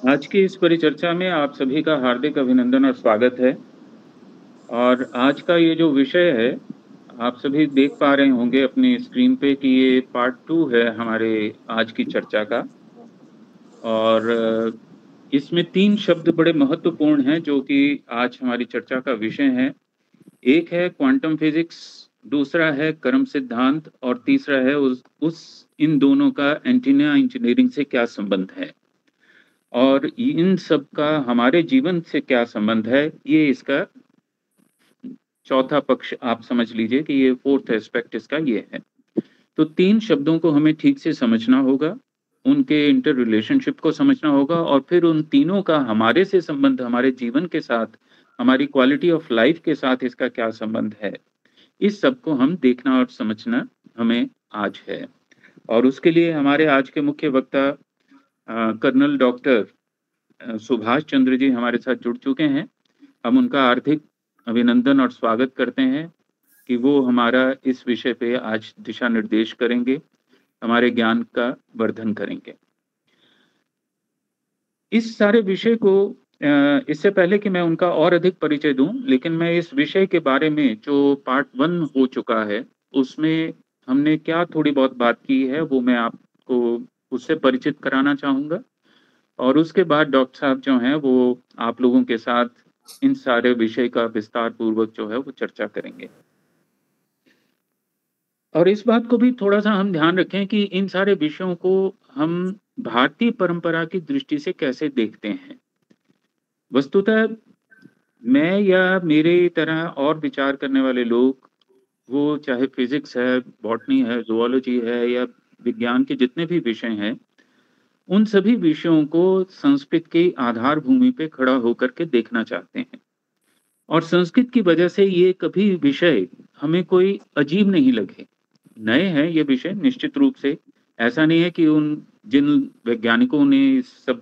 आज की इस परिचर्चा में आप सभी का हार्दिक अभिनंदन और स्वागत है। और आज का ये जो विषय है, आप सभी देख पा रहे होंगे अपनी स्क्रीन पे कि ये पार्ट 2 है हमारे आज की चर्चा का। और इसमें 3 शब्द बड़े महत्वपूर्ण हैं जो कि आज हमारी चर्चा का विषय है। एक है क्वांटम फिज़िक्स, दूसरा है कर्म सिद्धांत और तीसरा है उस इन दोनों का एंटीना इंजीनियरिंग से क्या संबंध है। और इन सब का हमारे जीवन से क्या संबंध है, ये इसका चौथा पक्ष आप समझ लीजिए कि ये फोर्थ एस्पेक्ट इसका ये है। तो 3 शब्दों को हमें ठीक से समझना होगा, उनके इंटर रिलेशनशिप को समझना होगा और फिर उन तीनों का हमारे से संबंध, हमारे जीवन के साथ, हमारी क्वालिटी ऑफ लाइफ के साथ इसका क्या संबंध है। इस सब को हम देखना और समझना हमें आज है। और उसके लिए हमारे आज के मुख्य वक्ता कर्नल डॉक्टर सुभाष चंद्र जी हमारे साथ जुड़ चुके हैं। हम उनका हार्दिक अभिनंदन और स्वागत करते हैं कि वो हमारा इस विषय पे आज दिशा निर्देश करेंगे, हमारे ज्ञान का वर्धन करेंगे। इस सारे विषय को इससे पहले कि मैं उनका और अधिक परिचय दूं, लेकिन मैं इस विषय के बारे में जो पार्ट 1 हो चुका है, उसमें हमने क्या थोड़ी बहुत बात की है, वो मैं आपको उससे परिचित कराना चाहूँगा। और उसके बाद डॉक्टर साहब जो हैं, वो आप लोगों के साथ इन सारे विषय का विस्तार पूर्वक जो है, वो चर्चा करेंगे। और इस बात को भी थोड़ा-सा हम ध्यान रखें कि इन सारे विषयों को हम भारतीय परंपरा की दृष्टि से कैसे देखते हैं। वस्तुतः मैं या मेरे तरह और विचार करने वाले लोग, वो चाहे फिज़िक्स है, बॉटनी है, ज़ूलॉजी है या विज्ञान के जितने भी विषय हैं, उन सभी विषयों को संस्कृत की आधार भूमि पे खड़ा होकर के देखना चाहते हैं। और संस्कृत की वजह से ये कभी विषय हमें कोई अजीब नहीं लगे। नए हैं ये विषय निश्चित रूप से। ऐसा नहीं है कि उन जिन वैज्ञानिकों ने इस सब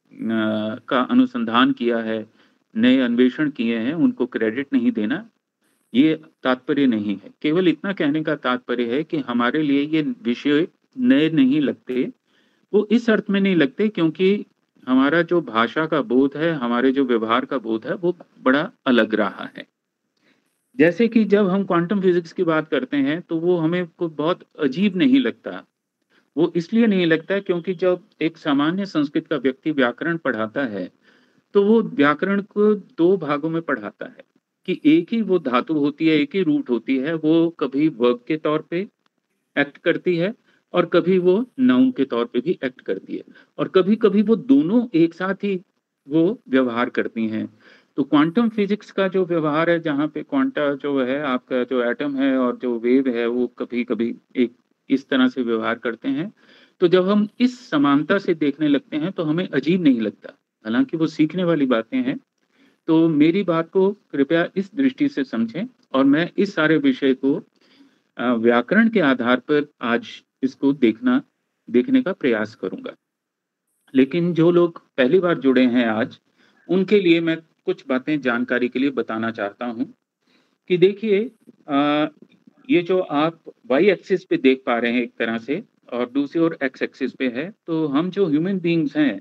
का अनुसंधान किया है, नए अन्वेषण किए हैं, उनको क्रेडिट नहीं देना, ये तात्पर्य नहीं है। केवल इतना कहने का तात्पर्य है कि हमारे लिए ये विषय नए नहीं लगते। वो इस अर्थ में नहीं लगते क्योंकि हमारा जो भाषा का बोध है, हमारे जो व्यवहार का बोध है, वो बड़ा अलग रहा है। जैसे कि जब हम क्वांटम फिज़िक्स की बात करते हैं, तो वो हमें को बहुत अजीब नहीं लगता। वो इसलिए नहीं लगता क्योंकि जब एक सामान्य संस्कृत का व्यक्ति व्याकरण पढ़ाता है, तो वो व्याकरण को 2 भागों में पढ़ाता है कि एक ही वो धातु होती है, एक ही रूट होती है, वो कभी वर्ब के तौर पे एक्ट करती है और कभी वो नाउन के तौर पे भी एक्ट करती है और कभी-कभी वो दोनों एक साथ ही वो व्यवहार करती हैं। तो क्वांटम फिज़िक्स का जो व्यवहार है, जहाँ पे क्वांटा जो है, आपका जो एटम है और जो वेव है, वो कभी-कभी एक इस तरह से व्यवहार करते हैं। तो जब हम इस समानता से देखने लगते हैं, तो हमें अजीब नहीं लगता। हालाँकि वो सीखने वाली बातें हैं। तो मेरी बात को कृपया इस दृष्टि से समझें और मैं इस सारे विषय को व्याकरण के आधार पर आज इसको देखने का प्रयास करूँगा। लेकिन जो लोग पहली बार जुड़े हैं आज, उनके लिए मैं कुछ बातें जानकारी के लिए बताना चाहता हूँ कि देखिए, अ, ये जो आप वाई एक्सिस पे देख पा रहे हैं एक तरह से और दूसरी ओर एक्स एक्सिस पे है, तो हम जो ह्यूमन बीइंग्स हैं,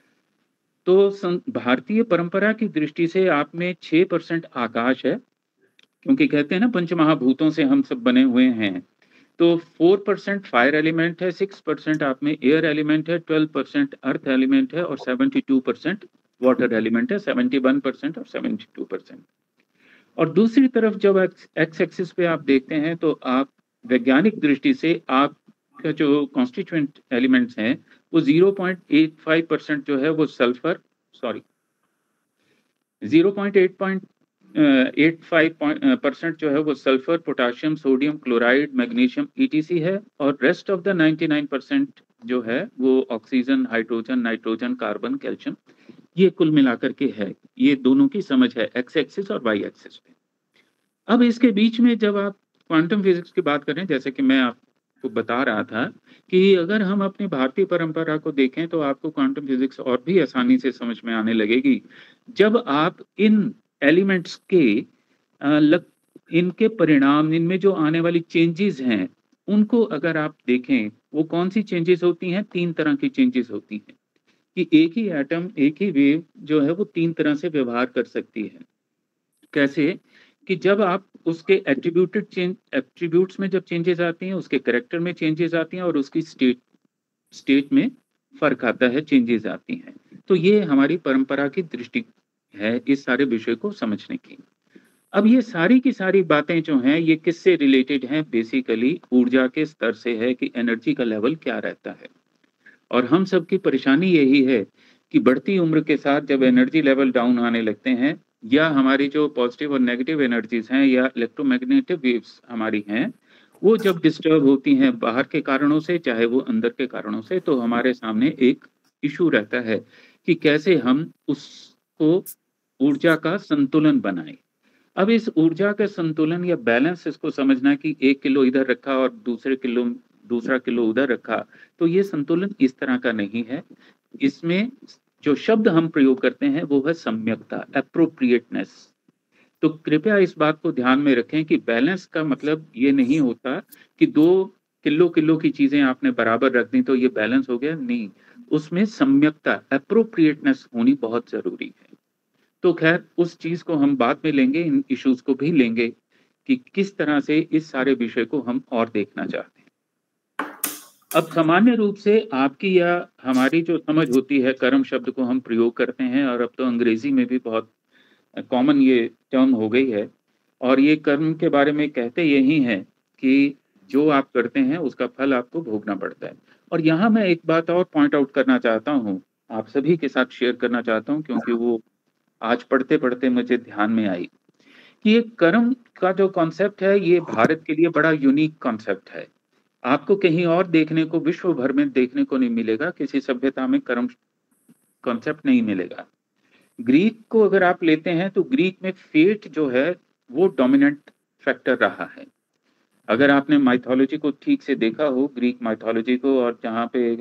तो भारतीय परंपरा की दृष्टि से आप में 6% आकाश है, क्योंकि कहते हैं ना पंचमहाभूतों से हम सब बने हुए हैं। तो 4% फायर एलिमेंट है, 6% आप में एयर एलिमेंट है, 12% अर्थ एलिमेंट है और 72% वाटर एलिमेंट है, 71% और 72%। और दूसरी तरफ जब एक्स एक्सिस पे आप देखते हैं, तो आप वैज्ञानिक दृष्टि से आपका जो कॉन्स्टिट्यूएंट एलिमेंट्स हैं, वो 0.85% जो है वो सल्फर, सॉरी, 0.85% जो है वो sulphur, potassium, sodium chloride, magnesium, ETC है और रेस्ट ऑफ द 99% जो है वो oxygen, hydrogen, nitrogen, carbon, calcium, ये कुल मिलाकर के है। ये दोनों की समझ है एक्स एक्सिस और वाई एक्सिस पे। अब इसके बीच में जब आप क्वांटम फिजिक्स की बात करें, जैसे कि मैं आपको बता रहा था कि अगर हम अपनी भारतीय परंपरा को देखें, तो आपको क्वांटम फिजिक्स और भी आसानी से समझ में आने लगेगी। जब आप इन एलिमेंट्स के अ, लग इनके परिणाम, इनमें जो आने वाली चेंजेज़ हैं, उनको अगर आप देखें, वो कौन-सी चेंजेज़ होती हैं? 3 तरह की चेंजेज़ होती हैं। कि एक ही एटम, एक ही वेव जो है वो 3 तरह से व्यवहार कर सकती है। कैसे? कि जब आप उसके एट्रीब्यूट्स में जब चेंजेज़ आती हैं, उसके कैरेक्टर में चेंजेज़ आती हैं और उसकी स्टेट में फ़र्क आता है, चेंजेज़ आती हैं। तो ये हमारी परंपरा की दृष्टि है इस सारे विषय को समझने की। अब ये सारी की सारी बातें जो हैं, ये किससे रिलेटेड हैं? बेसिकली ऊर्जा के स्तर से है कि एनर्जी का लेवल क्या रहता है। और हम सबकी परेशानी यही है कि बढ़ती उम्र के साथ जब एनर्जी लेवल डाउन आने लगते हैं या हमारी जो पॉजिटिव और नेगेटिव एनर्जीज़ हैं या इलेक्ट्रोमैग्नेटिक वेव्स हमारी हैं, वो जब डिस्टर्ब होती हैं बाहर के कारणों से, चाहे वो अंदर के कारणों से, तो हमारे सामने एक इश्यू रहता है कि कैसे हम उसको ऊर्जा का संतुलन बनाएँ। अब इस ऊर्जा का संतुलन या बैलेंस इसको समझना कि 1 किलो इधर रखा और दूसरा किलो उधर रखा, तो ये संतुलन इस तरह का नहीं है। इसमें जो शब्द हम प्रयोग करते हैं वो है सम्यकता, एप्रोप्रिएटनेस। तो कृपया इस बात को ध्यान में रखें कि बैलेंस का मतलब ये नहीं होता कि 2 किलो-किलो की चीज़ें आपने बराबर रख दी तो ये बैलेंस हो गया, नहीं। उसमें सम्यकता, एप्रोप्रिएटनेस होनी बहुत ज़रूरी है। तो ख़ैर उस चीज़ को हम बाद में लेंगे, इन इश्यूज़ को भी लेंगे कि किस तरह से इस सारे विषय को हम और देखना चाहते हैं। अब सामान्य रूप से आपकी या हमारी जो समझ होती है, कर्म शब्द को हम प्रयोग करते हैं और अब तो अंग्रेज़ी में भी बहुत कॉमन ये टर्म हो गई है और ये कर्म के बारे में कहते यही हैं कि जो आप करते हैं उसका फल आपको भोगना पड़ता है। और यहाँ मैं एक बात और पॉइंट आउट करना चाहता हूँ, आप सभी के साथ शेयर करना चाहता हूँ क्योंकि वो आज पढ़ते-पढ़ते मुझे ध्यान में आई कि ये कर्म का जो कॉन्सेप्ट है, ये भारत के लिए बड़ा यूनिक कॉन्सेप्ट है। आपको कहीं और देखने को विश्व भर में देखने को नहीं मिलेगा, किसी सभ्यता में कर्म कॉन्सेप्ट नहीं मिलेगा। ग्रीक को अगर आप लेते हैं, तो ग्रीक में फेट जो है, वो डोमिनेंट फैक्टर रहा है। अगर आपने माइथोलॉजी को ठीक से देखा हो, ग्रीक माइथोलॉजी को और जहाँ पे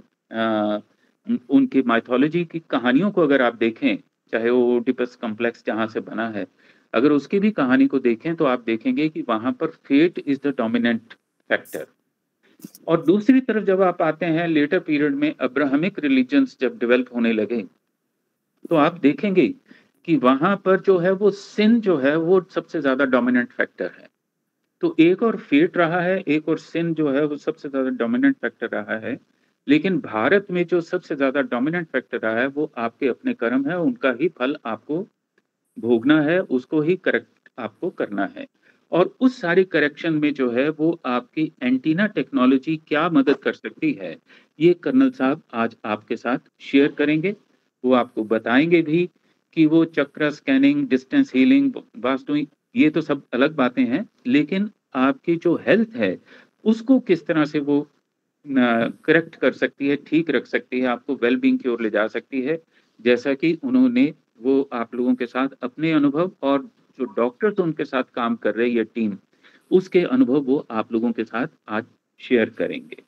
उनकी माइथोलॉजी की कहानियों को अगर आप देखें, चाहे वो ओडिपस कॉम्प्लेक्स जहाँ से बना है, अगर उसकी भी कहानी को देखें तो आप देखेंगे कि वहाँ पर fate is the dominant factor. और दूसरी तरफ जब आप आते हैं लेटर पीरियड में अब्राहमिक रिलिजन्स जब डेवलप होने लगे, तो आप देखेंगे कि वहाँ पर जो है वो सिन जो है वो सबसे ज़्यादा डोमिनेंट फैक्टर है। तो एक और फेट रहा है, एक और सिन जो है वो सबसे ज़्यादा डोमिनेंट फैक्टर रहा है। लेकिन भारत में जो सबसे ज़्यादा डोमिनेंट फैक्टर रहा है वो आपके अपने कर्म है, उनका ही फल आपको भोगना है, उसको ही करेक्ट आपको करना है। और उस सारी करेक्शन में जो है वो आपकी एंटीना टेक्नोलॉजी क्या मदद कर सकती है, ये कर्नल साहब आज आपके साथ शेयर करेंगे। वो आपको बताएँगे भी कि वो chakra scanning, distance healing, vastu ये तो सब अलग बातें हैं, लेकिन आपकी जो हेल्थ है, उसको किस तरह से वो करेक्ट कर सकती है, ठीक रख सकती है, आपको वेल बीइंग की ओर ले जा सकती है। जैसा कि उन्होंने वो आप लोगों के साथ अपने अनुभव और जो डॉक्टर्स उनके साथ काम कर रहे हैं ये टीम, उसके अनुभव वो आप लोगों के साथ आज शेयर करेंगे।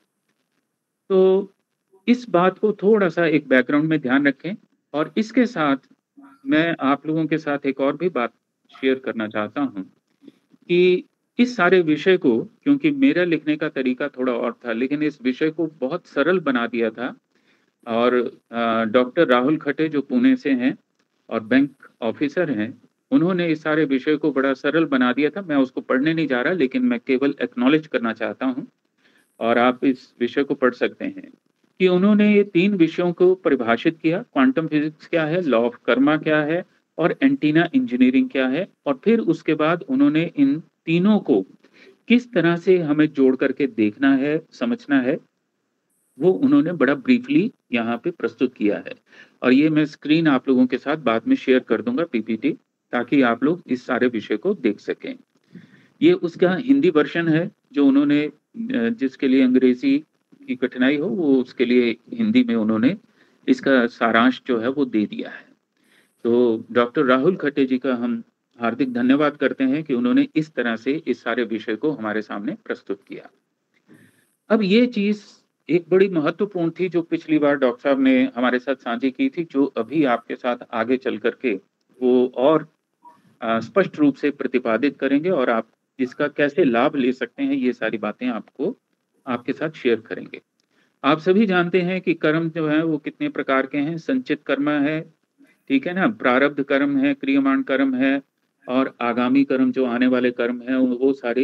तो इस बात को थोड़ा-सा एक बैकग्राउंड में ध्यान रखें और इसके साथ मैं आप लोगों के साथ एक और भी बात शेयर करना चाहता हूँ कि इस सारे विषय को क्योंकि मेरा लिखने का तरीका थोड़ा और था, लेकिन इस विषय को बहुत सरल बना दिया था और डॉक्टर राहुल खटे जो पुणे से हैं और बैंक ऑफिसर हैं, उन्होंने इस सारे विषय को बड़ा सरल बना दिया था। मैं उसको पढ़ने नहीं जा रहा, लेकिन मैं केवल एक्नॉलेज करना चाहता हूँ और आप इस विषय को पढ़ सकते हैं कि उन्होंने ये 3 विषयों को परिभाषित किया, क्वांटम फिज़िक्स क्या है, लॉ ऑफ कर्मा क्या है और एंटीना इंजीनियरिंग क्या है और फिर उसके बाद उन्होंने इन तीनों को किस तरह से हमें जोड़ करके देखना है, समझना है, वो उन्होंने बड़ा ब्रीफली यहाँ पे प्रस्तुत किया है। और ये मैं स्क्रीन आप लोगों के साथ बाद में शेयर कर दूँगा पीपीटी ताकि आप लोग इस सारे विषय को देख सकें। ये उसका हिंदी वर्ज़न है जो उन्होंने जिसके लिए अंग्रेज़ी की कठिनाई हो वो उसके लिए हिंदी में उन्होंने इसका सारांश जो है वो दे दिया है। तो डॉक्टर राहुल खट्टे जी का हम हार्दिक धन्यवाद करते हैं कि उन्होंने इस तरह से इस सारे विषय को हमारे सामने प्रस्तुत किया। अब ये चीज़ एक बड़ी महत्वपूर्ण थी जो पिछली बार डॉक्टर साहब ने हमारे साथ साझी की थी, जो अभी आपके साथ आगे चल कर के वो और स्पष्ट रूप से प्रतिपादित करेंगे और आप इसका कैसे लाभ ले सकते हैं, ये सारी बातें आपको आपके साथ शेयर करेंगे। आप सभी जानते हैं कि कर्म जो है वो कितने प्रकार के हैं। संचित कर्म है, ठीक है ना, प्रारब्ध कर्म है, क्रियमाण कर्म है, और आगामी कर्म जो आने वाले कर्म है, वो सारे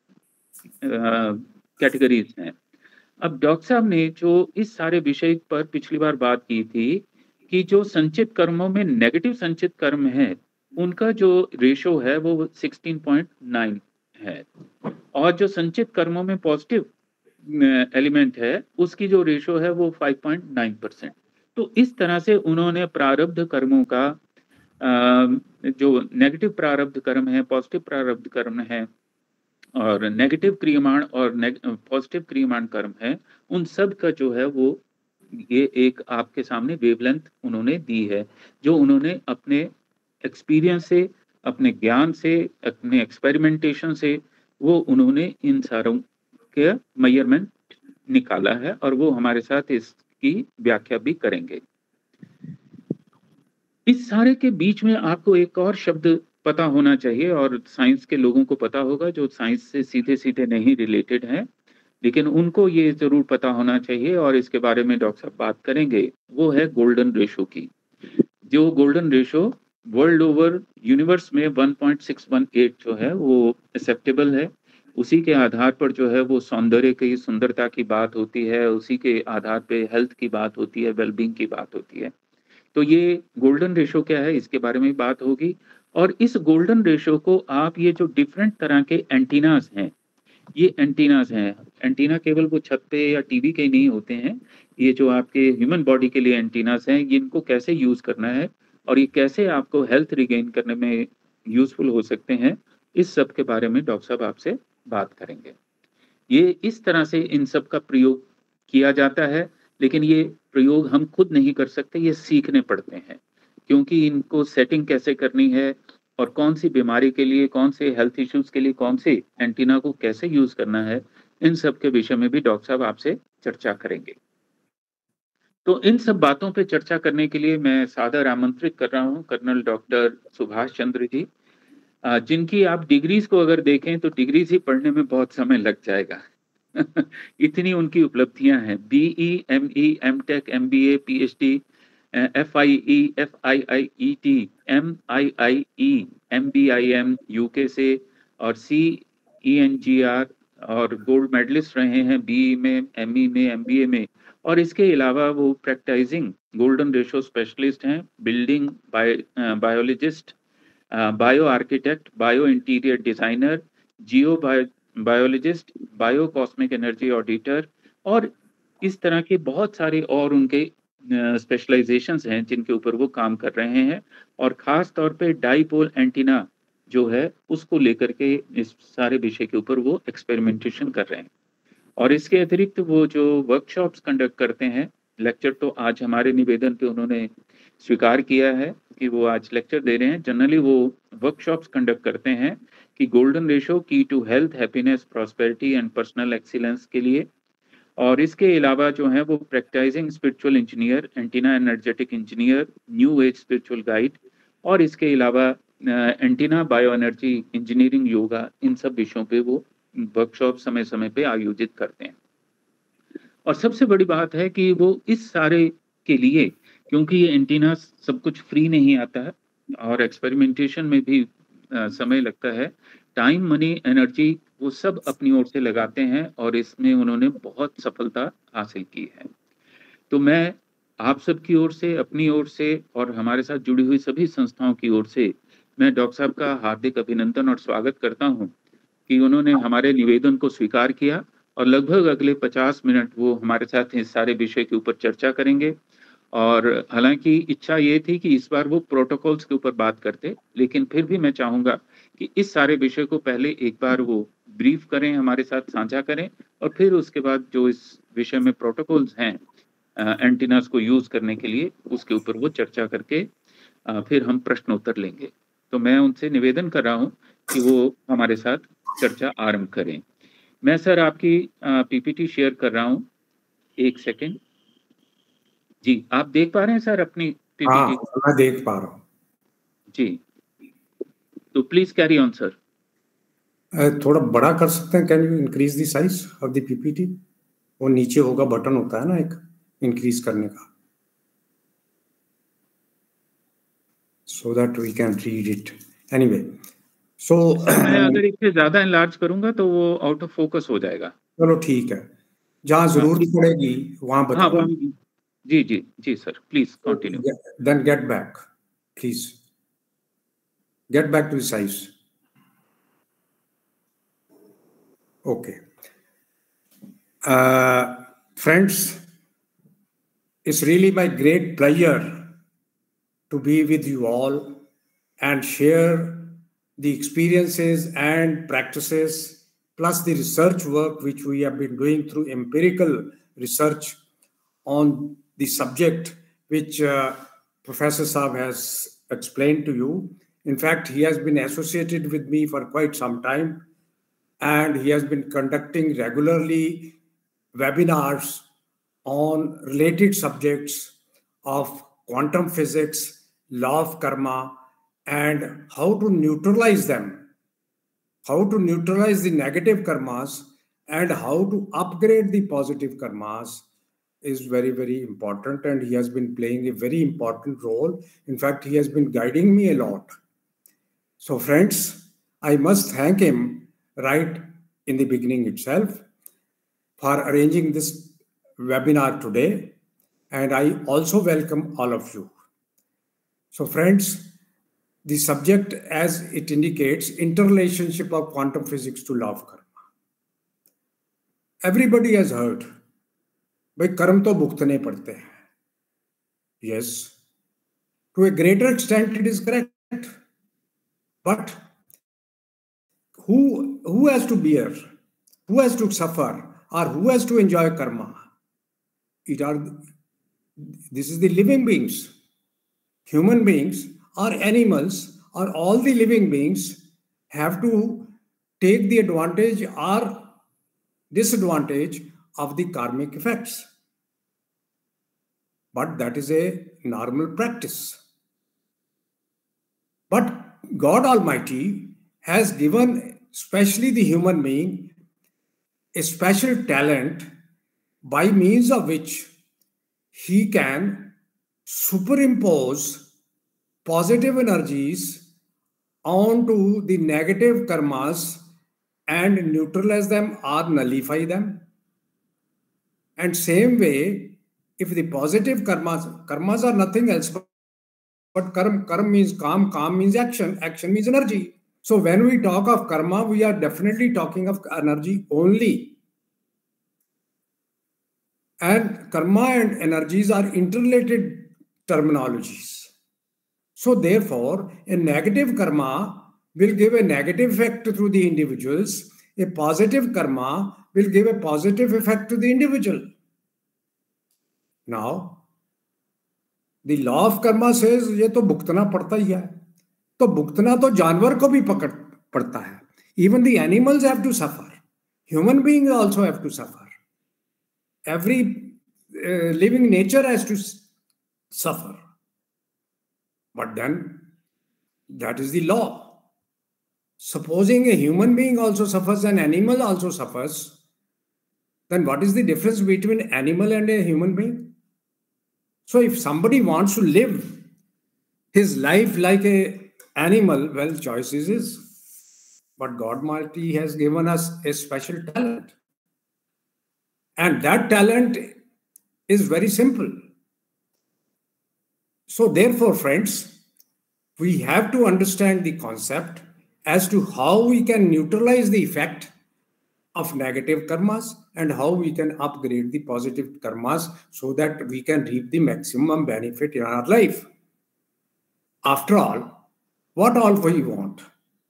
कैटेगरीज हैं। अब डॉक्टर साहब ने जो इस सारे विषय पर पिछली बार बात की थी कि जो संचित कर्मों में नेगेटिव संचित कर्म है, उनका जो रेशो है वो 16.9 है, और जो संचित कर्मों में पॉजिटिव एलिमेंट है उसकी जो रेशो है वो 5.9%। तो इस तरह से उन्होंने प्रारब्ध कर्मों का जो नेगेटिव प्रारब्ध कर्म है, पॉजिटिव प्रारब्ध कर्म है, और नेगेटिव क्रियमाण और पॉजिटिव क्रियमाण कर्म है, उन सब का जो है वो ये एक आपके सामने वेवलेंथ उन्होंने दी है, जो उन्होंने अपने एक्सपीरियंस से, अपने ज्ञान से, अपने एक्सपेरिमेंटेशन से वो उन्होंने इन सारों के मेजरमेंट निकाला है, और वो हमारे साथ इसकी व्याख्या भी करेंगे। इस सारे के बीच में आपको एक और शब्द पता होना चाहिए, और साइंस के लोगों को पता होगा जो साइंस से सीधे सीधे नहीं रिलेटेड हैं, लेकिन उनको ये जरूर पता होना चाहिए, और इसके बारे में डॉक्टर साहब बात करेंगे। वो है गोल्डन रेशो की। जो golden ratio world over universe में 1.618 जो है वो एक्सेप्टेबल है। उसी के आधार पर जो है वो सौंदर्य की, सुंदरता की बात होती है, उसी के आधार पे हेल्थ की बात होती है, वेलबींग की बात होती है। तो ये गोल्डन रेशो क्या है, इसके बारे में बात होगी। और इस गोल्डन रेशो को आप, ये जो डिफरेंट तरह के एंटीनास हैं, ये एंटीनास हैं, एंटीना केवल वो छत पे या टीवी के नहीं होते हैं, ये जो आपके ह्यूमन बॉडी के लिए एंटीनास हैं, इनको कैसे यूज करना है और ये कैसे आपको हेल्थ रिगेन करने में यूजफुल हो सकते हैं, इस सब के बारे में डॉक्टर साहब आपसे बात करेंगे। ये इस तरह से इन सब का प्रयोग किया जाता है, लेकिन ये प्रयोग हम खुद नहीं कर सकते, ये सीखने पड़ते हैं, क्योंकि इनको सेटिंग कैसे करनी है और कौन सी बीमारी के लिए, कौन से हेल्थ इश्यूज के लिए कौन से एंटीना को कैसे यूज करना है, इन सब के विषय में भी डॉक्टर साहब आपसे चर्चा करेंगे। तो इन सब बातों पे चर्चा करने के लिए मैं सादर आमंत्रित कर रहा हूँ कर्नल डॉक्टर सुभाष चंद्र जी, जिनकी आप डिग्रीज को अगर देखें तो डिग्रीज ही पढ़ने में बहुत समय लग जाएगा। इतनी उनकी उपलब्धियां हैं, BE, ME, MTech, MBA, PhD, FIE, FIIET, MIIE, MBIM UK से, और सीईएनजीआर, और गोल्ड मेडलिस्ट रहे हैं बीई में, एमई में, एमबीए में। और इसके अलावा वो प्रैक्टिसिंग गोल्डन रेशो स्पेशलिस्ट हैं, building biologist, bio architect, bio interior designer, geo biologist, bio cosmic energy auditor, और इस तरह के बहुत सारे और उनके स्पेशलाइजेशंस हैं जिनके ऊपर वो काम कर रहे हैं, और खास तौर पे डाईपोल एंटीना जो है उसको लेकर के इस सारे विषय के ऊपर वो एक्सपेरिमेंटेशन कर रहे हैं। और इसके अतिरिक्त वो जो वर्कशॉप्स कंडक्ट करते हैं, लेक्चर तो आज हमारे निवेदन पे उन्होंने स्वीकार किया है कि वो आज लेक्चर दे रहे हैं। जनरली वो वर्कशॉप्स कंडक्ट करते हैं कि golden ratio key to health, happiness, prosperity and personal excellence के लिए। और इसके अलावा जो है वो practising spiritual engineer, antenna energetic engineer, new age spiritual guide, और इसके अलावा antenna bio energy engineering, yoga, इन सब विषयों पे वो वर्कशॉप समय समय पे आयोजित करते हैं। और सबसे बड़ी बात है कि वो इस सारे के लिए, क्योंकि ये एंटीना सब कुछ फ्री नहीं आता है और एक्सपेरिमेंटेशन में भी समय लगता है, टाइम, मनी, एनर्जी वो सब अपनी ओर से लगाते हैं, और इसमें उन्होंने बहुत सफलता हासिल की है। तो मैं आप सबकी ओर से, अपनी ओर से, और हमारे साथ जुड़ी हुई सभी संस्थाओं की ओर से मैं डॉक्टर साहब का हार्दिक अभिनंदन और स्वागत करता हूं कि उन्होंने हमारे निवेदन को स्वीकार किया, और लगभग अगले 50 मिनट वो हमारे साथ इस सारे विषय के ऊपर चर्चा करेंगे। और हालांकि इच्छा ये थी कि इस बार वो प्रोटोकॉल्स के ऊपर बात करते, लेकिन फिर भी मैं चाहूंगा कि इस सारे विषय को पहले एक बार वो ब्रीफ करें, हमारे साथ साझा करें, और फिर उसके बाद जो इस विषय में प्रोटोकॉल्स हैं एंटीनास को यूज करने के लिए, उसके ऊपर वो चर्चा करके फिर हम प्रश्न उत्तर लेंगे। तो मैं उनसे निवेदन कर रहा हूं कि वो हमारे साथ चर्चा आरंभ करें। मैं सर आपकी पीपीटी शेयर कर रहा हूं, एक सेकेंड। जी, आप देख पा रहे हैं सर अपनी हाँ, पीपीटी? मैं देख पा रहा हूँ जी, तो प्लीज कैरी ऑन सर। थोड़ा बड़ा कर सकते हैं? Can you increase the size of the PPT? वो नीचे होगा, बटन होता है ना एक इंक्रीज करने का, so that we can read it. Anyway, so मैं अगर इससे ज्यादा एनलार्ज करूंगा तो वो आउट ऑफ फोकस हो जाएगा। चलो ठीक है, जहां जरूरत पड़ेगी वहां हाँ, बताओ। जी जी जी sir, please continue. Then get back, please. Get back to the size. Okay. Friends, it's really my great pleasure to be with you all and share the experiences and practices, plus the research work which we have been doing through empirical research on the subject which Professor Saab has explained to you. In fact, he has been associated with me for quite some time, and he has been conducting regularly webinars on related subjects of quantum physics, law of karma, and how to neutralize them, how to neutralize the negative karmas, and how to upgrade the positive karmas is very, very important. And he has been playing a very important role. In fact, he has been guiding me a lot. So, friends, I must thank him right in the beginning itself for arranging this webinar today. And I also welcome all of you. So, friends, the subject, as it indicates, interrelationship of quantum physics to law of karma. Everybody has heard, भाई कर्म तो भुगतने पड़ते हैं. Yes, to a greater extent it is correct. But who has to bear, who has to suffer, or who has to enjoy karma? This is the living beings. Human beings or animals or all the living beings have to take the advantage or disadvantage of the karmic effects. But that is a normal practice. But God Almighty has given, especially the human being, a special talent by means of which he can superimpose positive energies onto the negative karmas and neutralize them or nullify them. And same way, if the positive karmas are nothing else but karma means calm means action means energy. So when we talk of karma, we are definitely talking of energy only. And karma and energies are interrelated terminologies. So therefore, a negative karma will give a negative effect to the individuals. A positive karma will give a positive effect to the individual. Now, the law of karma says ये तो भुगतना पड़ता ही है. तो भुगतना तो जानवर को भी पड़ता है. Even the animals have to suffer. Human beings also have to suffer. Every living nature has to suffer. But then, that is the law. Supposing a human being also suffers, an animal also suffers, then what is the difference between an animal and a human being? So if somebody wants to live his life like an animal, well, choice is his. But God Almighty has given us a special talent. And that talent is very simple. So therefore, friends, we have to understand the concept as to how we can neutralize the effect of negative karmas and how we can upgrade the positive karmas so that we can reap the maximum benefit in our life. After all, what all we want?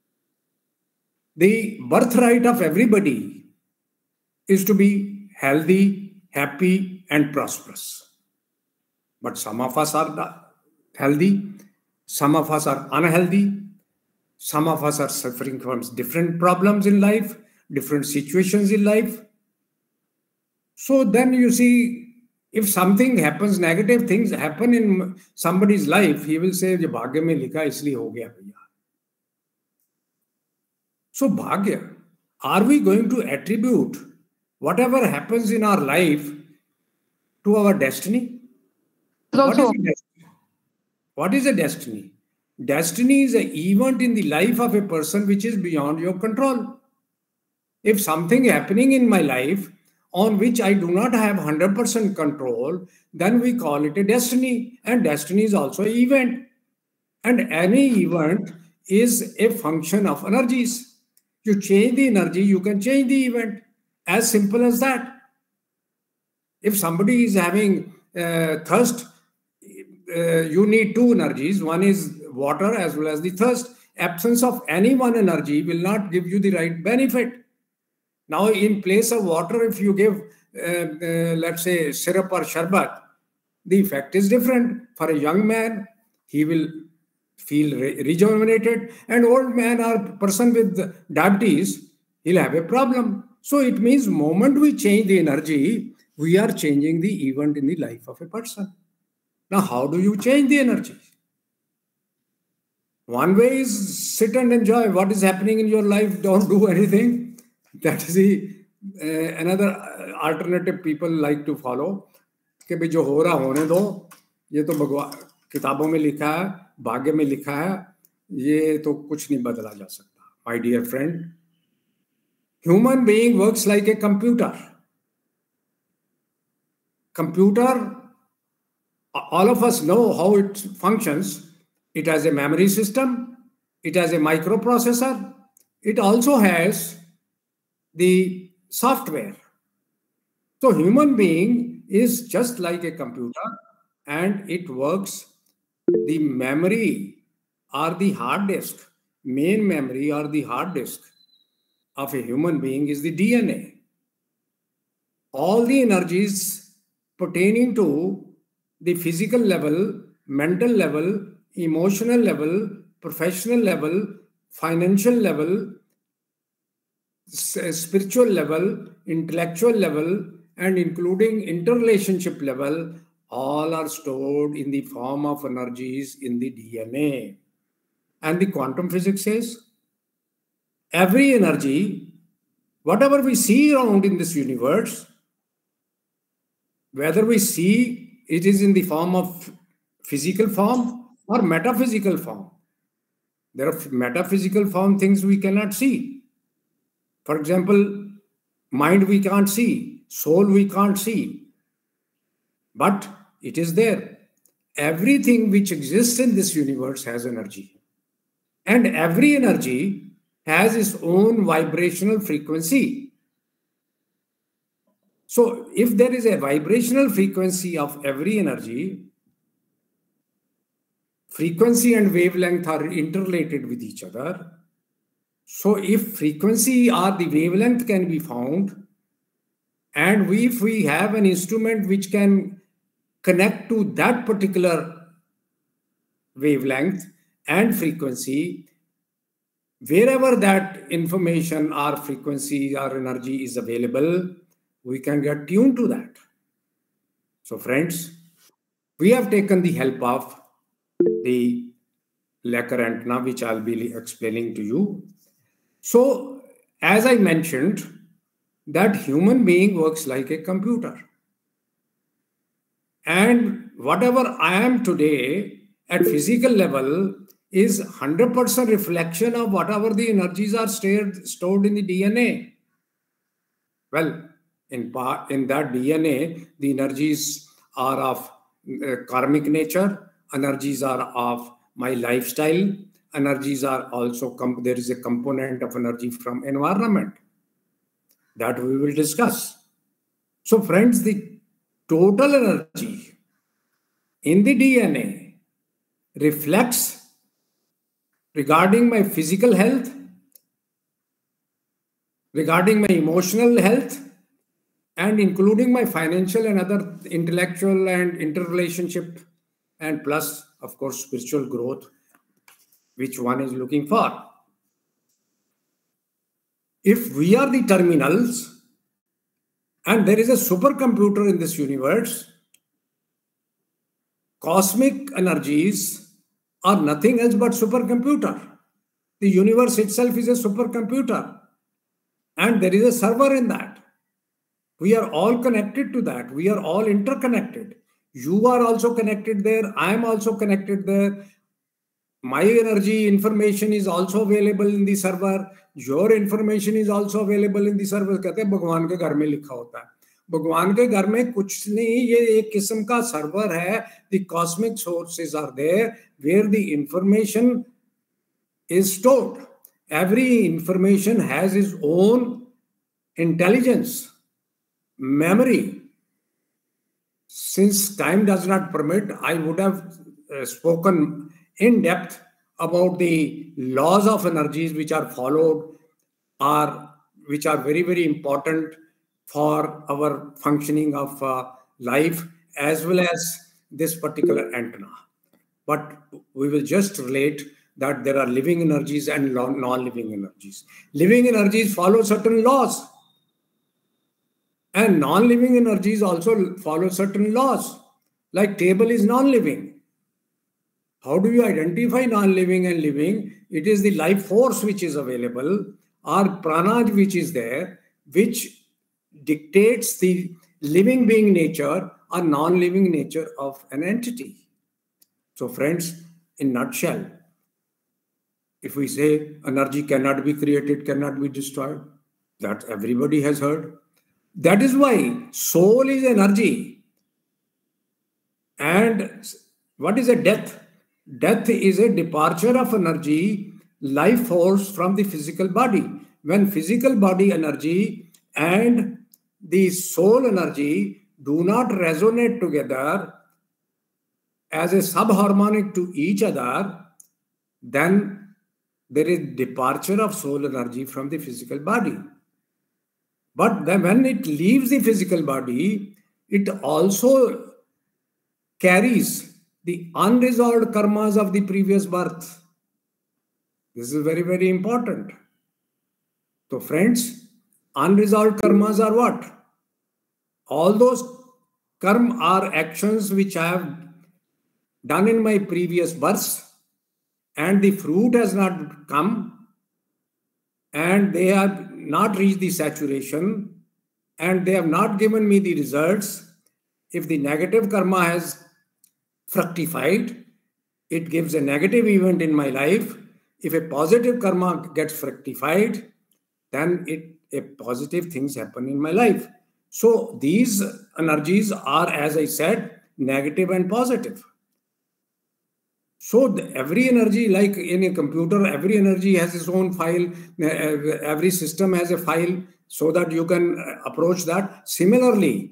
The birthright of everybody is to be healthy, happy, and prosperous. But some of us are healthy, some of us are unhealthy, some of us are suffering from different problems in life, different situations in life. So then you see, if something happens, negative things happen in somebody's life, he will say, "Je bhagya mein likha isliye ho gaya bhaiya." So bhagya, are we going to attribute whatever happens in our life to our destiny? What is a destiny? What is a destiny? Destiny is an event in the life of a person which is beyond your control. If something happening in my life on which I do not have 100% control, then we call it a destiny. And destiny is also an event. And any event is a function of energies. You change the energy, you can change the event. As simple as that. If somebody is having thirst, you need two energies. One is water as well as the thirst. Absence of any one energy will not give you the right benefit. Now, in place of water, if you give, let's say, syrup or sharbat, the effect is different. For a young man, he will feel rejuvenated. And old man or person with diabetes, he'll have a problem. So it means moment we change the energy, we are changing the event in the life of a person. Now, how do you change the energy? One way is sit and enjoy what is happening in your life. Don't do anything. That is another alternative people like to follow. कि भाई जो हो रहा होने दो, ये तो भगवान किताबों में लिखा है, भाग्य में लिखा है, ये तो कुछ नहीं बदला जा सकता. My dear friend, human being works like a computer. Computer, all of us know how it functions. It has a memory system. It has a microprocessor. It also has the software. So human being is just like a computer, and it works. The memory or the hard disk, main memory or the hard disk of a human being is the DNA. All the energies pertaining to the physical level, mental level, emotional level, professional level, financial level, spiritual level, intellectual level, and including interrelationship level, all are stored in the form of energies in the DNA. And the quantum physics says every energy, whatever we see around in this universe, whether we see it is in the form of physical form or metaphysical form. There are metaphysical form things we cannot see. For example, mind we can't see, soul we can't see, but it is there. Everything which exists in this universe has energy. And every energy has its own vibrational frequency. So if there is a vibrational frequency of every energy, frequency and wavelength are interrelated with each other. So if frequency or the wavelength can be found, and if we have an instrument which can connect to that particular wavelength and frequency, wherever that information or frequency or energy is available, we can get tuned to that. So friends, we have taken the help of the Lecker antenna, which I'll be explaining to you. So, as I mentioned, that human being works like a computer. And whatever I am today at physical level is 100% reflection of whatever the energies are stored in the DNA. Well, in that DNA, the energies are of karmic nature, energies are of my lifestyle, energies are also, there is a component of energy from environment that we will discuss. So friends, the total energy in the DNA reflects regarding my physical health, regarding my emotional health, and including my financial and other intellectual and interrelationship, and plus, of course, spiritual growth, which one is looking for. If we are the terminals, and there is a supercomputer in this universe, cosmic energies are nothing else but supercomputer. The universe itself is a supercomputer, and there is a server in that. We are all connected to that. We are all interconnected. You are also connected there. I am also connected there. My energy information is also available in the server. Your information is also available in the server. कहते हैं भगवान के घर में लिखा होता है. भगवान के घर में कुछ नहीं, ये एक किस्म का सर्वर है. The cosmic sources are there where the information is stored. Every information has its own intelligence, memory. Since time does not permit, I would have spoken in depth about the laws of energies which are followed, or which are very, very important for our functioning of life, as well as this particular antenna. But we will just relate that there are living energies and non-living energies. Living energies follow certain laws, and non-living energies also follow certain laws. Like table is non-living. How do you identify non-living and living? It is the life force which is available, or prana which is there, which dictates the living being nature or non-living nature of an entity. So friends, in nutshell, if we say energy cannot be created, cannot be destroyed, that everybody has heard. That is why soul is energy. And what is a death? Death is a departure of energy, life force from the physical body. When physical body energy and the soul energy do not resonate together as a subharmonic to each other, then there is departure of soul energy from the physical body. But then when it leaves the physical body, it also carries the unresolved karmas of the previous birth. This is very, very important. So friends, unresolved karmas are what? All those karma are actions which I have done in my previous births, and the fruit has not come, and they have not reached the saturation, and they have not given me the results. If the negative karma has fructified, it gives a negative event in my life. If a positive karma gets fructified, then a positive things happen in my life. So these energies are, as I said, negative and positive. So every energy, like in a computer, every energy has its own file. Every system has a file so that you can approach that. Similarly,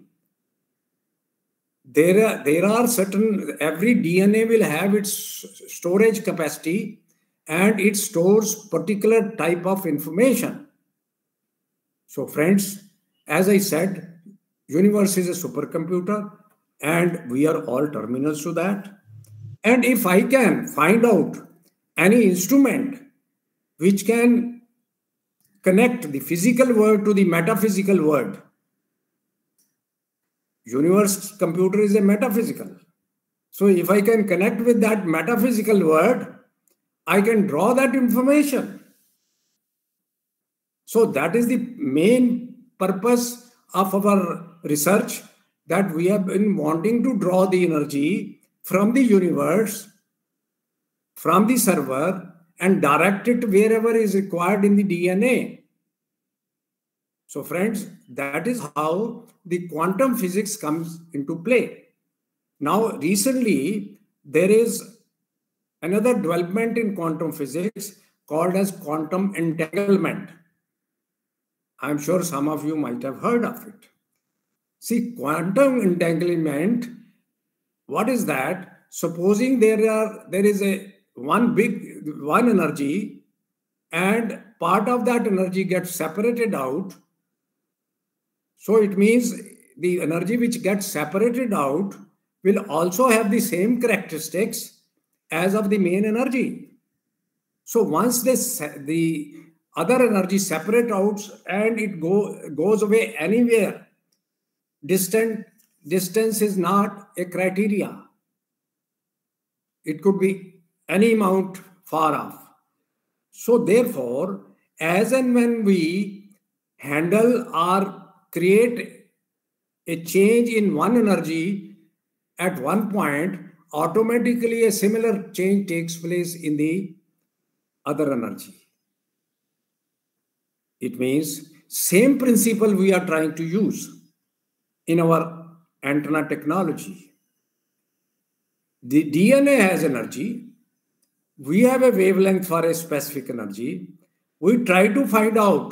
there are certain, every DNA will have its storage capacity, and it stores particular type of information. So friends, as I said, universe is a supercomputer, and we are all terminals to that. And if I can find out any instrument which can connect the physical world to the metaphysical world, universe computer is a metaphysical. So if I can connect with that metaphysical world, I can draw that information. So that is the main purpose of our research, that we have been wanting to draw the energy from the universe, from the server, and direct it wherever is required in the DNA. So friends, that is how the quantum physics comes into play. Now, recently, there is another development in quantum physics called as quantum entanglement. I'm sure some of you might have heard of it. See, quantum entanglement, what is that? Supposing there is one energy, and part of that energy gets separated out. So it means the energy which gets separated out will also have the same characteristics as of the main energy. So once the other energy separate out and it goes away anywhere, distance is not a criteria. It could be any amount far off. So therefore, as and when we handle or create a change in one energy at one point, automatically a similar change takes place in the other energy. It means same principle we are trying to use in our antenna technology. The DNA has energy. We have a wavelength for a specific energy. We try to find out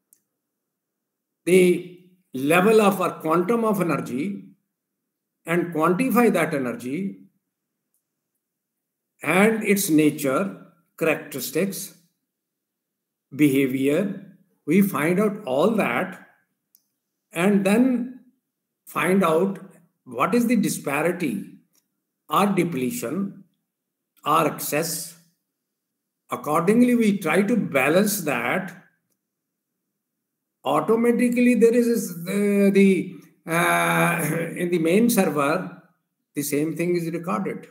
the level of our quantum of energy and quantify that energy and its nature, characteristics, behavior. We find out all that and then find out what is the disparity or depletion or excess. Accordingly, we try to balance that. Automatically, there is in the main server, the same thing is recorded.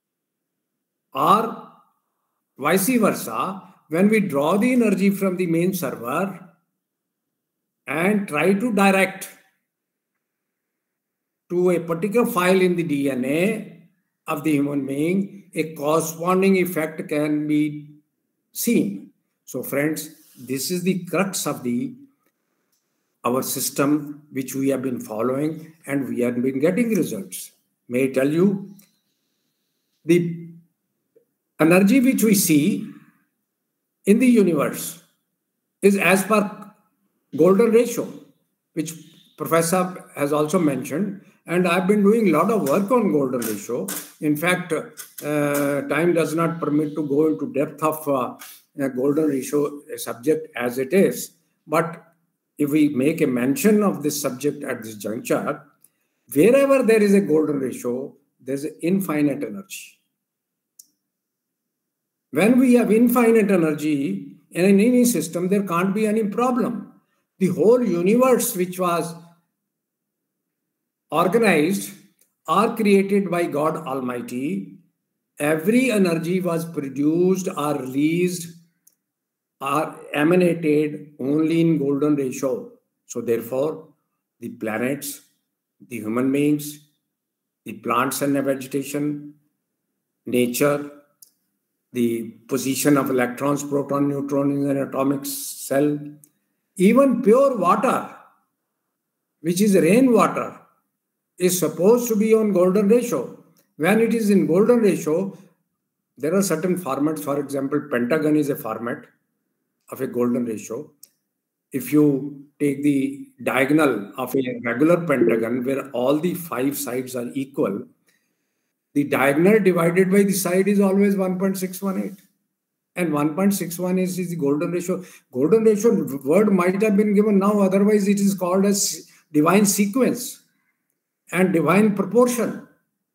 Or vice versa, when we draw the energy from the main server and try to direct to a particular file in the DNA of the human being, a corresponding effect can be seen. So friends, this is the crux of our system which we have been following, and we have been getting results. May I tell you, the energy which we see in the universe is as per golden ratio, which Professor has also mentioned, and I've been doing a lot of work on golden ratio. In fact, time does not permit to go into depth of golden ratio subject as it is. But if we make a mention of this subject at this juncture, wherever there is a golden ratio, there's an infinite energy. When we have infinite energy in any system, there can't be any problem. The whole universe, which was organized or created by God Almighty, every energy was produced or released or emanated only in golden ratio. So therefore, the planets, the human beings, the plants and the vegetation, nature, the position of electrons, proton, neutron in an atomic cell, even pure water, which is rainwater, is supposed to be on golden ratio. When it is in golden ratio, there are certain formats. For example, pentagon is a format of a golden ratio. If you take the diagonal of a regular pentagon where all the 5 sides are equal, the diagonal divided by the side is always 1.618. And 1.61 is the golden ratio. Golden ratio word might have been given now, otherwise it is called as divine sequence and divine proportion.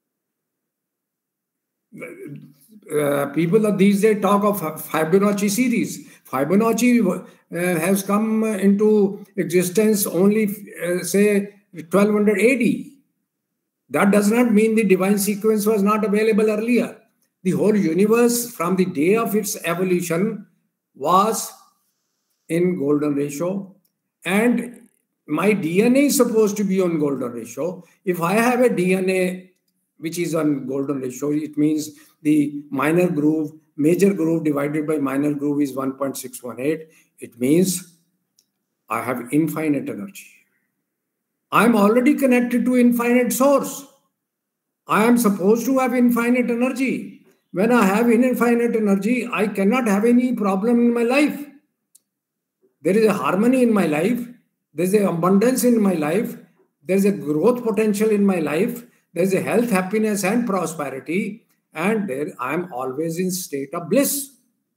People of these days talk of Fibonacci series. Fibonacci has come into existence only, say, 1200 AD. That does not mean the divine sequence was not available earlier. The whole universe, from the day of its evolution, was in golden ratio, and my DNA is supposed to be on golden ratio. If I have a DNA which is on golden ratio, it means the major groove divided by minor groove is 1.618. It means I have infinite energy. I'm already connected to infinite source. I am supposed to have infinite energy. When I have infinite energy, I cannot have any problem in my life. There is a harmony in my life. There's an abundance in my life. There's a growth potential in my life. There's a health, happiness, and prosperity. And there I am always in state of bliss.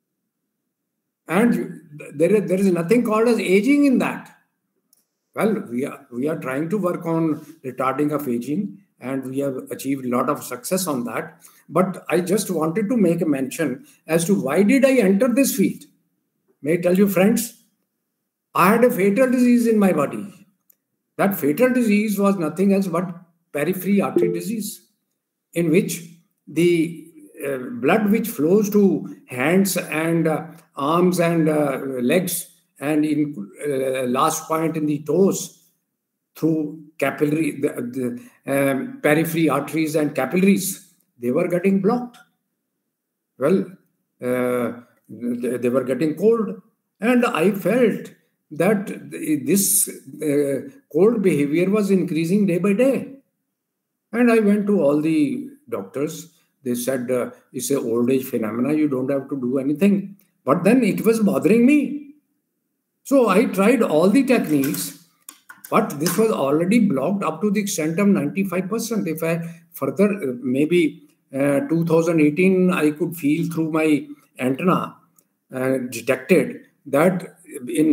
And there is nothing called as aging in that. Well, we are trying to work on retarding of aging, and we have achieved a lot of success on that. But I just wanted to make a mention as to why did I enter this field. May I tell you, friends, I had a fatal disease in my body. That fatal disease was nothing else but periphery artery disease, in which the blood which flows to hands and arms and legs, and in last point in the toes through capillary, periphery arteries and capillaries, they were getting blocked. Well, they were getting cold, and I felt that this cold behavior was increasing day by day. And I went to all the doctors. They said, it's an old age phenomena, you don't have to do anything. But then it was bothering me. So I tried all the techniques, but this was already blocked up to the extent of 95%. If I further, maybe 2018, I could feel through my antenna, detected that in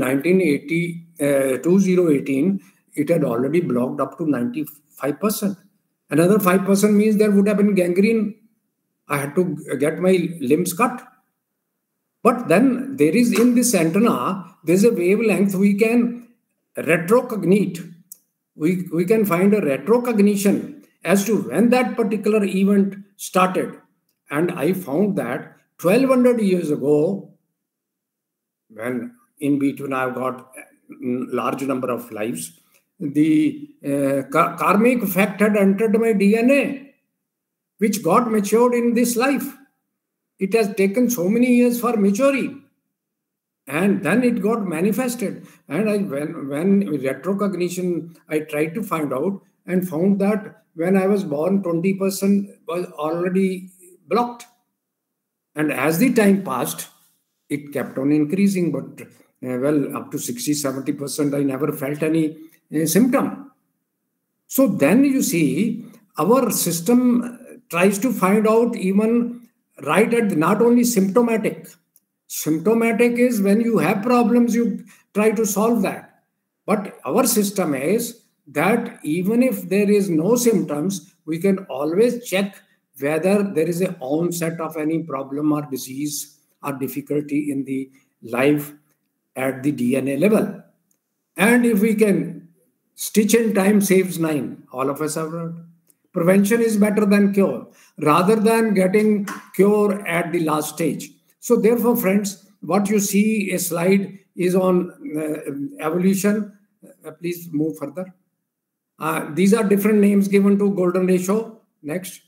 2018, it had already blocked up to 95%. Another 5% means there would have been gangrene. I had to get my limbs cut. But then there is, in this antenna, there's a wavelength we can retrocognite. We can find a retrocognition as to when that particular event started. And I found that 1200 years ago, when in between I've got a large number of lives, the karmic effect had entered my DNA, which got matured in this life. It has taken so many years for maturing, and then it got manifested. And when retrocognition, I tried to find out and found that when I was born, 20% was already blocked. And as the time passed, it kept on increasing, but well, up to 60-70%, I never felt any symptom. So then you see, our system tries to find out even right at not only symptomatic. Symptomatic is when you have problems, you try to solve that. But our system is that even if there is no symptoms, we can always check whether there is an onset of any problem or disease or difficulty in the life at the DNA level. And if we can, stitch in time saves 9. All of us have heard. Prevention is better than cure, rather than getting cure at the last stage. So therefore, friends, what you see a slide is on evolution. Please move further. These are different names given to golden ratio. Next.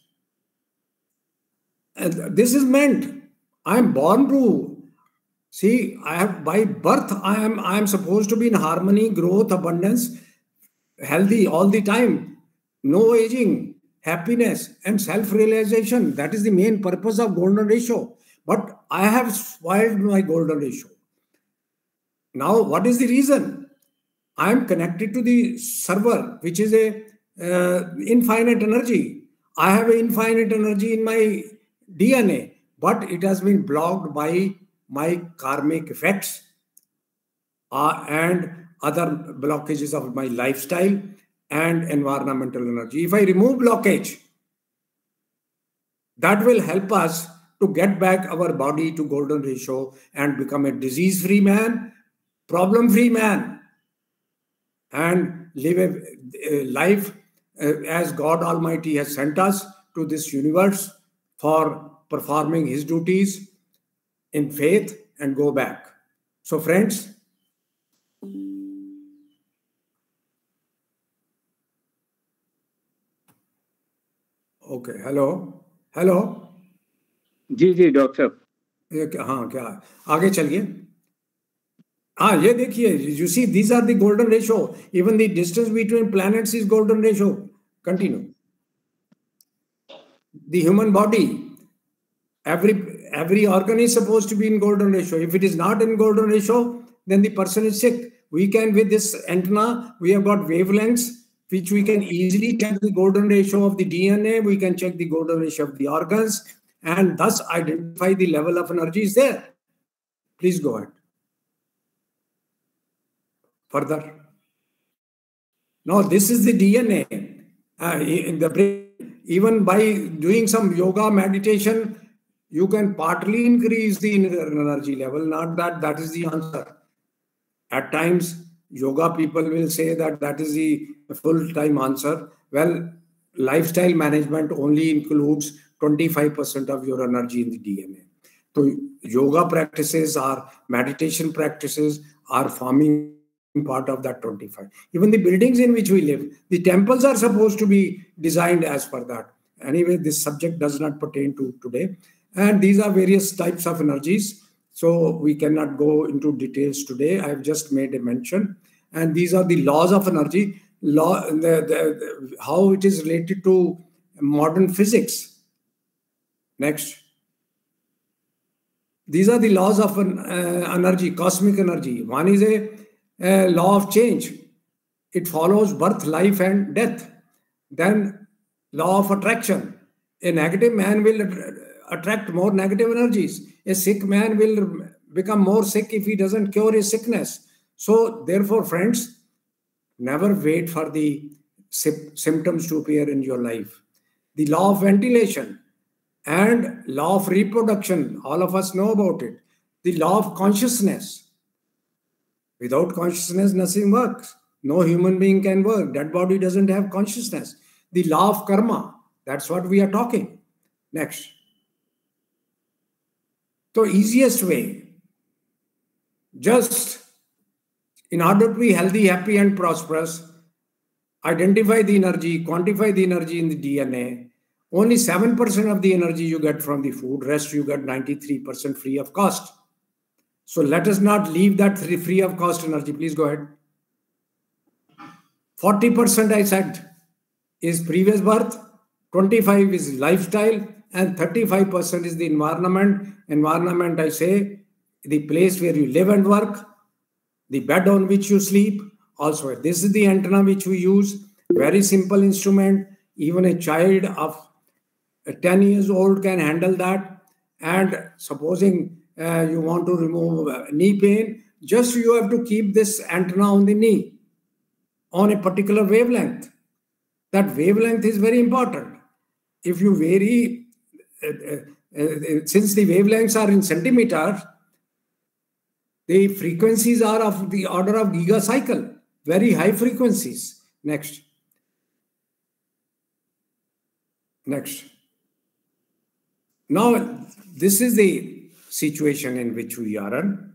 This is meant, I am born to see, I have by birth, I am supposed to be in harmony, growth, abundance, healthy all the time, no aging, happiness, and self-realization. That is the main purpose of golden ratio. But I have spoiled my golden ratio. Now, what is the reason? I am connected to the server, which is a infinite energy. I have an infinite energy in my DNA, but it has been blocked by my karmic effects and other blockages of my lifestyle and environmental energy. If I remove blockage, that will help us to get back our body to golden ratio and become a disease-free man, problem-free man, and live a life as God Almighty has sent us to this universe for performing His duties in faith and go back. So friends, okay, hello. जी doctor साहब, हाँ, क्या आगे चलिए. हाँ, ये देखिए, you see, these are the golden ratio. Even the distance between planets is golden ratio. Continue. The human body, every organ is supposed to be in golden ratio. If it is not in golden ratio, then the person is sick. We can, with this antenna, we have got wavelengths, which we can easily check the golden ratio of the DNA. We can check the golden ratio of the organs, and thus identify the level of energy is there. Please go ahead. Further. Now, this is the DNA. In the brain, even by doing some yoga meditation, you can partly increase the energy level. Not that is the answer. At times, yoga people will say that is the full-time answer. Well, lifestyle management only includes 25% of your energy in the DNA. So yoga practices or meditation practices are forming part of that 25. Even the buildings in which we live, the temples are supposed to be designed as per that. Anyway, this subject does not pertain to today. And these are various types of energies. So we cannot go into details today. I've just made a mention. And these are the laws of energy, how it is related to modern physics. Next. These are the laws of energy, cosmic energy. One is a law of change. It follows birth, life, and death. Then law of attraction. A negative man will attract more negative energies. A sick man will become more sick if he doesn't cure his sickness. So therefore, friends, never wait for the symptoms to appear in your life. The law of ventilation and law of reproduction, all of us know about it. The law of consciousness. Without consciousness, nothing works. No human being can work. That body doesn't have consciousness. The law of karma. That's what we are talking. Next. So easiest way, just in order to be healthy, happy, and prosperous, identify the energy, quantify the energy in the DNA. Only 7% of the energy you get from the food, rest you get 93% free of cost. So let us not leave that free of cost energy. Please go ahead. 40% I said is previous birth, 25% is lifestyle, and 35% is the environment. Environment, I say, the place where you live and work, the bed on which you sleep. Also, this is the antenna which we use. Very simple instrument. Even a child of 10 years old can handle that. And supposing you want to remove knee pain, just you have to keep this antenna on the knee on a particular wavelength. That wavelength is very important. If you vary, since the wavelengths are in centimeters, the frequencies are of the order of gigacycle, very high frequencies. Next. Next. Now, this is the situation in which we are in.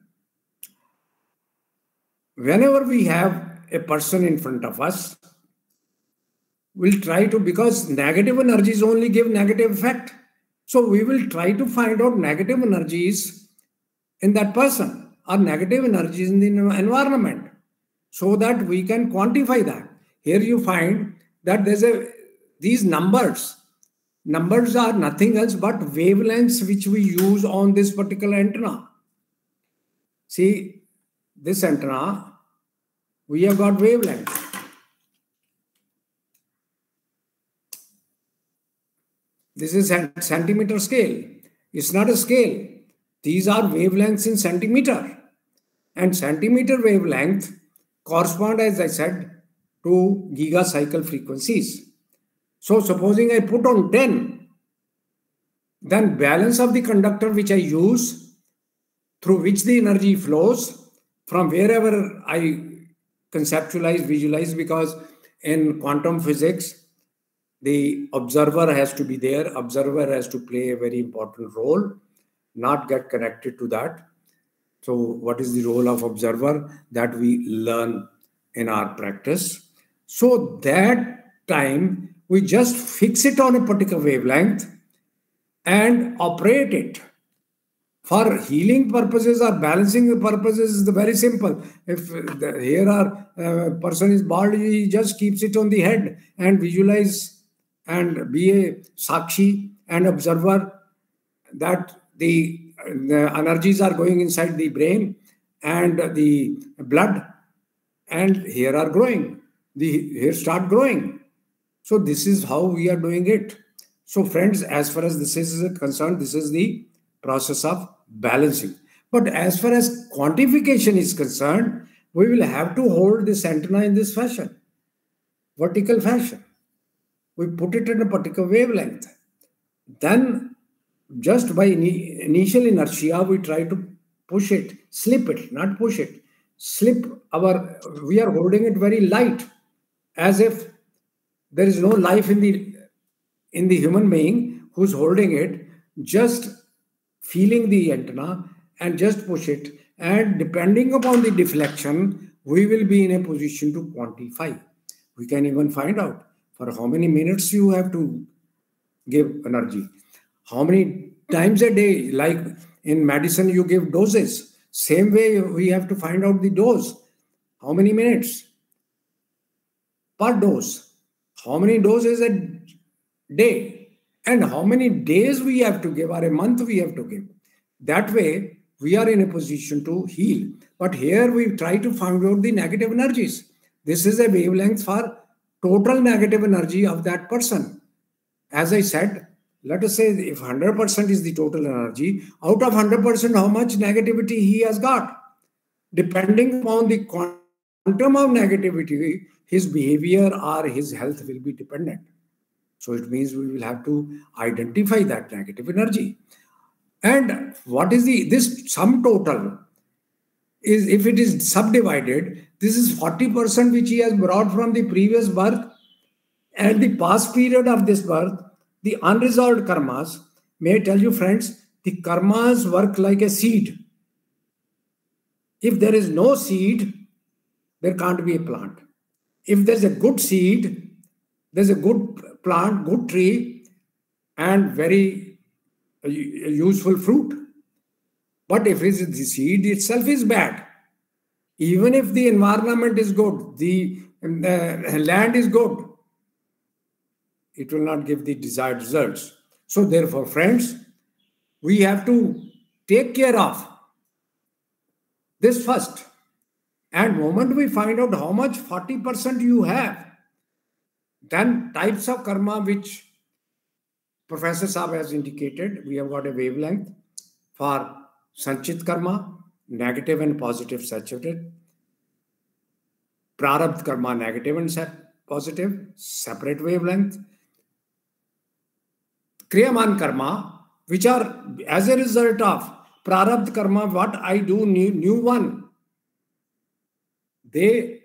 Whenever we have a person in front of us, we'll try to, because negative energies only give negative effect. So we will try to find out negative energies in that person or negative energies in the environment so that we can quantify that. Here you find that these numbers are nothing else but wavelengths which we use on this particular antenna. See, this antenna, we have got wavelength. This is a centimeter scale. It's not a scale. These are wavelengths in centimeter. And centimeter wavelength correspond, as I said, to gigacycle frequencies. So supposing I put on 10, then balance of the conductor which I use, through which the energy flows, from wherever I conceptualize, visualize, because in quantum physics, the observer has to be there. Observer has to play a very important role, not get connected to that. So what is the role of observer? That we learn in our practice. So that time, we just fix it on a particular wavelength and operate it. For healing purposes or balancing purposes, is very simple. If here a person is bald, he just keeps it on the head and visualize and be a sakshi and observer that the energies are going inside the brain and the blood, and hair are growing. The hair start growing. So this is how we are doing it. So friends, as far as this is concerned, this is the process of balancing. But as far as quantification is concerned, we will have to hold this antenna in this fashion, vertical fashion. We put it in a particular wavelength. Then just by initial inertia, we try to push it, slip it, not push it. We are holding it very light, as if there is no life in the human being who's holding it, just feeling the antenna and just push it. And depending upon the deflection, we will be in a position to quantify. We can even find out for how many minutes you have to give energy, how many times a day. Like in medicine, you give doses. Same way, we have to find out the dose. How many minutes per dose? How many doses a day? And how many days we have to give, or a month we have to give. That way, we are in a position to heal. But here we try to find out the negative energies. This is a wavelength for total negative energy of that person. As I said, let us say if 100% is the total energy, out of 100%, how much negativity he has got? Depending upon the quantum of negativity, his behavior or his health will be dependent. So it means we will have to identify that negative energy. And what is this sum total? Is if it is subdivided, this is 40% which he has brought from the previous birth and the past period of this birth, the unresolved karmas. May I tell you, friends, the karmas work like a seed. If there is no seed, there can't be a plant. If there's a good seed, there's a good plant, good tree, and very useful fruit. But if the seed itself is bad, even if the environment is good, the land is good, it will not give the desired results. So therefore, friends, we have to take care of this first. And moment we find out how much 40% you have, then types of karma which Professor Saab has indicated, we have got a wavelength for Sanchit karma, negative and positive saturated. Prarabdha karma, negative and positive, separate wavelength. Kriyaman karma, which are as a result of Prarabdha karma, what I do, new one. They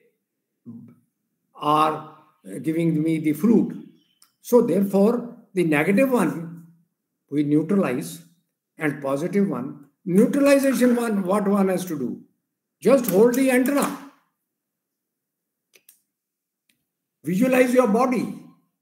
are giving me the fruit. So therefore, the negative one, we neutralize, and positive one, neutralization one, what one has to do? Just hold the antenna. Visualize your body.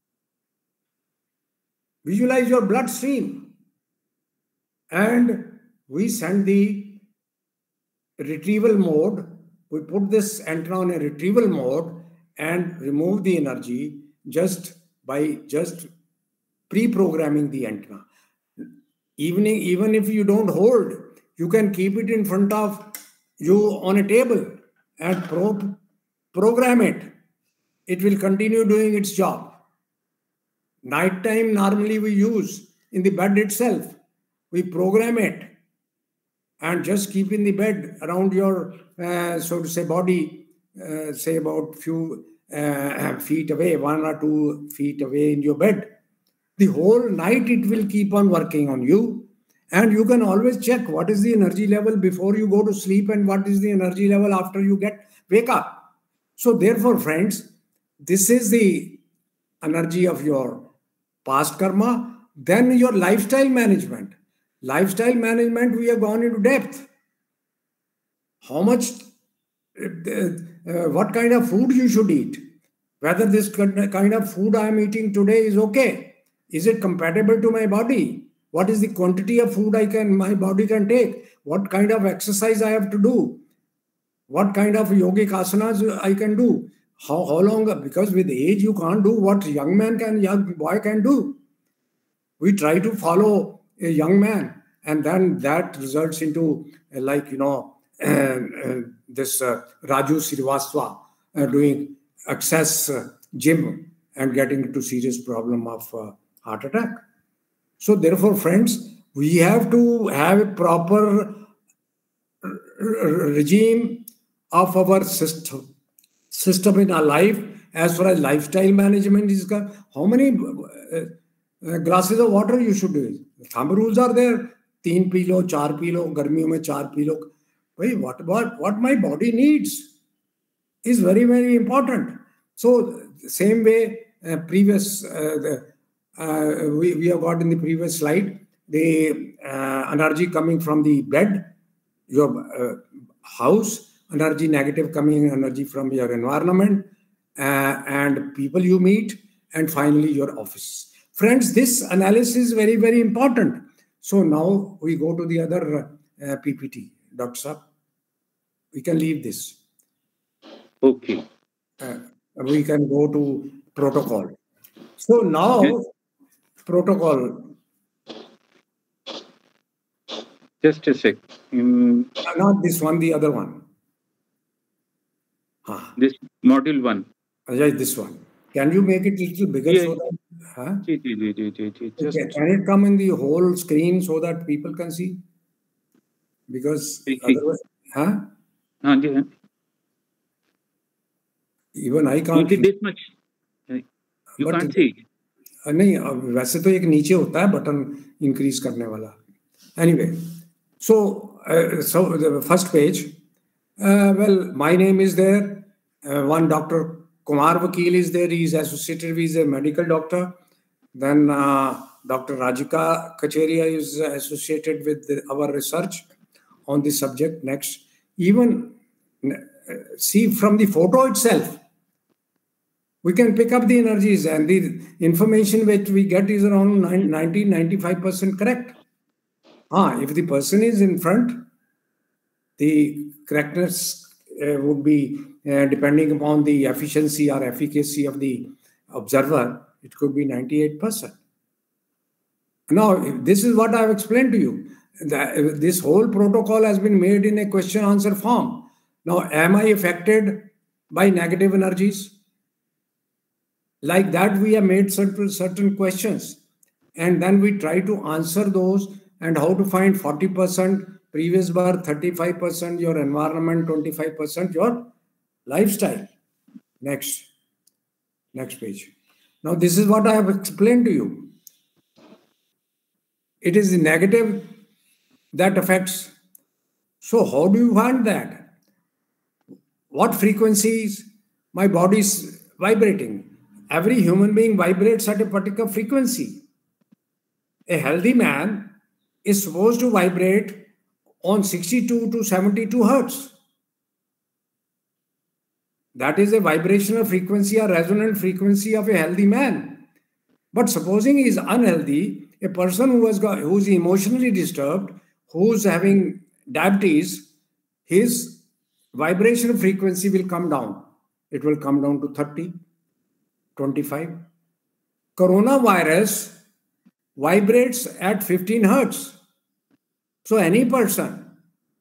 Visualize your bloodstream. And we send the retrieval mode. We put this antenna on a retrieval mode and remove the energy just by pre-programming the antenna. Even if you don't hold, you can keep it in front of you on a table and program it. It will continue doing its job. Nighttime normally we use in the bed itself. We program it and just keep in the bed around your, so to say, body, say about few feet away, 1 or 2 feet away in your bed. The whole night it will keep on working on you. And you can always check what is the energy level before you go to sleep and what is the energy level after you wake up. So therefore, friends, this is the energy of your past karma. Then your lifestyle management. Lifestyle management, we have gone into depth. How much, what kind of food you should eat. Whether this kind of food I am eating today is okay. Is it compatible to my body? What is the quantity of food my body can take? What kind of exercise I have to do? What kind of yogic asanas I can do? How long? Because with age you can't do what young boy can do. We try to follow a young man, and then that results into this Raju Srivastava doing excess gym and getting into serious problem of heart attack. So therefore, friends, we have to have a proper regime of our system in our life as far as lifestyle management is concerned. How many glasses of water you should do? Thumb rules are there. 3 पी लो, 4 पी लो, गर्मियों में 4 पी लो. What my body needs is very, very important. So same way, previous we have got in the previous slide the energy coming from the bed, your house, energy, negative coming energy from your environment, and people you meet, and finally your office. Friends, this analysis is very, very important. So now we go to the other PPT. Dr. Saab, we can leave this. Okay. We can go to protocol. So now, protocol. Just a sec. Not this one, the other one. This module 1. Yeah, this one. Can you make it a little bigger so that? Just can it come in the whole screen so that people can see? Because otherwise, even I can't see. This much. You can't see. नहीं, वैसे तो एक नीचे होता है button increase करने वाला. Anyway, so the first page. Well, my name is there. One Dr. Kumar Vakil is there. He is associated with a medical doctor. Then Dr. Rajika Kacheria is associated with our research on this subject. Next, even see from the photo itself, we can pick up the energies, and the information which we get is around 90-95% correct. If the person is in front, the correctness would be depending upon the efficiency or efficacy of the observer, it could be 98%. Now, this is what I have explained to you. This whole protocol has been made in a question-answer form. Now, am I affected by negative energies? Like that, we have made certain questions, and then we try to answer those, and how to find 40% previous birth, 35% your environment, 25% your lifestyle. Next page. Now, this is what I have explained to you. It is the negative that affects. So how do you find that? What frequencies my body is vibrating? Every human being vibrates at a particular frequency. A healthy man is supposed to vibrate on 62 to 72 hertz. That is a vibrational frequency or resonant frequency of a healthy man. But supposing he is unhealthy, a person who's emotionally disturbed, who's having diabetes, his vibrational frequency will come down. It will come down to 30, 25. Coronavirus vibrates at 15 hertz. So any person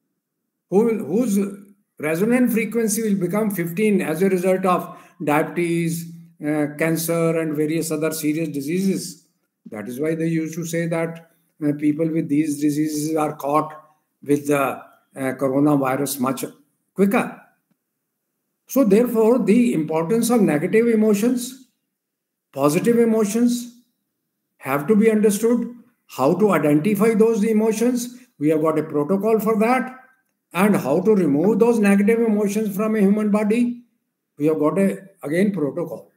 whose resonant frequency will become 15 as a result of diabetes, cancer, and various other serious diseases. That is why they used to say that people with these diseases are caught with the coronavirus much quicker. So therefore, the importance of negative emotions, positive emotions have to be understood. How to identify those emotions, we have got a protocol for that. And how to remove those negative emotions from a human body, we have got again protocol.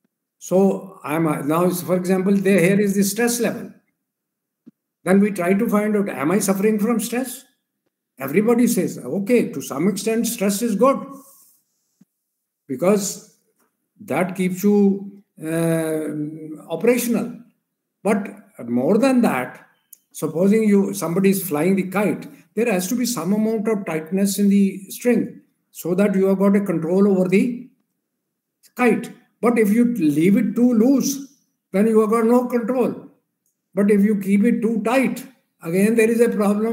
So now, for example, here is the stress level. Then we try to find out, am I suffering from stress? Everybody says, okay, to some extent, stress is good, because that keeps you operational. But more than that, supposing somebody is flying the kite, there has to be some amount of tightness in the string so that you have got a control over the kite. But if you leave it too loose, then you have got no control. But if you keep it too tight, again there is a problem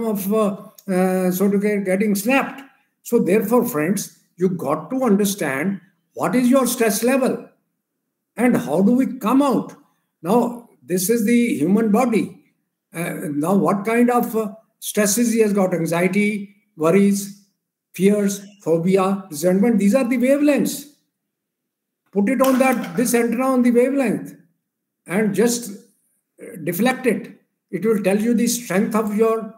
of getting snapped. So therefore, friends, you got to understand what is your stress level and how do we come out. Now, this is the human body. Now, what kind of stresses he has got? Anxiety, worries, fears, phobia, resentment. These are the wavelengths. Put it on this antenna on the wavelength and just deflect it. It will tell you the strength of your,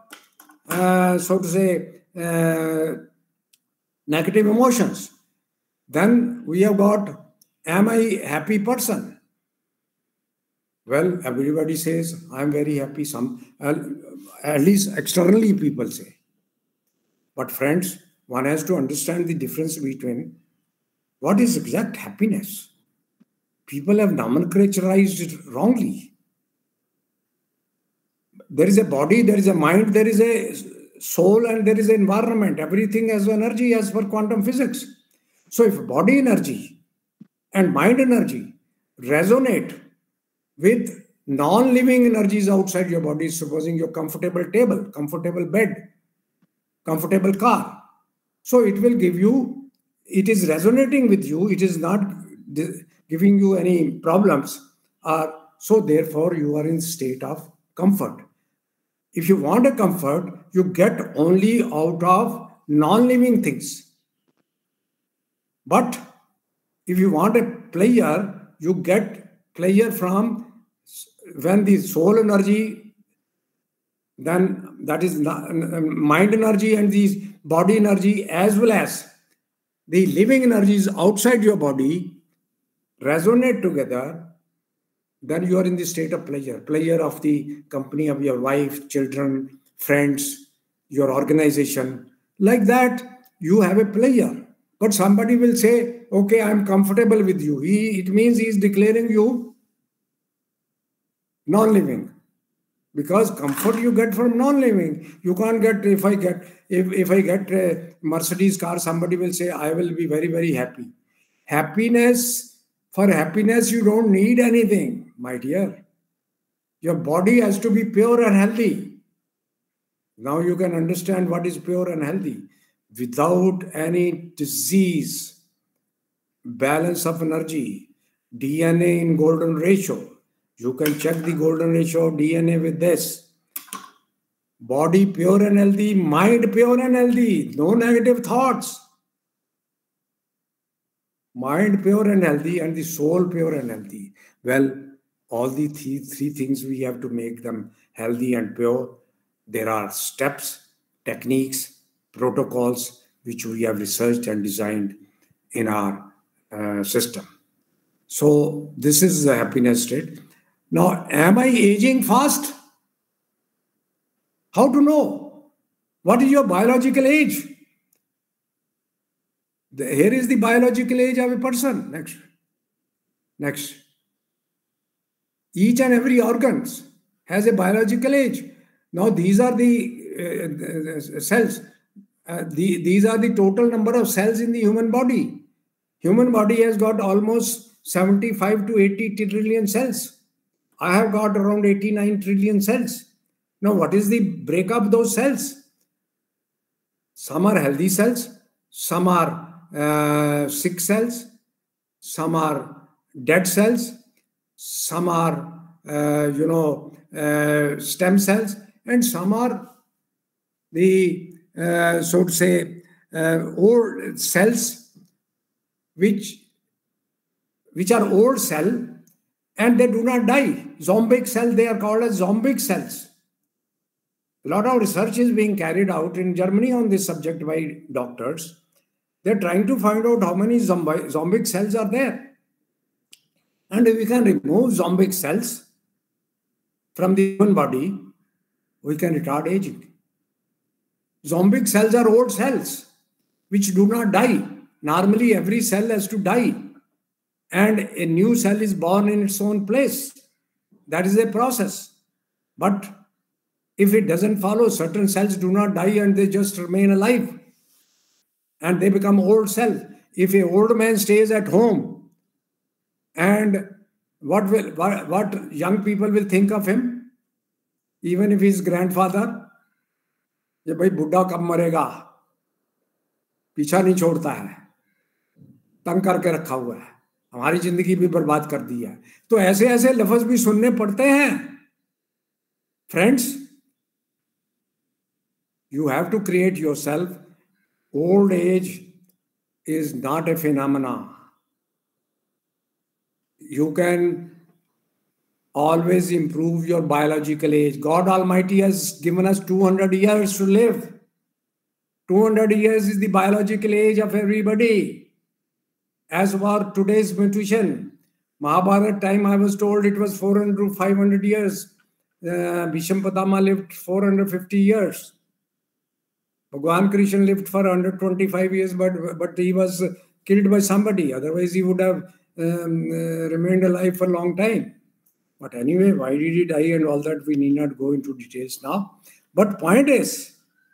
negative emotions. Then we have got, am I a happy person? Well, everybody says, I'm very happy. At least externally people say. But friends, one has to understand the difference between what is exact happiness. People have nomenclaturized it wrongly. There is a body, there is a mind, there is a soul, and there is an environment. Everything has energy as per quantum physics. So if body energy and mind energy resonate with non-living energies outside your body, supposing your comfortable table, comfortable bed, comfortable car, so it will give you, it is resonating with you, it is not giving you any problems, so therefore you are in state of comfort. If you want a comfort, you get only out of non-living things. But if you want a pleasure, you get pleasure from when the soul energy, then that is mind energy and the body energy, as well as the living energies outside your body resonate together, then you are in the state of pleasure of the company of your wife, children, friends, your organization. Like that, you have a pleasure. But somebody will say, okay, I'm comfortable with you. It means he is declaring you non-living. Because comfort you get from non-living. You can't get, if I get a Mercedes car, somebody will say, I will be very, very happy. For happiness, you don't need anything, my dear. Your body has to be pure and healthy. Now you can understand what is pure and healthy. Without any disease, balance of energy, DNA in golden ratio. You can check the golden ratio of DNA with this. Body pure and healthy, mind pure and healthy, no negative thoughts. Mind pure and healthy and the soul pure and healthy. Well, all the three things we have to make them healthy and pure. There are steps, techniques, protocols which we have researched and designed in our system. So this is the happiness state. Now, am I aging fast? How to know? What is your biological age? Here is the biological age of a person. Next. Each and every organ has a biological age. Now, these are the cells. These are the total number of cells in the human body. Human body has got almost 75 to 80 trillion cells. I have got around 89 trillion cells. Now, what is the breakup of those cells? Some are healthy cells, some are sick cells, some are dead cells, some are, stem cells, and some are the, so to say, old cells, which are old cell, and they do not die. Zombic cells, they are called as zombic cells. A lot of research is being carried out in Germany on this subject by doctors. They're trying to find out how many zombic cells are there. And if we can remove zombic cells from the human body, we can retard aging. Zombic cells are old cells which do not die. Normally, every cell has to die, and a new cell is born in its own place. That is a process. But if it doesn't follow, certain cells do not die and they just remain alive. And they become old cells. If an old man stays at home, and what young people will think of him, even if his grandfather, ये भाई बुढ़ा कब मरेगा, पीछा नहीं छोड़ता है, तंग करके रखा हुआ है, हमारी जिंदगी भी बर्बाद कर दी है. तो ऐसे ऐसे लफ्ज भी सुनने पड़ते हैं. Friends, you have to create yourself. Old age is not a phenomenon. You can always improve your biological age. God Almighty has given us 200 years to live. 200 years is the biological age of everybody. As for today's nutrition, Mahabharata time, I was told it was 400 to 500 years. Bhisham Pitama lived 450 years. Bhagwan Krishna lived for 125 years, but he was killed by somebody. Otherwise, he would have remained alive for a long time. But anyway, why did he die and all that, we need not go into details now. But point is,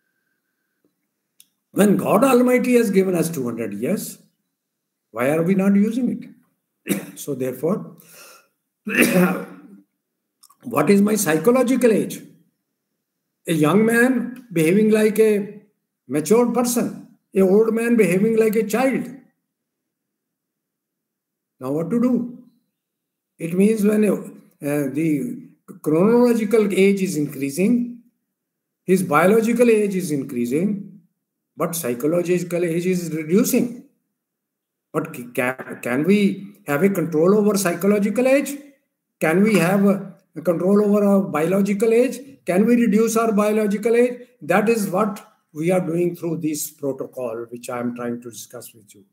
when God Almighty has given us 200 years, why are we not using it? So therefore, what is my psychological age? A young man behaving like a mature person, a old man behaving like a child. Now what to do? It means when the chronological age is increasing, his biological age is increasing, but psychological age is reducing. But can we have a control over psychological age? Can we have a control over our biological age? Can we reduce our biological age? That is what we are doing through this protocol, which I am trying to discuss with you.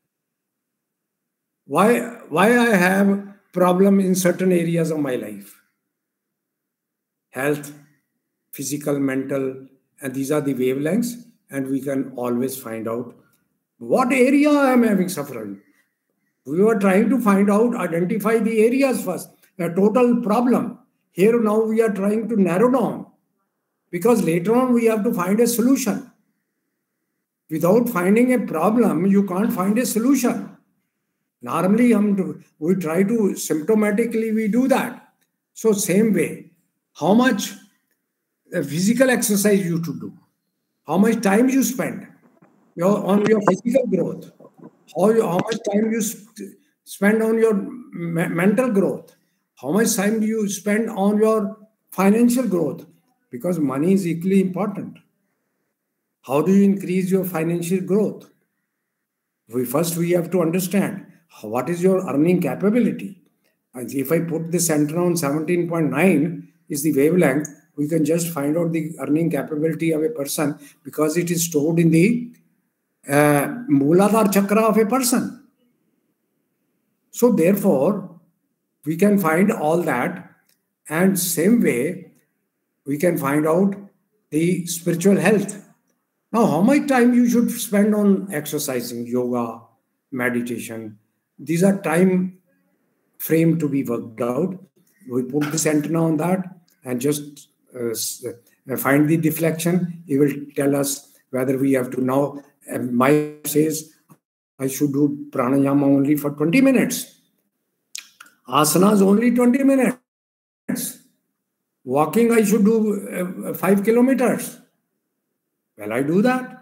Why I have problem in certain areas of my life? Health, physical, mental, and these are the wavelengths, and we can always find out what area I am having suffering. We were trying to find out, identify the areas first, a total problem. Here now we are trying to narrow down, because later on we have to find a solution. Without finding a problem, you can't find a solution. Normally, we try to symptomatically we do that. So same way, how much physical exercise you to do, how much time you spend on your physical growth, how much time you spend on your mental growth, how much time do you spend on your financial growth, because money is equally important. How do you increase your financial growth? We have to understand what is your earning capability. And if I put the center on 17.9 is the wavelength, we can just find out the earning capability of a person, because it is stored in the Mooladhara chakra of a person. So therefore, we can find all that, and same way, we can find out the spiritual health. Now, how much time you should spend on exercising, yoga, meditation? These are time frame to be worked out. We put this antenna on that and just find the deflection. It will tell us whether we have to now. My says I should do pranayama only for 20 minutes. Asanas only 20 minutes. Walking I should do 5 kilometers. Well, I do that.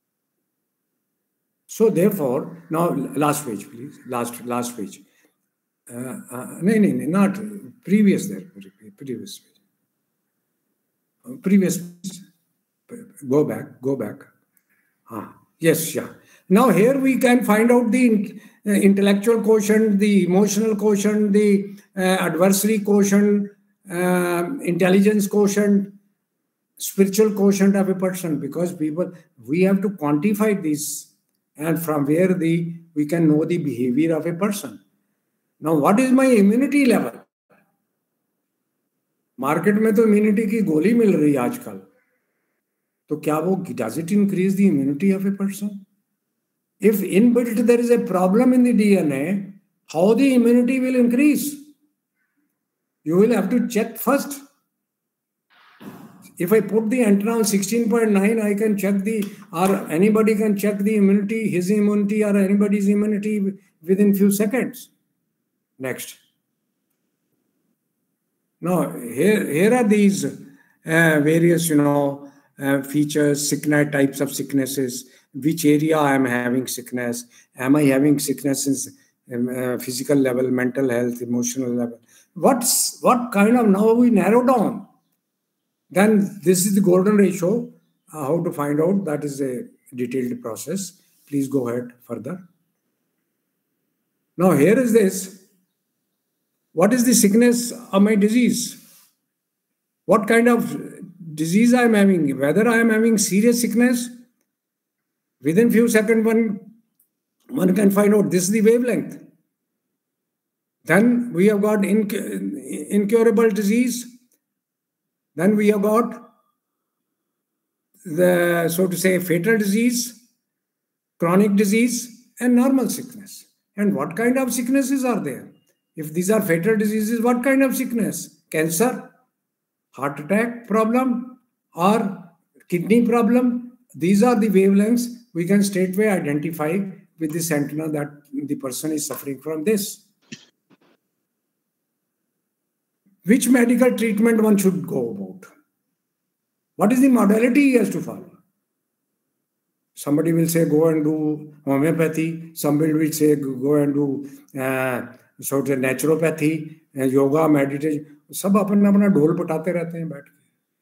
So therefore, now last page, please. Last page. No, not previous there. Previous page. Previous page. Go back. Yes, yeah. Now here we can find out the intellectual quotient, the emotional quotient, the adversary quotient, intelligence quotient, spiritual quotient of a person, because we have to quantify this, and from where we can know the behavior of a person. Now, what is my immunity level? Market में तो immunity की गोली मिल रही है आजकल, तो क्या वो does it increase the immunity of a person? If inbuilt there is a problem in the DNA, how the immunity will increase? You will have to check first. If I put the antenna on 16.9, I can check or anybody can check the immunity, his immunity or anybody's immunity within few seconds. Next. Now, here are these various, features, sickness, types of sicknesses, which area I am having sickness. Am I having sickness in physical level, mental health, emotional level? What kind of, now we narrow down. Then this is the golden ratio. How to find out, that is a detailed process. Please go ahead further. Now here is this. What is the sickness of my disease? What kind of disease I am having? Whether I am having serious sickness, within few seconds one can find out. This is the wavelength. Then we have got incurable disease. Then we have got the, so to say, fatal disease, chronic disease, and normal sickness. And what kind of sicknesses are there? If these are fatal diseases, what kind of sickness? Cancer, heart attack problem, or kidney problem? These are the wavelengths we can straightway identify with this antenna that the person is suffering from this. Which medical treatment one should go about? What is the modality he has to follow? Somebody will say go and do homeopathy. Somebody will say go and do sort of naturopathy, yoga, meditation. सब अपना अपना ढोल पटाते रहते हैं बैठ के.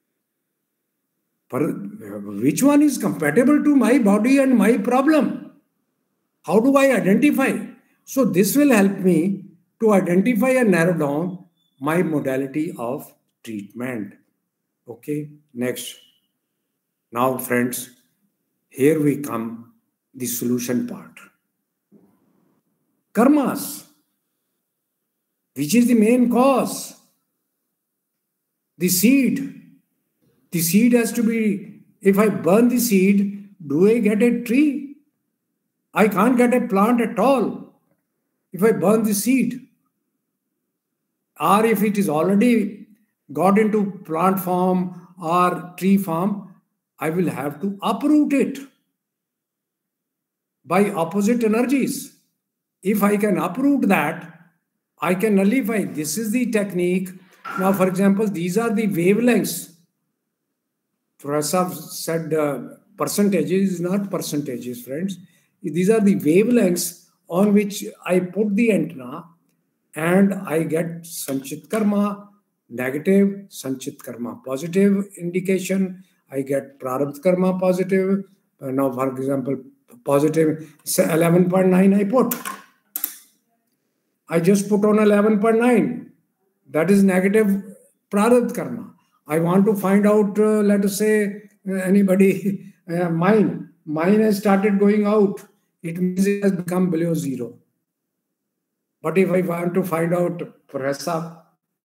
पर which one is compatible to my body and my problem? How do I identify? So this will help me to identify and narrow down my modality of treatment. Okay, next. Now, friends, here we come, the solution part. Karmas, which is the main cause? The seed. The seed has to be, if I burn the seed, do I get a tree? I can't get a plant at all if I burn the seed. Or if it is already got into plant form or tree form, I will have to uproot it by opposite energies. If I can uproot that, I can nullify. This is the technique. Now, for example, these are the wavelengths. Professor said percentages is not percentages, friends. These are the wavelengths on which I put the antenna and I get Sanchit Karma, negative, Sanchit Karma, positive indication. I get Prarabdha Karma, positive. Now, for example, positive 11.9 I put. I just put on 11.9. That is negative Prarabdha Karma. I want to find out, let us say, anybody, mine has started going out. It means it has become below zero. But if I want to find out Prasa,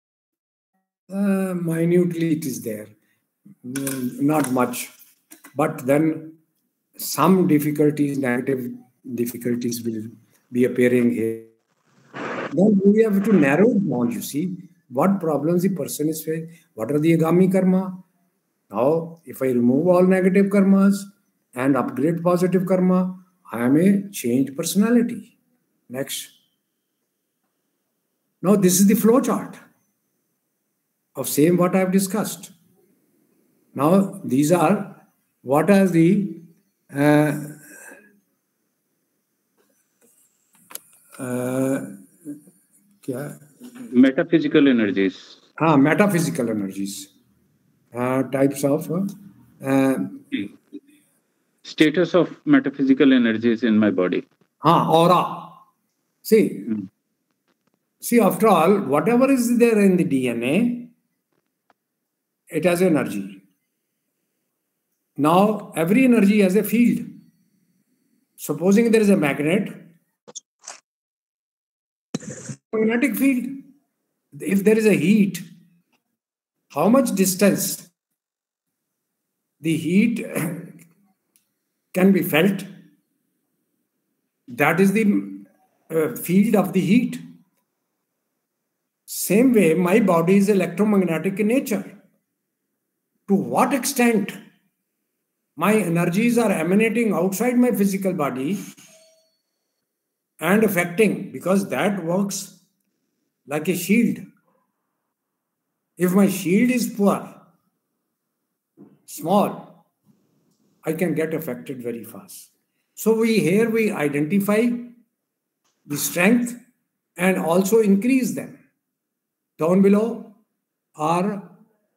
minutely it is there. Not much. But then some difficulties, negative difficulties will be appearing here. Then we have to narrow down, you see, what problems the person is facing, what are the Agami karma. Now, if I remove all negative karmas and upgrade positive karma, I am a changed personality. Next. Now, this is the flow chart of same what I have discussed. Now, these are what are the metaphysical energies. Metaphysical energies. Types of status of metaphysical energies in my body. Aura. See, after all, whatever is there in the DNA, it has energy. Now, every energy has a field. Supposing there is a magnetic field. If there is a heat, how much distance the heat can be felt? That is the field of the heat. Same way, my body is electromagnetic in nature. To what extent my energies are emanating outside my physical body and affecting, because that works like a shield. If my shield is poor, small, I can get affected very fast. So we identify the strength and also increase them. Down below are,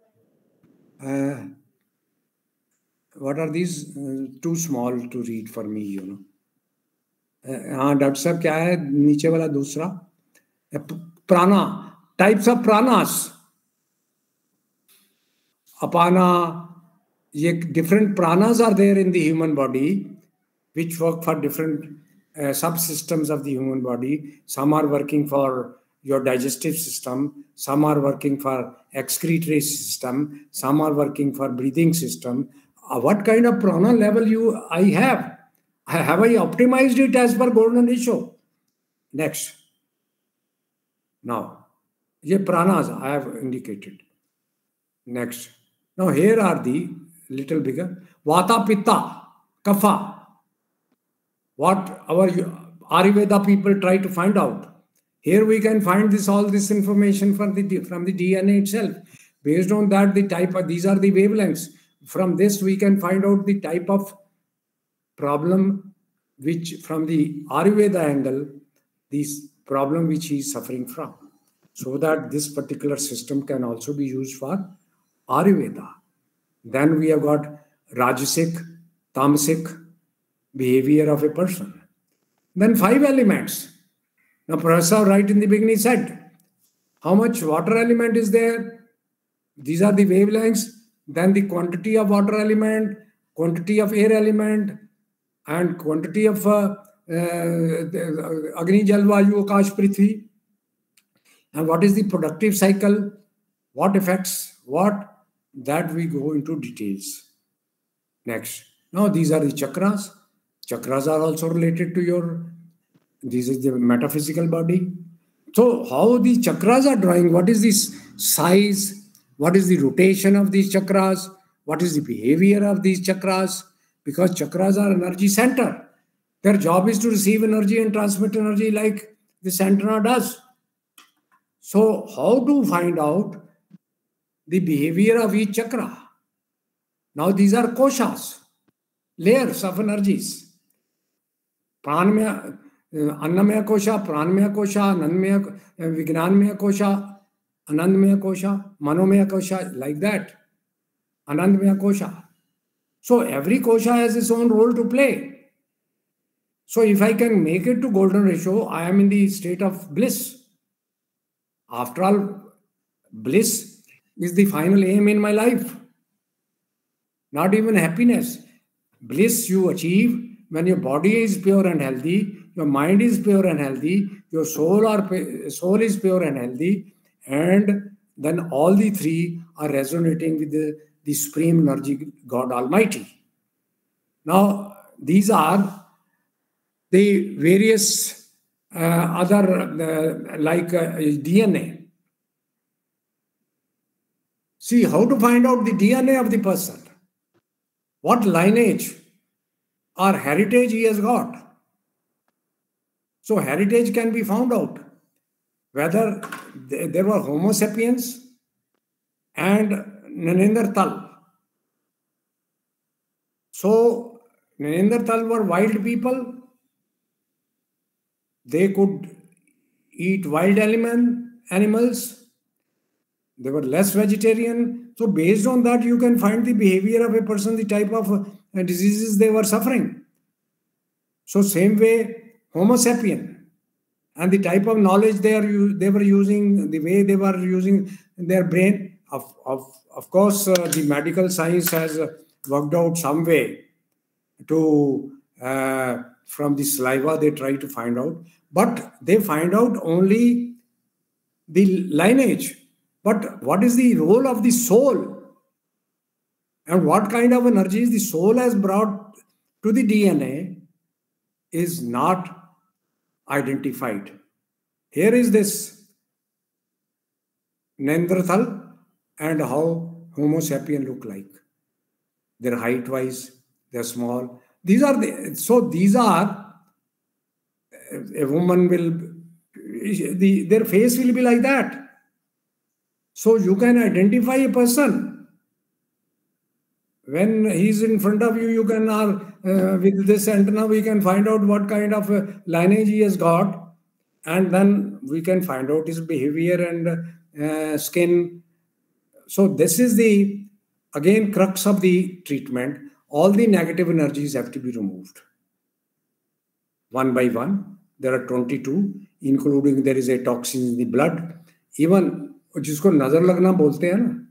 what are these? Too small to read for me, you know. Dr. Sahab, क्या है नीचे वाला दूसरा? Prana, types of pranas. Apana, different pranas are there in the human body, which work for different subsystems of the human body. Some are working for your digestive system, some are working for excretory system, some are working for breathing system, what kind of prana level I have. Have I optimized it as per golden ratio? Next. Now, ye pranas I have indicated. Next. Now here are the little bigger. Vata, Pitta, Kapha. What our Ayurveda people try to find out. Here we can find all this information from the DNA itself. Based on that, the type of, these are the wavelengths. From this, we can find out the type of problem which, from the Ayurveda angle, this problem which he is suffering from, so that this particular system can also be used for Ayurveda. Then we have got Rajasic, Tamasic behavior of a person. Then 5 elements. Now, Professor right in the beginning said, how much water element is there? These are the wavelengths. Then the quantity of water element, quantity of air element, and quantity of Agni, Jal, Vayu, Akash, Prithvi. And what is the productive cycle? What affects what? That we go into details. Next. Now, these are the chakras. Chakras are also related to this is the metaphysical body. So how the chakras are drawing, what is this size, what is the rotation of these chakras, what is the behavior of these chakras, because chakras are energy center. Their job is to receive energy and transmit energy like this antenna does. So how to find out the behavior of each chakra? Now these are koshas, layers of energies. Pranamaya, Annamaya kosha, Pranamaya kosha, Anandmaya, Vijnanmaya kosha, Anandmaya kosha, Manomaya kosha, like that. Anandmaya kosha. So every kosha has its own role to play. So if I can make it to golden ratio, I am in the state of bliss. After all, bliss is the final aim in my life. Not even happiness. Bliss you achieve when your body is pure and healthy, your mind is pure and healthy, your soul is pure and healthy, and then all the three are resonating with the supreme energy, God Almighty. Now, these are the various other, like DNA. See, how to find out the DNA of the person? What lineage or heritage he has got. So heritage can be found out. Whether there were Homo sapiens and Neanderthal. So Neanderthal were wild people. They could eat wild animals. They were less vegetarian. So based on that, you can find the behavior of a person, the type of diseases they were suffering. So same way, Homo sapien, and the type of knowledge they were using, the way they were using their brain. Of course, the medical science has worked out some way to, from the saliva, they try to find out. But they find out only the lineage. But what is the role of the soul? And what kind of energies the soul has brought to the DNA is not identified. Here is this Neanderthal and how Homo sapien look like. Their height wise, they're small. These are a woman will, their face will be like that. So you can identify a person. When he's in front of you, you can, with this antenna, we can find out what kind of lineage he has got. And then we can find out his behavior and skin. So this is the, again, crux of the treatment. All the negative energies have to be removed. One by one. There are 22, including there is a toxin in the blood. Even जिसको नजर लगना बोलते हैं ना,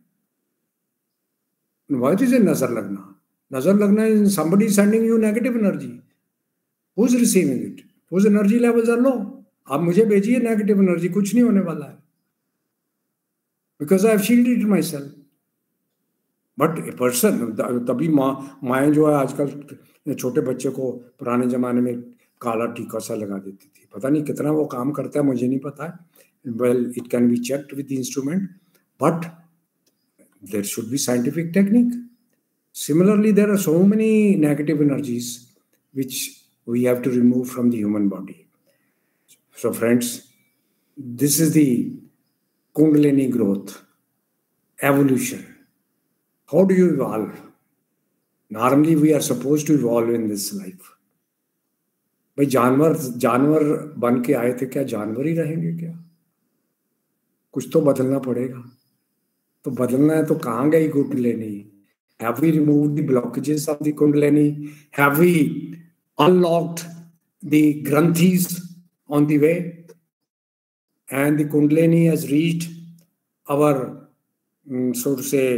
what is a नजर लगना? नजर लगना is somebody sending you negative energy. Who's receiving it? Whose energy levels are low? आप मुझे भेजिए negative energy, कुछ नहीं होने वाला है. Because I have shielded myself. But a person, तभी माएँ जो है आजकल छोटे बच्चे को पुराने जमाने में काला टीका सा लगा देती थी। पता नहीं कितना वो काम करता है, मुझे नहीं पता है। Well, it can be checked with the instrument, but there should be scientific technique. Similarly, there are so many negative energies which we have to remove from the human body. So friends, this is the Kundalini growth, evolution. How do you evolve? Normally we are supposed to evolve in this life. भाई जानवर बन के आए थे, क्या जानवर ही रहेंगे क्या? कुछ तो बदलना पड़ेगा। तो बदलना है तो कहाँ गई kundalini? Have we removed the blockages of the Kundalini? Have we unlocked the granthis on the way? And the Kundalini has reached our, so to say,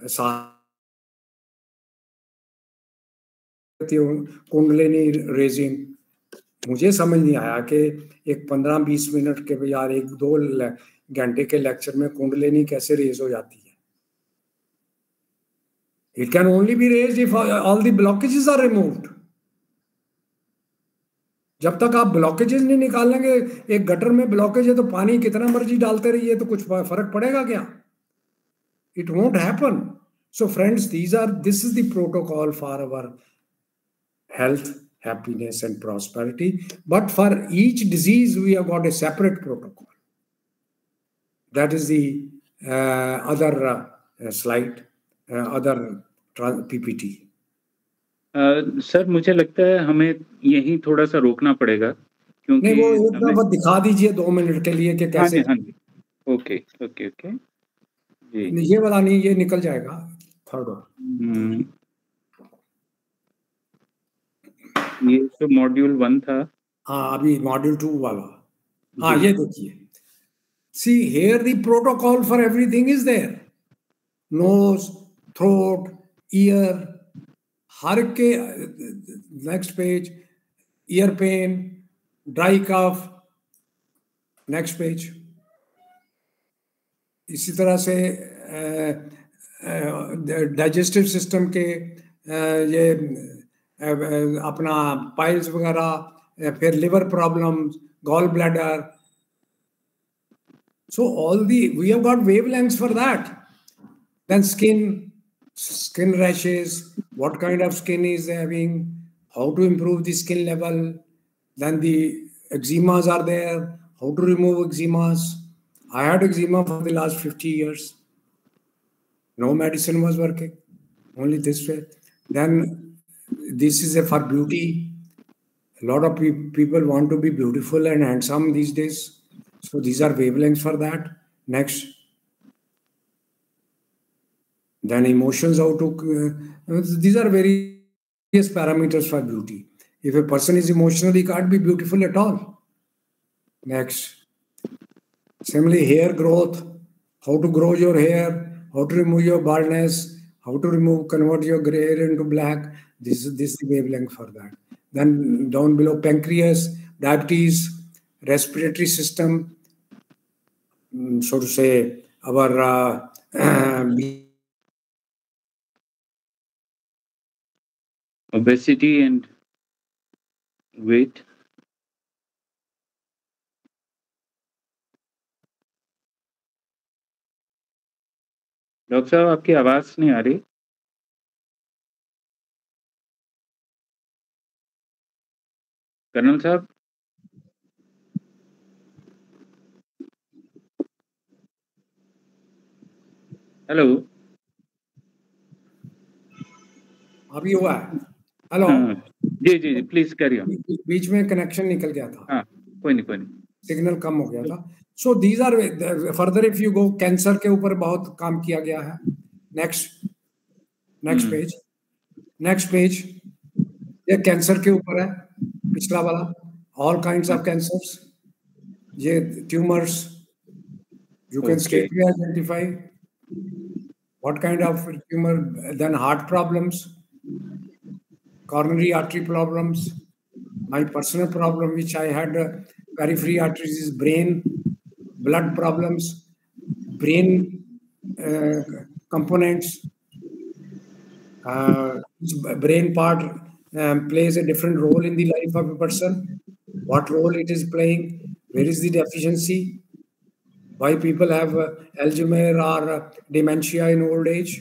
Kundalini raising. मुझे समझ नहीं आया कि एक 15-20 मिनट के यार 1-2 घंटे के लेक्चर में कुंडलिनी कैसे रेज हो जाती है। It can only be raised if all the blockages are removed. जब तक आप ब्लॉकेजेस नहीं निकालेंगे, एक गटर में ब्लॉकेज है तो पानी कितना मर्जी डालते रहिए तो कुछ फर्क पड़ेगा क्या? It won't happen. So friends, this is the protocol for our health, happiness and prosperity. But for each disease, we have got a separate protocol. That is the other slide, other PPT. Sir मुझे लगता है हमें यही थोड़ा सा रोकना पड़ेगा, क्योंकि नहीं, वो एक बार दिखा दीजिए 2 मिनट के लिए कि कैसे। हाँ जी। ओके जी। ये वाला नहीं, ये निकल जाएगा थर्ड। ये तो मॉड्यूल 1 था। हाँ, अभी मॉड्यूल 2 वाला। हाँ, ये देखिए। See, here the protocol for everything is there. Nose, throat, ear, हर के next page, ear pain, dry cough, next page. इसी तरह से डाइजेस्टिव सिस्टम के ये अपना पाइल्स वगैरह, फिर liver problems, gall bladder. So we have got wavelengths for that. Then skin rashes, what kind of skin is having, how to improve the skin level. Then the eczemas are there, how to remove eczemas. I had eczema for the last 50 years. No medicine was working, only this way. Then this is for beauty. A lot of people want to be beautiful and handsome these days. So these are wavelengths for that. Next. Then emotions, how to, these are various parameters for beauty. If a person is emotional, he can't be beautiful at all. Next. Similarly, hair growth, how to grow your hair, how to remove your baldness, how to convert your gray hair into black. This is the wavelength for that. Then down below, pancreas, diabetes, respiratory system, so to say, our obesity and weight. Doctor साहब, आपकी आवाज नहीं आ रही। Colonel साहब। Hello. अभी हुआ है। Hello. जी प्लीज कैरी ऑन। बीच में कनेक्शन निकल गया था। हाँ, कोई नहीं सिग्नल कम हो गया था। So these are further, if you go, cancer के ऊपर बहुत काम किया गया है। नेक्स्ट पेज, ये कैंसर के ऊपर है, पिछला वाला। ऑल काइंड्स ऑफ कैंसर्स, ये tumours, you can straightly identify what kind of tumor. Then heart problems, coronary artery problems. My personal problem, which I had, periphery arteries, is brain, blood problems, brain components, Each brain part plays a different role in the life of a person. What role it is playing? Where is the deficiency? Why people have Alzheimer or dementia in old age?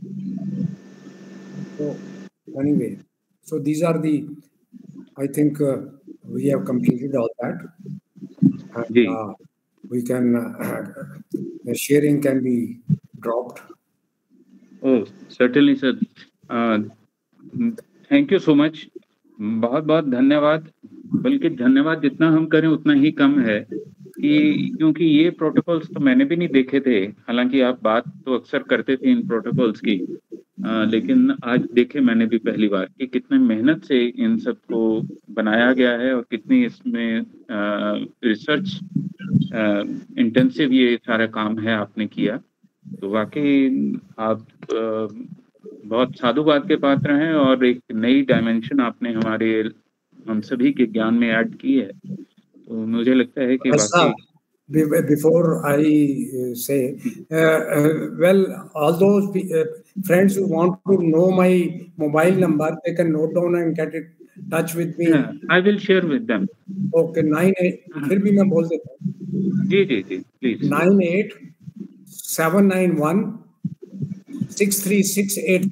So anyway, so these are the, I think we have completed all that. And, we can, the sharing can be dropped. Oh, certainly, sir. Thank you so much. बहुत बहुत धन्यवाद। बल्कि धन्यवाद जितना हम करें उतना ही कम है, कि क्योंकि ये प्रोटोकॉल्स तो मैंने भी नहीं देखे थे। हालांकि आप बात तो अक्सर करते थे इन प्रोटोकॉल्स की, लेकिन आज देखे मैंने भी पहली बार कि कितने मेहनत से इन सब को बनाया गया है और कितनी इसमें रिसर्च इंटेंसिव ये सारा काम है आपने किया। तो वाकई आप बहुत साधुवाद के पात्र हैं और एक नई डायमेंशन आपने हम सभी के ज्ञान में ऐड की है। तो मुझे लगता है कि वाकई before I say, well, all those friends who want to know my mobile number, they can note down and get in touch with me. Yeah, I will share with them. Okay, 98. फिर भी मैं बोल देता हूँ. जी जी जी, please. 98-791-6368.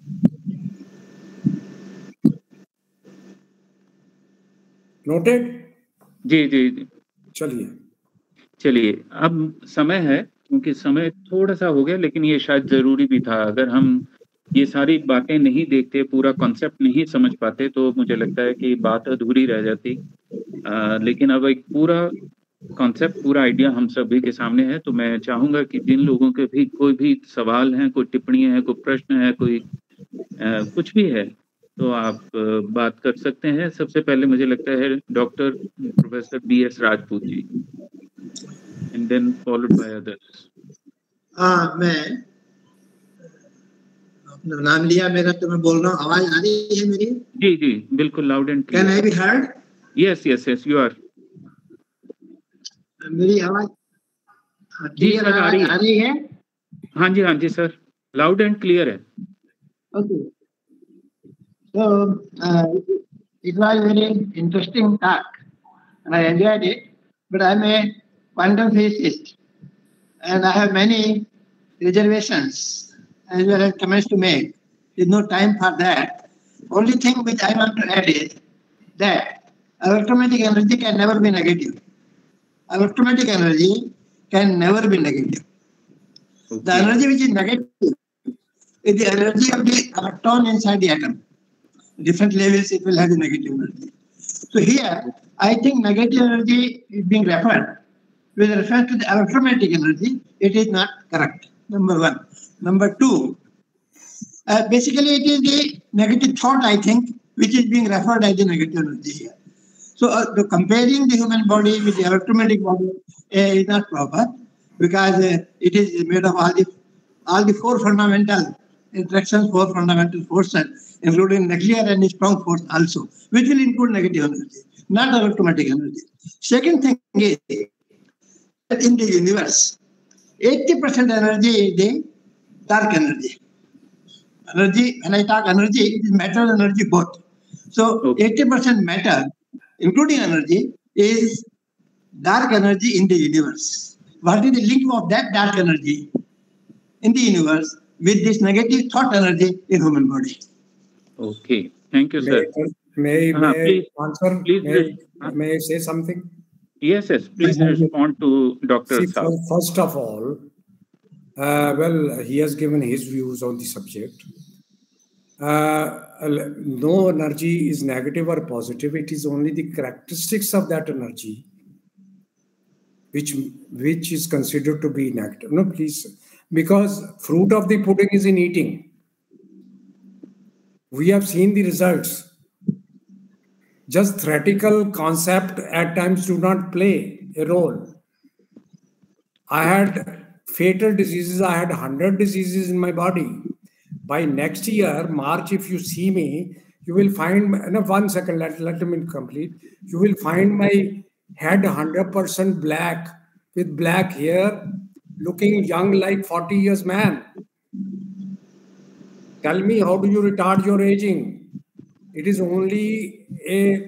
Noted? जी जी जी. चलिए, अब समय है, क्योंकि समय थोड़ा सा हो गया, लेकिन ये शायद जरूरी भी था। अगर हम ये सारी बातें नहीं देखते, पूरा कॉन्सेप्ट नहीं समझ पाते, तो मुझे लगता है कि बात अधूरी रह जाती। लेकिन अब एक पूरा कॉन्सेप्ट, पूरा आइडिया हम सभी के सामने है। तो मैं चाहूंगा कि जिन लोगों के भी कोई भी सवाल हैं, कोई टिप्पणियां हैं, कोई प्रश्न है, कोई कुछ भी है, तो आप बात कर सकते हैं। सबसे पहले मुझे लगता है doctor professor BS Rajput ji, and then followed by others. मैं अपना नाम लिया मेरा, तो मैं बोल रहा हूँ। आवाज आ रही है मेरी? जी जी, बिल्कुल loud and clear. Can I be heard? Yes yes yes, you are. मेरी आवाज जी सर आ रही है? हाँ जी सर, loud and clear है। Okay. So it was very interesting talk and I enjoyed it, but I'm a quantum physicist and I have many reservations as well as comments to make. There's no time for that. Only thing which I want to add is that electromagnetic energy can never be negative. Electromagnetic energy can never be negative. Okay. The energy which is negative is the energy of the electron inside the atom. Different levels it will have the negative energy. So here, I think negative energy is being referred. With reference to the electromagnetic energy, it is not correct. Number one. Number two, basically it is the negative thought, I think, which is being referred as the negative energy here. So the comparing the human body with the electromagnetic body is not proper, because it is made of all the four fundamental interactions, four fundamental forces, including nuclear and strong force also, which will include negative energy, not electromagnetic energy. Second thing is that in the universe, 80% energy is the dark energy. Energy, when I talk energy, it is matter and energy both. So 80% matter, including energy, is dark energy in the universe. What is the link of that dark energy in the universe with this negative thought energy in human body? Okay, thank you, sir. May please answer? Please, may I say something? Yes, please respond to Dr. Saab. First of all, well, he has given his views on the subject. No energy is negative or positive. It is only the characteristics of that energy which is considered to be negative. No, please, because fruit of the pudding is in eating. We have seen the results. Just theoretical concept at times do not play a role. I had fatal diseases. I had 100 diseases in my body. By next year, March, if you see me, you will find, no, 1 second, let me complete. You will find my head 100% black with black hair, looking young like 40 years man. Tell me, how do you retard your aging? It is only a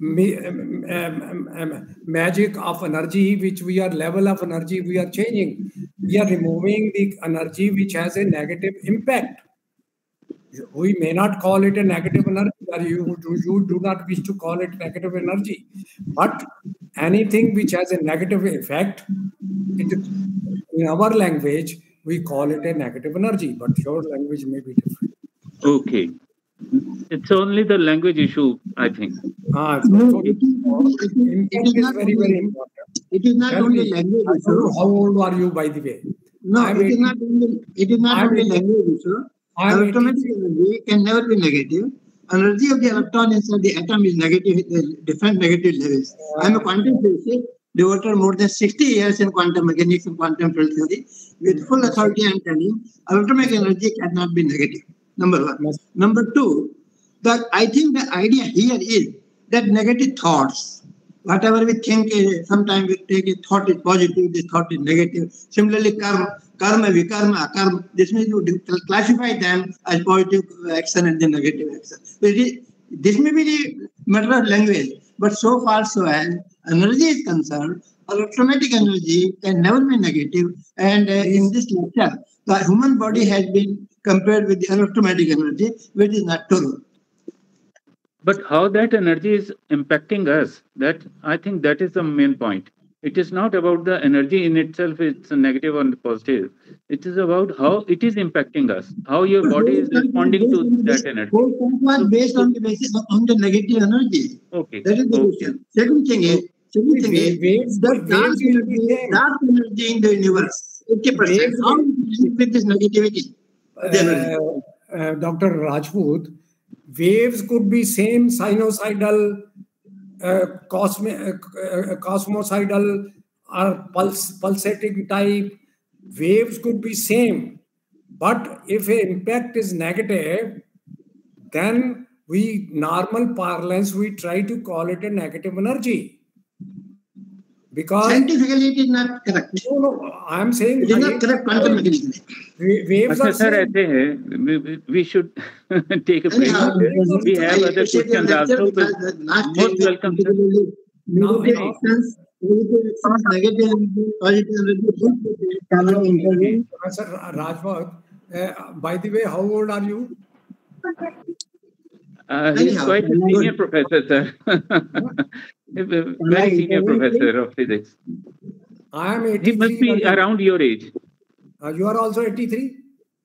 magic of energy, which we are level of energy we are changing. We are removing the energy which has a negative impact. We may not call it a negative energy, or you do not wish to call it negative energy, but anything which has a negative effect, in our language, we call it a negative energy, but your language may be different. Okay. It's only the language issue, I think. No, it is very, very important. It is not only language issue. How old are you, by the way? No, it is not only language issue. Electromagnetic energy can never be negative. Energy of the electron inside the atom is negative, different negative levels. I am a quantum physicist, devoted more than 60 years in quantum mechanics and quantum field theory. With full authority, I am telling electromagnetic energy cannot be negative. Number one. Number two, I think the idea here is that negative thoughts, whatever we think, sometimes we take a thought is positive, this thought is negative. Similarly, karma, vikarma, karma, this means you classify them as positive action and then negative action. So this may be the matter of language, but so far so as energy is concerned, electromagnetic energy can never be negative. And in this lecture, the human body has been compared with the electromagnetic energy, which is not true. But how that energy is impacting us, that I think that is the main point. It is not about the energy in itself, it's negative or positive. It is about how it is impacting us, how your body is responding to that energy. Based on the basis on the negative energy. Okay. That is the question. Second thing is the dark energy in the universe, 80%. How with this negativity? Dr. Rajput, waves could be same sinusoidal, cosmoidal, or pulsating type. Waves could be same, but if an impact is negative, then normal parlance, we try to call it a negative energy. Because scientifically it is not correct. No, I am saying it is not correct quantum mechanics. Waves are same. We should take a break. We have other questions also. Most welcome, sir. Negative actions, positive energy. Professor Rajput, by the way, how old are you? He's quite a senior professor, sir. Very senior professor of physics. I am 83. He must be around your age. You are also 83?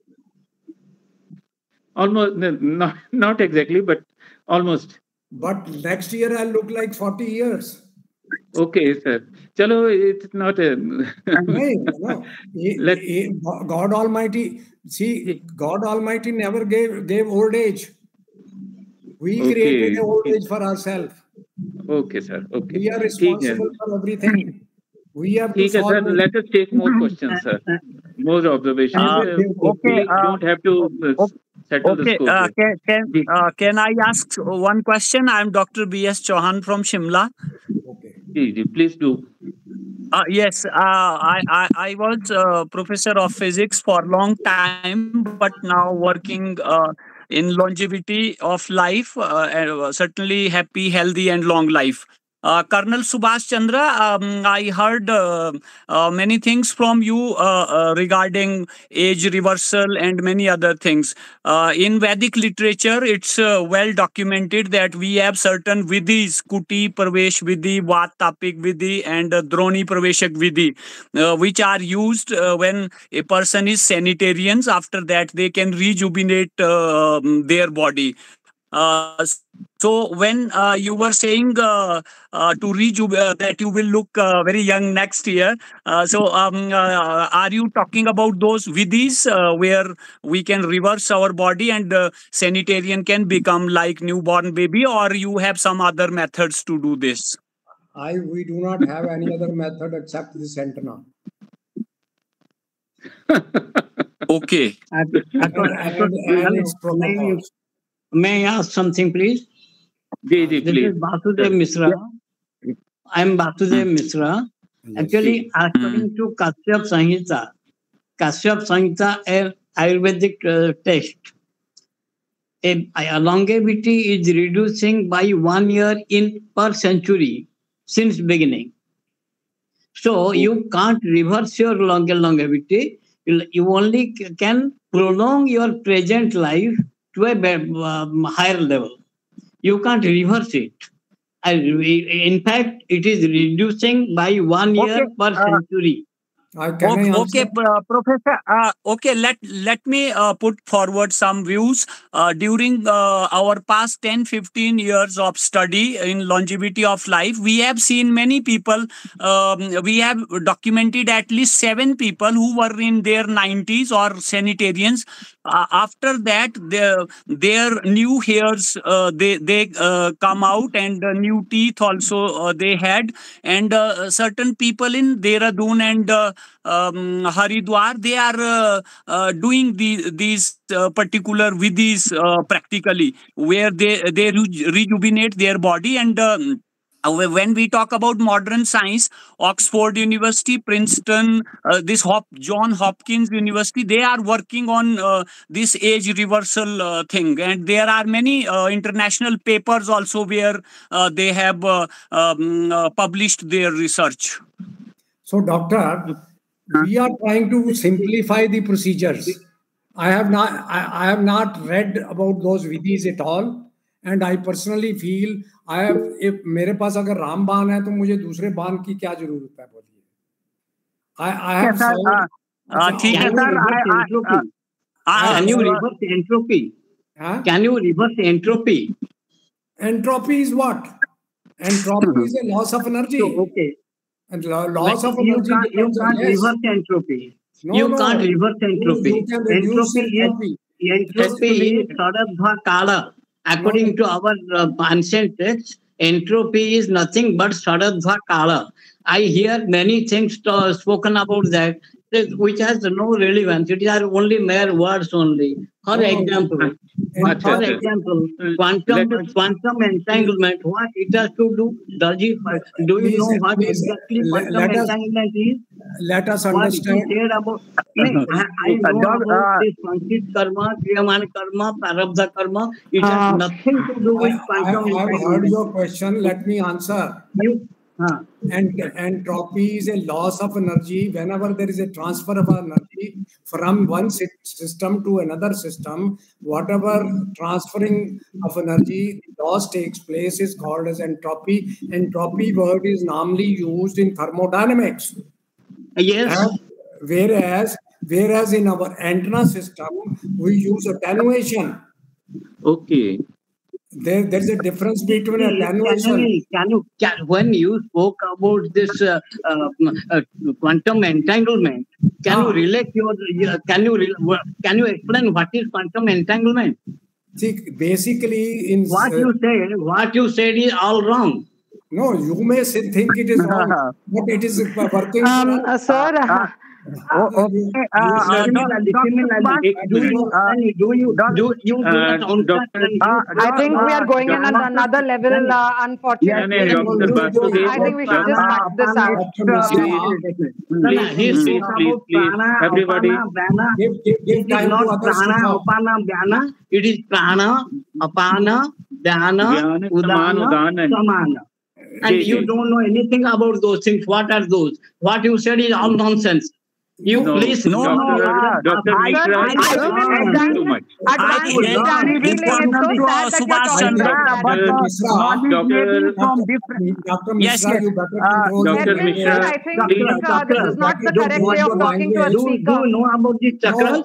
Almost, not exactly, but almost. But next year I'll look like 40 years. Okay, sir. Chalo, it's not a... No. God Almighty, see, God Almighty never gave old age. We created the old age for ourselves. Okay, sir. Okay. We are responsible for everything. We have to solve sir, let us take more questions, sir. More observations. Okay. Don't have to settle the scope. Can I ask one question? I am Dr. B.S. Chauhan from Shimla. Okay. Please do. Yes, I was a professor of physics for a long time, but now working in longevity of life, certainly happy, healthy, and long life. Colonel Subhash Chandra, I heard many things from you regarding age reversal and many other things. In Vedic literature, it's well documented that we have certain vidhis, Kuti Pravesh Vidhi, Vat Tapik Vidhi, and Droni Praveshak Vidhi, which are used when a person is sanitarians. After that, they can rejuvenate their body. So when you were saying to that you will look very young next year, so are you talking about those vidhis where we can reverse our body and sanitarian can become like newborn baby, or you have some other methods to do this? We do not have any other method except this antenna. Okay. May I ask something, please? This is Vasudev Misra. I am Vasudev Misra. Actually, according to Kashyap Samhita, an Ayurvedic text, longevity is reducing by 1 year in per century since beginning. So you can't reverse your longevity. You only can prolong your present life to a higher level. You can't reverse it. In fact, it is reducing by 1 year per century. Okay, Professor. Okay, let me put forward some views. During our past 10-15 years of study in longevity of life, we have seen many people. We have documented at least 7 people who were in their 90s or centenarians. After that, their new hairs they come out, and new teeth also they had, and certain people in Dehradun and Haridwar, they are doing these particular vidhis practically, where they rejuvenate their body. And when we talk about modern science, Oxford University, Princeton, John Hopkins University, they are working on this age reversal thing, and there are many international papers also where they have published their research. So, doctor, we are trying to simplify the procedures. I have not read about those vidhis at all, and I personally feel if मेरे पास अगर रामबाण है तो मुझे दूसरे बाण की क्या जरूरत है, बोलिए. I have ठीक है sir. Can you reverse entropy? Can you reverse entropy? Entropy is what? Entropy is a loss of energy. Okay. And loss of energy. You can't reverse entropy. You can't reverse entropy. Entropy is Sadadva Kala. According to our ancient texts, entropy is nothing but Sadadva Kala. I hear many things spoken about that, which has no relevance. It are only mere words only. For example, quantum entanglement, what it has to do? Do you know what exactly quantum entanglement is? Let us understand. I know about this Sanchit karma, Kriyaman karma, Prarabdha karma. It has nothing to do with quantum entanglement. I have heard your question. Let me answer. And entropy is a loss of energy. Whenever there is a transfer of energy from one system to another system, whatever transferring of energy loss takes place is called as entropy. Entropy word is normally used in thermodynamics. Yes. Whereas in our antenna system, we use attenuation. Okay. There's a difference between attenuation. When you spoke about this quantum entanglement, can you relate can you explain what is quantum entanglement? See, basically, in what you said is all wrong. No, you may think it is wrong, but it is working. Sir. Okay. I think we are going in another level, unfortunately. I think we should just cut this out. Please, everybody. It is not prana, apana, dhyana. It is prana, apana, dhyana, udana, samana. And you don't know anything about those things. What are those? What you said is all nonsense. You please Dr. Mishra, too much. Subhash Chandra, Dr. Mishra, you better control. Dr. Mishra, I think this is not the correct way of talking to a speaker. Do you know about the chakras?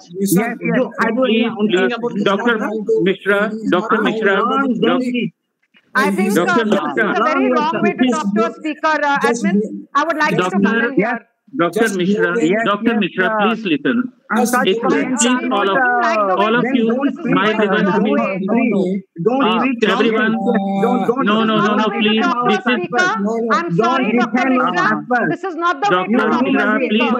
Dr. Mishra, I think this is a very wrong way to talk to a speaker. Admin, I would like you to come in here. Dr. Mishra, please listen. Please, all of you, my request to me. Everyone, no, please. I'm sorry, Dr. Mishra. This is not the way to talk to a speaker.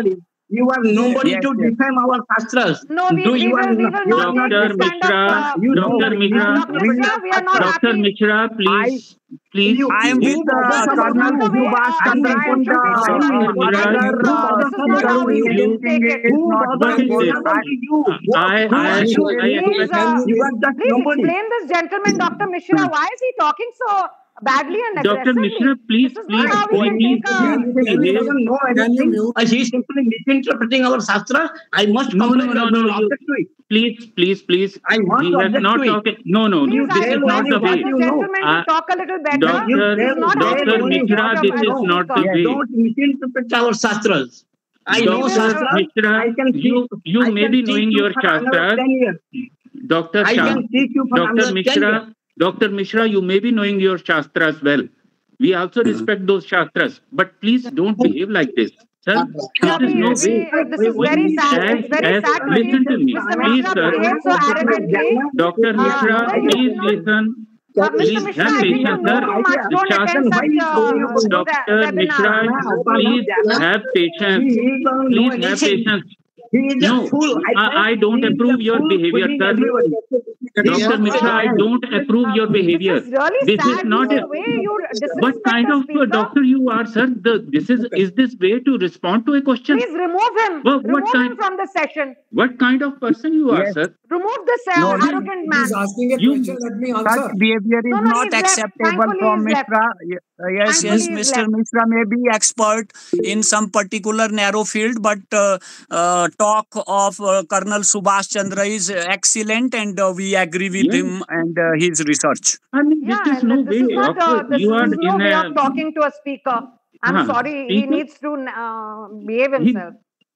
You are nobody Yes, to yes. defame our shastras. No, we will not take Dr. this kind Mishra, of. Dr. Mishra, Dr. Mishra, we are not Dr. happy. Mishra, please. I am with Colonel Subhash Chandra Punda. Other speaker who is anything is not What is good. this? I expect. You are just Please nobody. explain this gentleman, Dr. Mishra. Why is he talking so badly and Dr. aggressively? Mishra, please, This is not how we can please, take a. He doesn't know anything. He is simply misinterpreting our shastra. I must complain. Object to it. Please. I want He to has object not to it. talked. No. Please, This I is not request the way. this gentleman to talk a little better. Doctor, He's not having Dr. anything Mishra, from this as is a not the speaker. way. Don't misinterpret our shastras. I know Dr. shastras. Mishra, I can you I may can be teach knowing you your for another shastras. 10 years. Dr. I Shah, can teach you for another 10 years. Dr. Mishra, you may be knowing your shastras well. We also respect those shastras, but please don't behave like this. Sir, Yeah, this is no way. this is very sad. It's very sad to see Listen to me, Mr. please, Mishra sir. behave so arrogantly. Dr. Mishra, sir, you please should not- listen. Mr. Please Mishra, have I think you patience, know sir. too much. Don't attend such Dr. Mishra, webinars. please have patience. Please have patience. No, I don't approve your behavior, sir. Dr. Mishra, I don't approve your behavior. This is really This is sad. not The a. way you disrespect What kind the of speaker. doctor you are, sir? Is this way to respond to a question? Please remove him. Well, what remove him kind- from the session. What kind of person you are, Yes. sir? Remove this arrogant man. He's asking a You- question. Let me Such answer. behavior is No, he's not left. acceptable Thankfully, from he's left. Mishra. Yes, Thankfully, he's Mr. left. Mishra may be expert in some particular narrow field, but talk of Colonel Subhash Chandra is excellent, and we agree with Yeah. him and his research. I mean, Yeah, this is and no this way. is not You are this is no in way a. of talking to a speaker. I'm sorry, he speaker? needs to behave himself.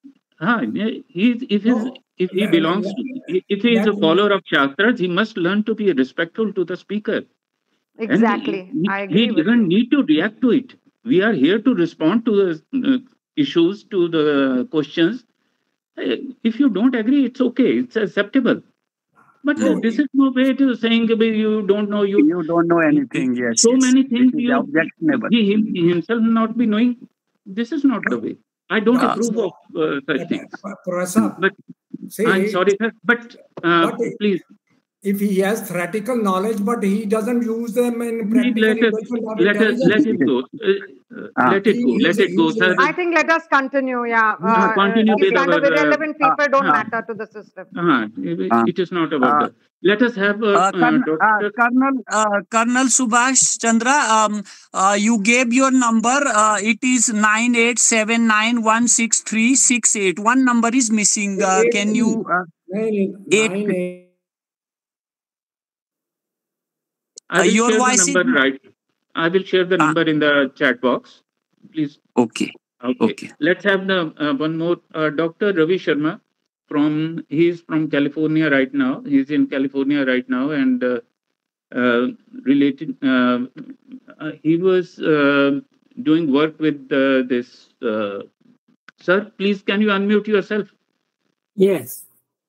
If he belongs, if he is a follower of Shastras, he must learn to be respectful to the speaker. And Exactly, I agree He with doesn't you. need to react to it. We are here to respond to the issues, to the questions. If you don't agree, it's okay. It's acceptable. But this is no way to saying you don't know. You don't know anything. Yes. So yes. many things It is you objectionable. he himself not be knowing. This is not the way. I don't approve of such things. Professor, But see, I'm sorry, sir. But please, if he has theoretical knowledge, but he doesn't use them in practical let equation or intelligence. it go. Let it go, sir. I think let us continue. Yeah, Continue these with kind of our, irrelevant people don't matter to the system. It is not about that. Let us have Dr. Colonel Subhash Chandra, you gave your number. It is 9879163668. One number is missing. Can you? I will your share voice the number right. I will share the number in the chat box. Please. Okay. Okay. Let's have the one more. Dr. Ravi Sharma. He's from California right now. He's in California right now, and related. He was doing work with this. Sir, please, can you unmute yourself? Yes.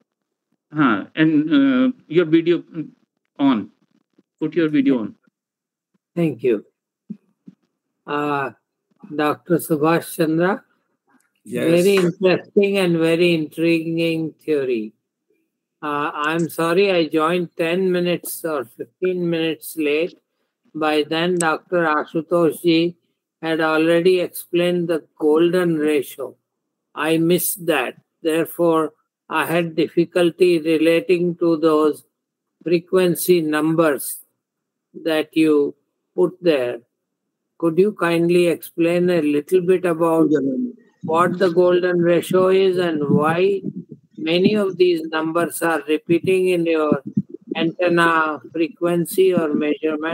And your video on. Put your video on. Thank you. Dr. Subhash Chandra. Yes. Very interesting and very intriguing theory. I'm sorry I joined 10 minutes or 15 minutes late. By then, Dr. Ashutosh ji had already explained the golden ratio. I missed that. Therefore, I had difficulty relating to those frequency numbers that you put there. Could you kindly explain a little bit about what the golden ratio is and why many of these numbers are repeating in your antenna frequency or measurement?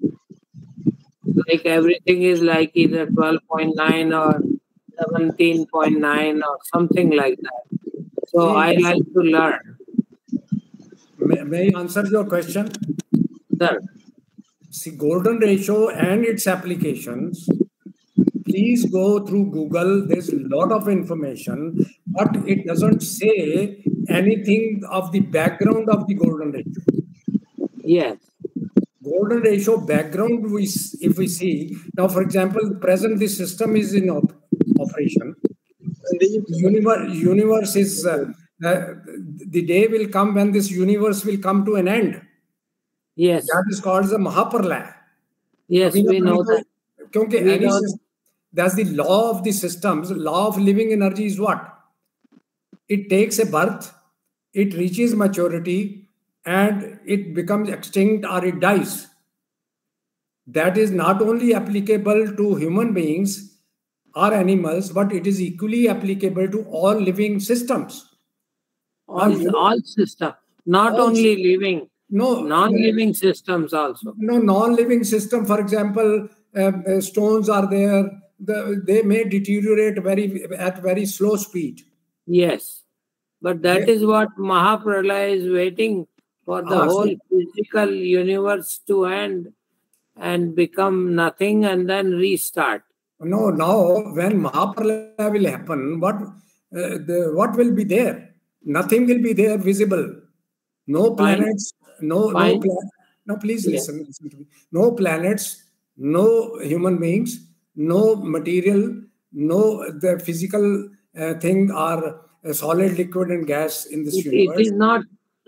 Like everything is like either 12.9 or 17.9 or something like that. So I like to learn. May I answer your question? Sir. See, golden ratio and its applications. Please go through Google. There's a lot of information, but it doesn't say anything of the background of the golden ratio. Yes. Golden ratio background, if we see, now for example, present the system is in operation. universe is the day will come when this universe will come to an end. Yes. That is called the Mahapralaya. Yes, we know that. That's the law of the systems. Law of living energy is what? It takes a birth, it reaches maturity, and it becomes extinct or it dies. That is not only applicable to human beings or animals, but it is equally applicable to all living systems. All systems, not only living. No, non-living systems also. No, non-living system, for example, stones are there. They may deteriorate at very slow speed. Yes, but that is what Mahapralaya is waiting for, the whole physical universe to end and become nothing and then restart. No, now when Mahapralaya will happen, what will be there? Nothing will be there visible. No planets, please listen to me. No planets, no human beings, no material, no the physical thing or solid, liquid, and gas in this universe. It is not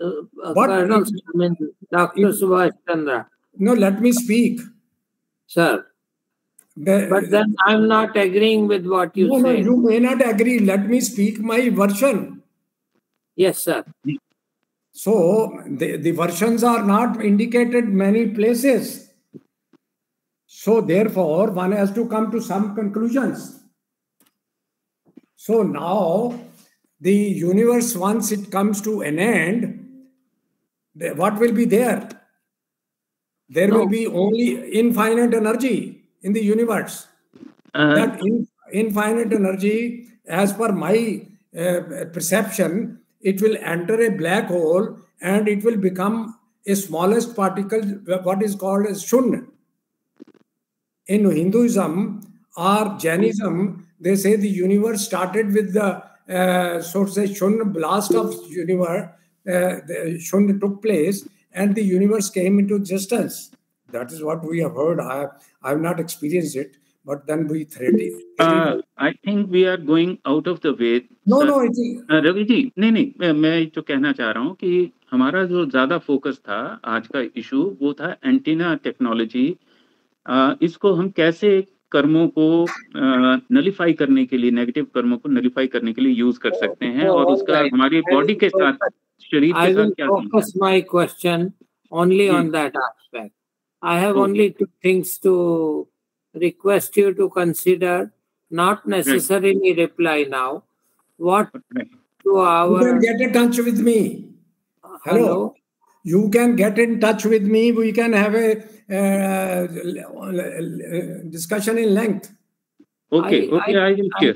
Dr. Subhash Chandra. No, let me speak. Sir. But then I'm not agreeing with what you say. No, you may not agree. Let me speak my version. Yes, sir. So the versions are not indicated many places. So therefore, one has to come to some conclusions. So now, the universe, once it comes to an end, what will be there? There will be only infinite energy in the universe. That infinite energy, as per my perception, it will enter a black hole and it will become a smallest particle, what is called as Shun. In Hinduism or Jainism, they say the universe started with the so to say Shun blast of universe. The Shun took place and the universe came into existence. That is what we have heard. I have not experienced it, but then we I think we are going out of the way. No, Ravi ji, नहीं, मैं जो कहना चाह रहा हूँ कि हमारा जो ज्यादा फोकस था आज का इशू वो था एंटीना टेक्नोलॉजी. इसको हम कैसे कर्मों को नलिफाई करने के लिए, नेगेटिव कर्मों को नलिफाई करने के लिए यूज कर सकते हैं और उसका हमारी बॉडी के साथ, शरीर के साथ क्या. I will focus my question only on that aspect. I have only two things to request you to consider, not necessarily reply now. What to our... You can get in touch with me. Hello? You can get in touch with me. We can have a discussion in length. Okay, I will share.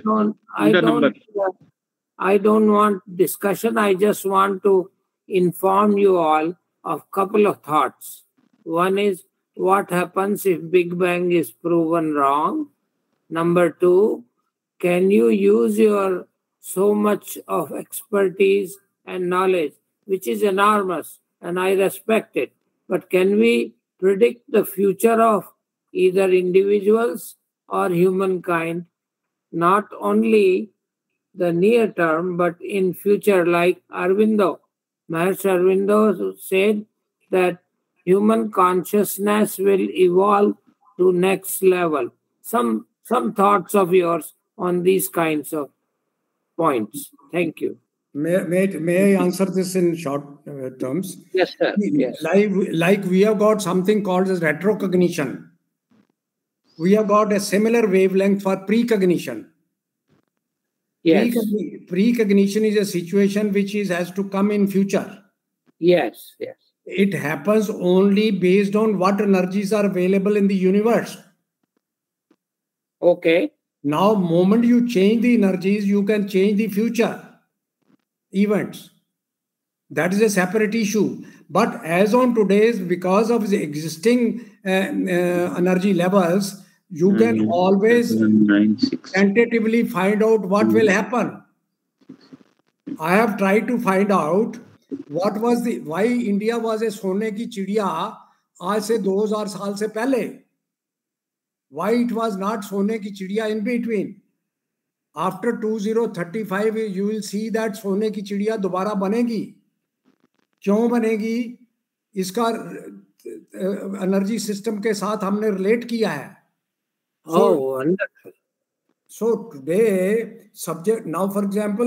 I don't want discussion. I just want to inform you all of a couple of thoughts. One is, what happens if Big Bang is proven wrong? Number two, can you use your so much of expertise and knowledge, which is enormous, and I respect it, but can we predict the future of either individuals or humankind, not only the near term, but in future, like Aurobindo? Maharshi Aurobindo said that human consciousness will evolve to next level. Some thoughts of yours on these kinds of points. Thank you. May I answer this in short terms? Yes, sir. Yes. Like we have got something called as retrocognition. We have got a similar wavelength for precognition. Yes. Precognition is a situation which has to come in future. Yes, yes. It happens only based on what energies are available in the universe. Okay. Now, moment you change the energies, you can change the future events. That is a separate issue. But as on today's, because of the existing energy levels, you can always tentatively find out what will happen. I have tried to find out why India was a सोने की चिड़िया आज से 2000 साल से पहले. Why it was not सोने की चिड़िया in between. After 2035 you will see that सोने की चिड़िया दोबारा बनेगी। क्यों बनेगी? इसका एनर्जी सिस्टम के साथ हमने रिलेट किया है। So today, subject now, for example,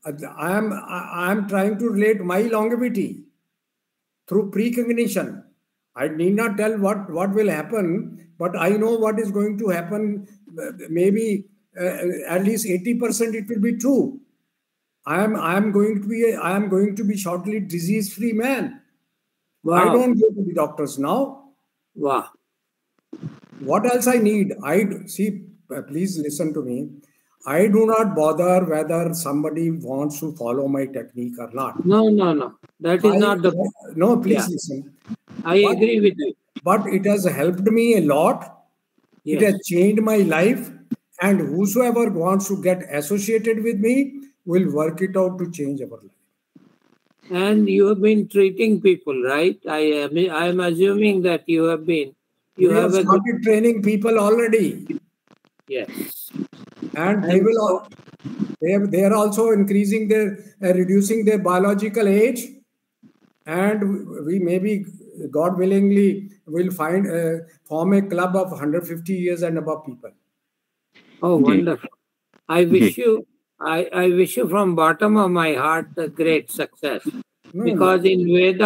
I am trying to relate my longevity through precognition. I need not tell what will happen, but I know what is going to happen. Maybe at least 80% it will be true. I am going to be shortly disease-free man. Wow. I don't go to the doctors now. Wow. What else I need? Please listen to me. I do not bother whether somebody wants to follow my technique or not. No. That is not the... No, please listen. I agree with you. But it has helped me a lot. Yes. It has changed my life. And whosoever wants to get associated with me will work it out to change our life. And you have been treating people, right? I am assuming that you have been. You have started training people already. Yes. And they are also increasing reducing their biological age. And we maybe, God willingly, will form a club of 150 years and above people. Oh, wonderful. I wish you from bottom of my heart a great success. Because in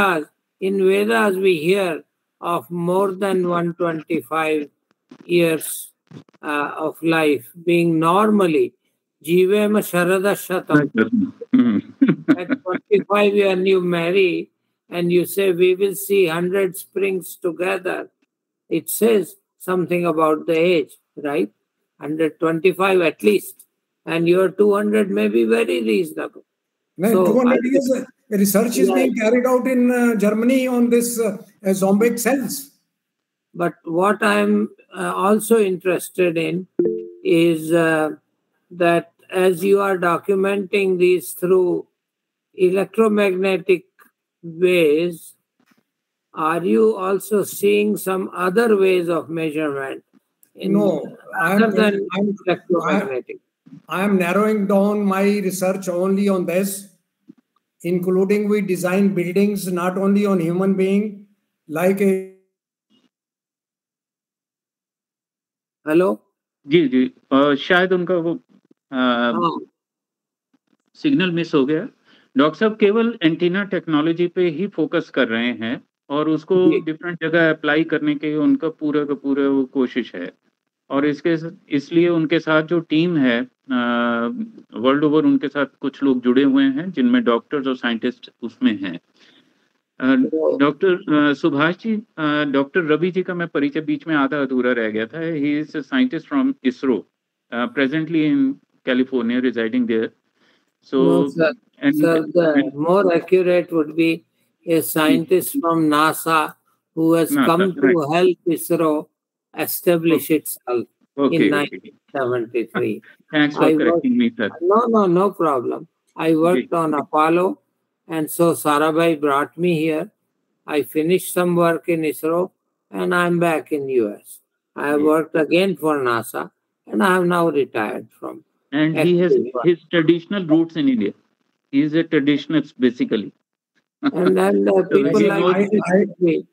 Vedas we hear of more than 125 years of life being normally Jivema Sharada Shatam. At 25 when you marry and you say we will see 100 springs together, it says something about the age, right? 125 at least. And your 200 may be very reasonable. So 200 years research is being carried out in Germany on this zombic cells. But what I'm also interested in is that as you are documenting these through electromagnetic ways, are you also seeing some other ways of measurement? No, I am narrowing down my research only on this, including we design buildings not only on human being, like a... hello जी शायद उनका वो signal miss हो गया। Doctor साहब केवल antenna technology पे ही focus कर रहे हैं और उसको डिफरेंट जगह अप्लाई करने के उनका पूरा का पूरा वो कोशिश है। और इसलिए उनके साथ जो टीम है वर्ल्ड ओवर, उनके साथ कुछ लोग जुड़े हुए हैं जिनमें डॉक्टर्स और साइंटिस्ट उसमें हैं। डॉक्टर सुभाष जी, डॉक्टर रवि जी का मैं परिचय बीच में आधा अधूरा रह गया था। He is a scientist from ISRO, presently in California, residing there. So, the more accurate would be a scientist from NASA who has come to help ISRO establish itself in 1973. Thanks for correcting me, sir. No problem. I worked on Apollo, and so Sarabhai brought me here. I finished some work in ISRO, and I'm back in US. I have worked again for NASA, and I have now retired from. And he has his traditional roots in India. He is a traditionalist, basically. And then people like me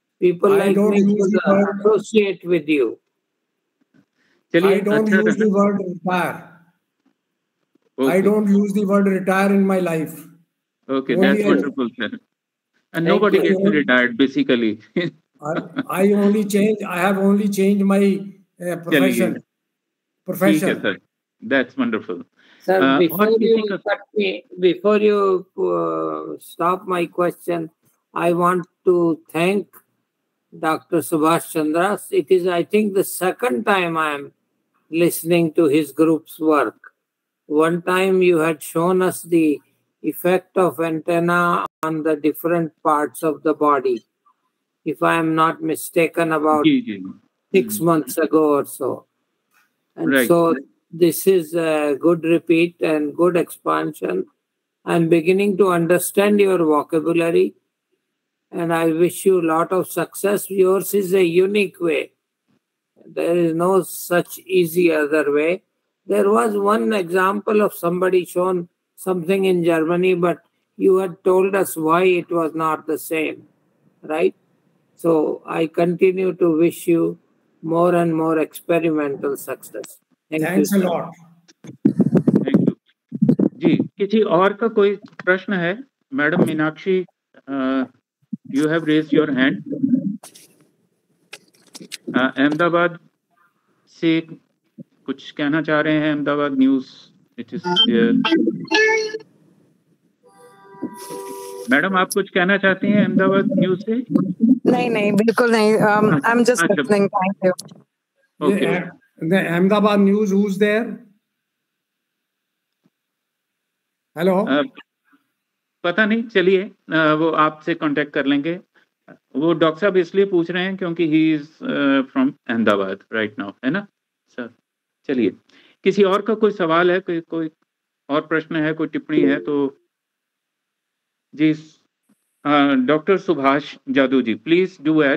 associate with you. I don't use the word retire. I don't use the word retire in my life. Okay, that's wonderful, sir. And nobody gets retired, basically. I have only changed my profession. Okay, sir. That's wonderful. Sir, before you stop my question, I want to thank Dr. Subhash Chandra. It is, I think, the second time I am listening to his group's work. One time you had shown us the effect of antenna on the different parts of the body, if I am not mistaken, about 6 months ago or so. And so this is a good repeat and good expansion. I'm beginning to understand your vocabulary, and I wish you a lot of success. Yours is a unique way. There is no such easy other way. There was one example of somebody shown something in Germany, but you had told us why it was not the same, right? So I continue to wish you more and more experimental success. Thanks a lot. Thank you जी। किसी और का कोई प्रश्न है? Madam Meenakshi, you have raised your hand. Ahmedabad से कुछ कहना चाह रहे हैं? Ahmedabad news, it is madam, आप कुछ कहना चाहती हैं अहमदाबाद न्यूज से? नहीं, बिल्कुल नहीं। I am just listening. Thank you. Okay. The Ahmedabad news, who's there? Hello? पता नहीं, चलिए वो आपसे कांटेक्ट कर लेंगे। वो डॉक्टर साहब इसलिए पूछ रहे हैं क्योंकि he is from Ahmedabad right now, है ना सर? चलिए, किसी और का कोई सवाल है, कोई और प्रश्न है, कोई टिप्पणी है तो जी। डॉक्टर सुभाष जादू जी, प्लीज डू ऐड।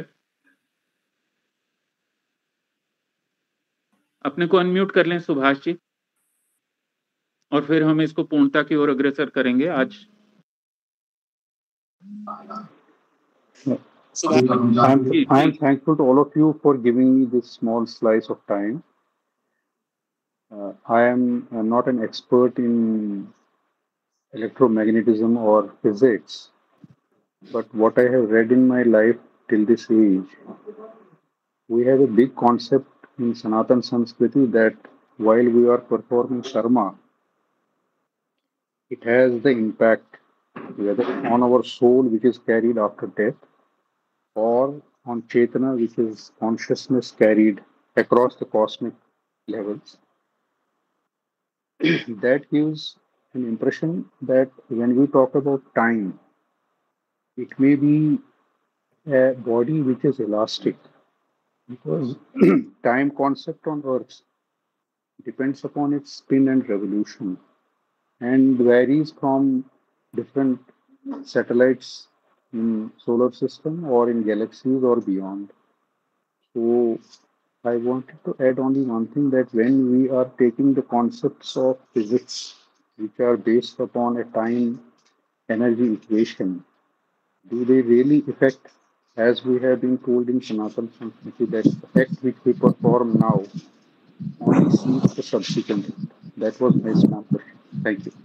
अपने को अनम्यूट कर लें सुभाष जी, और फिर हम इसको पूर्णता की ओर अग्रसर करेंगे आज। I am thankful to all of you for giving me this small slice of time. I am not an expert in electromagnetism or physics, but what I have read in my life till this age, we have a big concept in Sanatan Sanskriti that while we are performing karma, it has the impact whether on our soul, which is carried after death, or on Chaitana, which is consciousness carried across the cosmic levels. That gives an impression that when we talk about time, it may be a body which is elastic, because time concept on Earth depends upon its spin and revolution and varies from different satellites in solar system or in galaxies or beyond. So I wanted to add only one thing, that when we are taking the concepts of physics which are based upon a time energy equation, do they really affect, as we have been told in Sanatan Sanskriti, that effect which we perform now only sees the subsequent? That was my small question. Thank you.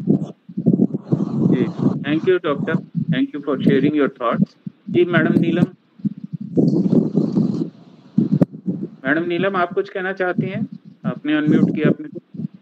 Thank you, doctor. Thank you for sharing your thoughts. जी, madam Neelam. Madam Neelam, आप कुछ कहना चाहती हैं? आपने unmute किया अपने को,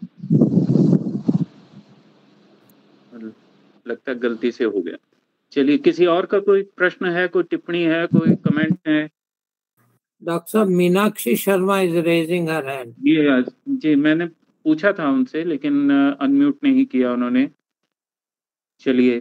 लगता है गलती से हो गया। चलिए, किसी और का कोई प्रश्न है, कोई टिप्पणी है, कोई कमेंट है? Doctor Meenakshi Sharma is raising her hand. जी, मैंने पूछा था उनसे, लेकिन अनम्यूट नहीं किया उन्होंने। चलिए,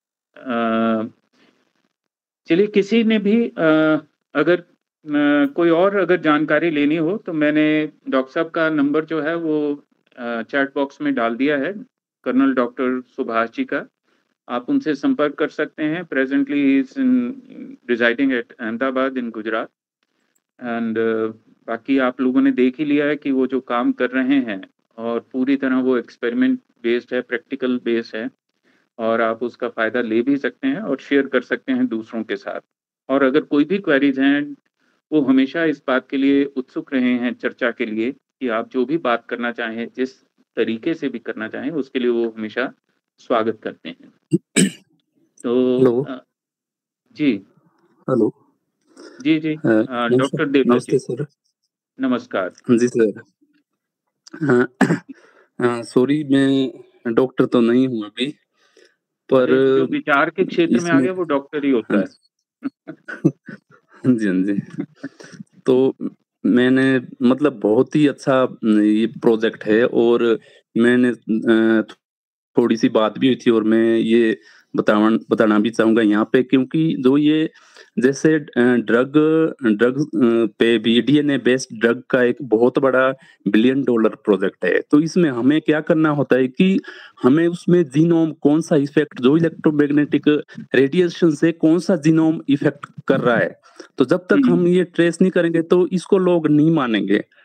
किसी ने भी अगर कोई और अगर जानकारी लेनी हो तो मैंने डॉक्टर साहब का नंबर जो है वो चैट बॉक्स में डाल दिया है, कर्नल डॉक्टर सुभाष जी का। आप उनसे संपर्क कर सकते हैं। Presently he is residing at Ahmedabad in Gujarat. And बाकी आप लोगों ने देख ही लिया है कि वो जो काम कर रहे हैं और पूरी तरह वो एक्सपेरिमेंट बेस्ड है, प्रैक्टिकल बेस्ड है, और आप उसका फ़ायदा ले भी सकते हैं और शेयर कर सकते हैं दूसरों के साथ। और अगर कोई भी क्वेरीज हैं, वो हमेशा इस बात के लिए उत्सुक रहे हैं चर्चा के लिए कि आप जो भी बात करना चाहें, जिस तरीके से भी करना चाहें, उसके लिए वो हमेशा स्वागत करते हैं। तो जी, हेलो जी डॉक्टर देव। नमस्ते सर। नमस्कार जी सर। सॉरी, मैं डॉक्टर तो नहीं हूँ अभी, पर जो विचार के क्षेत्र में आ गया वो डॉक्टर ही होता है। जी हाँ जी। तो मैंने मतलब बहुत ही अच्छा ये प्रोजेक्ट है, और मैंने थोड़ी सी बात भी हुई थी, और मैं ये बताना भी चाहूंगा यहाँ पे, क्योंकि जो ये जैसे ड्रग पे भी डीएनए बेस्ड ड्रग का एक बहुत बड़ा $1 बिलियन प्रोजेक्ट है। तो इसमें हमें क्या करना होता है कि हमें उसमें जीनोम कौन सा इफेक्ट, जो इलेक्ट्रोमैग्नेटिक रेडिएशन से कौन सा जीनोम इफेक्ट कर रहा है, तो जब तक हम ये ट्रेस नहीं करेंगे तो इसको लोग नहीं मानेंगे।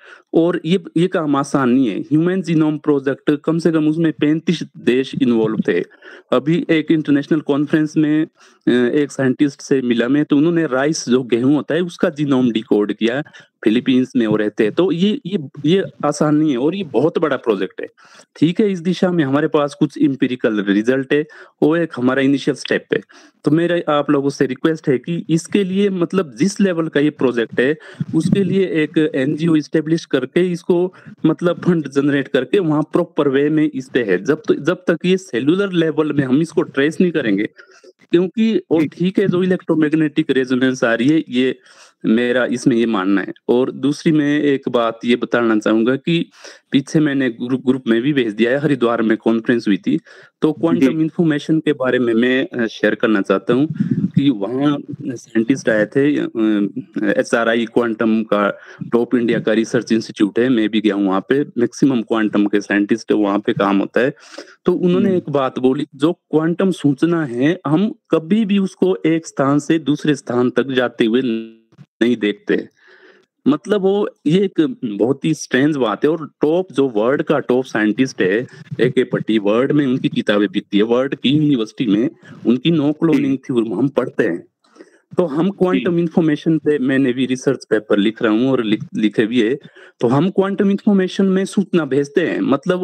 और ये काम आसान नहीं है। ह्यूमन जीनोम प्रोजेक्ट कम से कम उसमें 35 देश इन्वॉल्व थे। अभी एक इंटरनेशनल कॉन्फ्रेंस में एक साइंटिस्ट से मिला मैं, तो उन्होंने राइस जो गेहूं होता है उसका जीनोम डिकोड किया, फिलीपींस में वो रहते हैं। तो ये आसान नहीं है और ये बहुत बड़ा प्रोजेक्ट है। ठीक है, इस दिशा में हमारे पास कुछ इंपेरिकल रिजल्ट है, वो एक हमारा इनिशियल स्टेप है। तो मेरा आप लोगों से रिक्वेस्ट है कि इसके लिए मतलब जिस लेवल का ये प्रोजेक्ट है उसके लिए एक एनजीओ इस्टेब्लिश करके इसको मतलब फंड जनरेट करके वहाँ प्रॉपर वे में इस पे है। जब तक ये सेलुलर लेवल में हम इसको ट्रेस नहीं करेंगे, क्योंकि और ठीक है जो इलेक्ट्रोमैग्नेटिक रेजोनेंस आ रही है, ये मेरा इसमें ये मानना है। और दूसरी मैं एक बात ये बताना चाहूंगा कि पीछे मैंने ग्रुप में भी भेज दिया है, हरिद्वार में कॉन्फ्रेंस हुई थी, तो क्वांटम इंफॉर्मेशन के बारे में मैं शेयर करना चाहता हूँ कि वहाँ साइंटिस्ट आए थे। HRI क्वांटम का टॉप इंडिया का रिसर्च इंस्टीट्यूट है, मैं भी गया हूँ वहाँ पे, मैक्सिमम क्वांटम के साइंटिस्ट वहाँ पे काम होता है। तो उन्होंने एक बात बोली, जो क्वांटम सूचना है हम कभी भी उसको एक स्थान से दूसरे स्थान तक जाते हुए नहीं देखते। मतलब वो ये एक बहुत ही स्ट्रेंज बात है। और टॉप जो वर्ल्ड का टॉप साइंटिस्ट है AK पट्टी, वर्ल्ड में उनकी किताबें बिकती है, वर्ल्ड की यूनिवर्सिटी में उनकी नो क्लोनिंग थ्योरी हम पढ़ते हैं। तो हम क्वांटम इंफॉर्मेशन पे मैंने भी रिसर्च पेपर लिख रहा हूँ और लिखे भी है। तो हम क्वांटम इंफॉर्मेशन में सूचना भेजते हैं, मतलब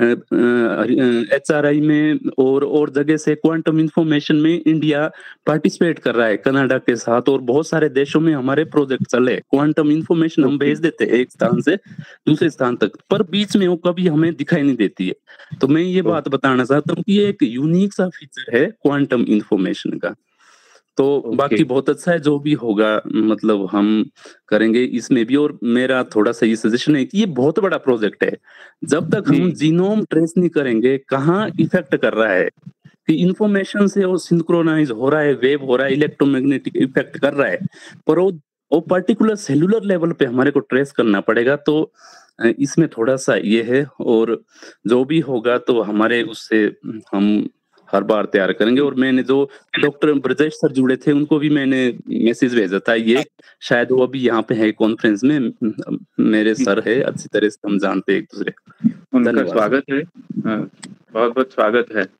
HRI में और जगह से क्वांटम इंफॉर्मेशन में इंडिया पार्टिसिपेट कर रहा है कनाडा के साथ, और बहुत सारे देशों में हमारे प्रोजेक्ट चले। क्वांटम इंफॉर्मेशन हम भेज देते हैं एक स्थान से दूसरे स्थान तक, पर बीच में वो कभी हमें दिखाई नहीं देती है। तो मैं ये बात बताना चाहता हूँ कि ये एक यूनिक सा फीचर है क्वांटम इंफॉर्मेशन का। तो बाकी बहुत अच्छा है, जो भी होगा मतलब हम करेंगे इसमें भी। और मेरा थोड़ा सा ये सजेशन है कि ये बहुत बड़ा प्रोजेक्ट है, जब तक हम जीनोम ट्रेस नहीं करेंगे कहाँ इफेक्ट कर रहा है, कि इंफॉर्मेशन से वो सिंक्रोनाइज हो रहा है, वेव हो रहा है, इलेक्ट्रोमैग्नेटिक इफेक्ट कर रहा है, पर वो पर्टिकुलर सेलुलर लेवल पे हमारे को ट्रेस करना पड़ेगा। तो इसमें थोड़ा सा ये है, और जो भी होगा तो हमारे उससे हम हर बार तैयार करेंगे। और मैंने जो डॉक्टर ब्रजेश सर जुड़े थे उनको भी मैंने मैसेज भेजा था, ये शायद वो अभी यहाँ पे है कॉन्फ्रेंस में, मेरे सर है, अच्छी तरह से हम जानते हैं एक दूसरे। उनका स्वागत है, बहुत बहुत स्वागत है।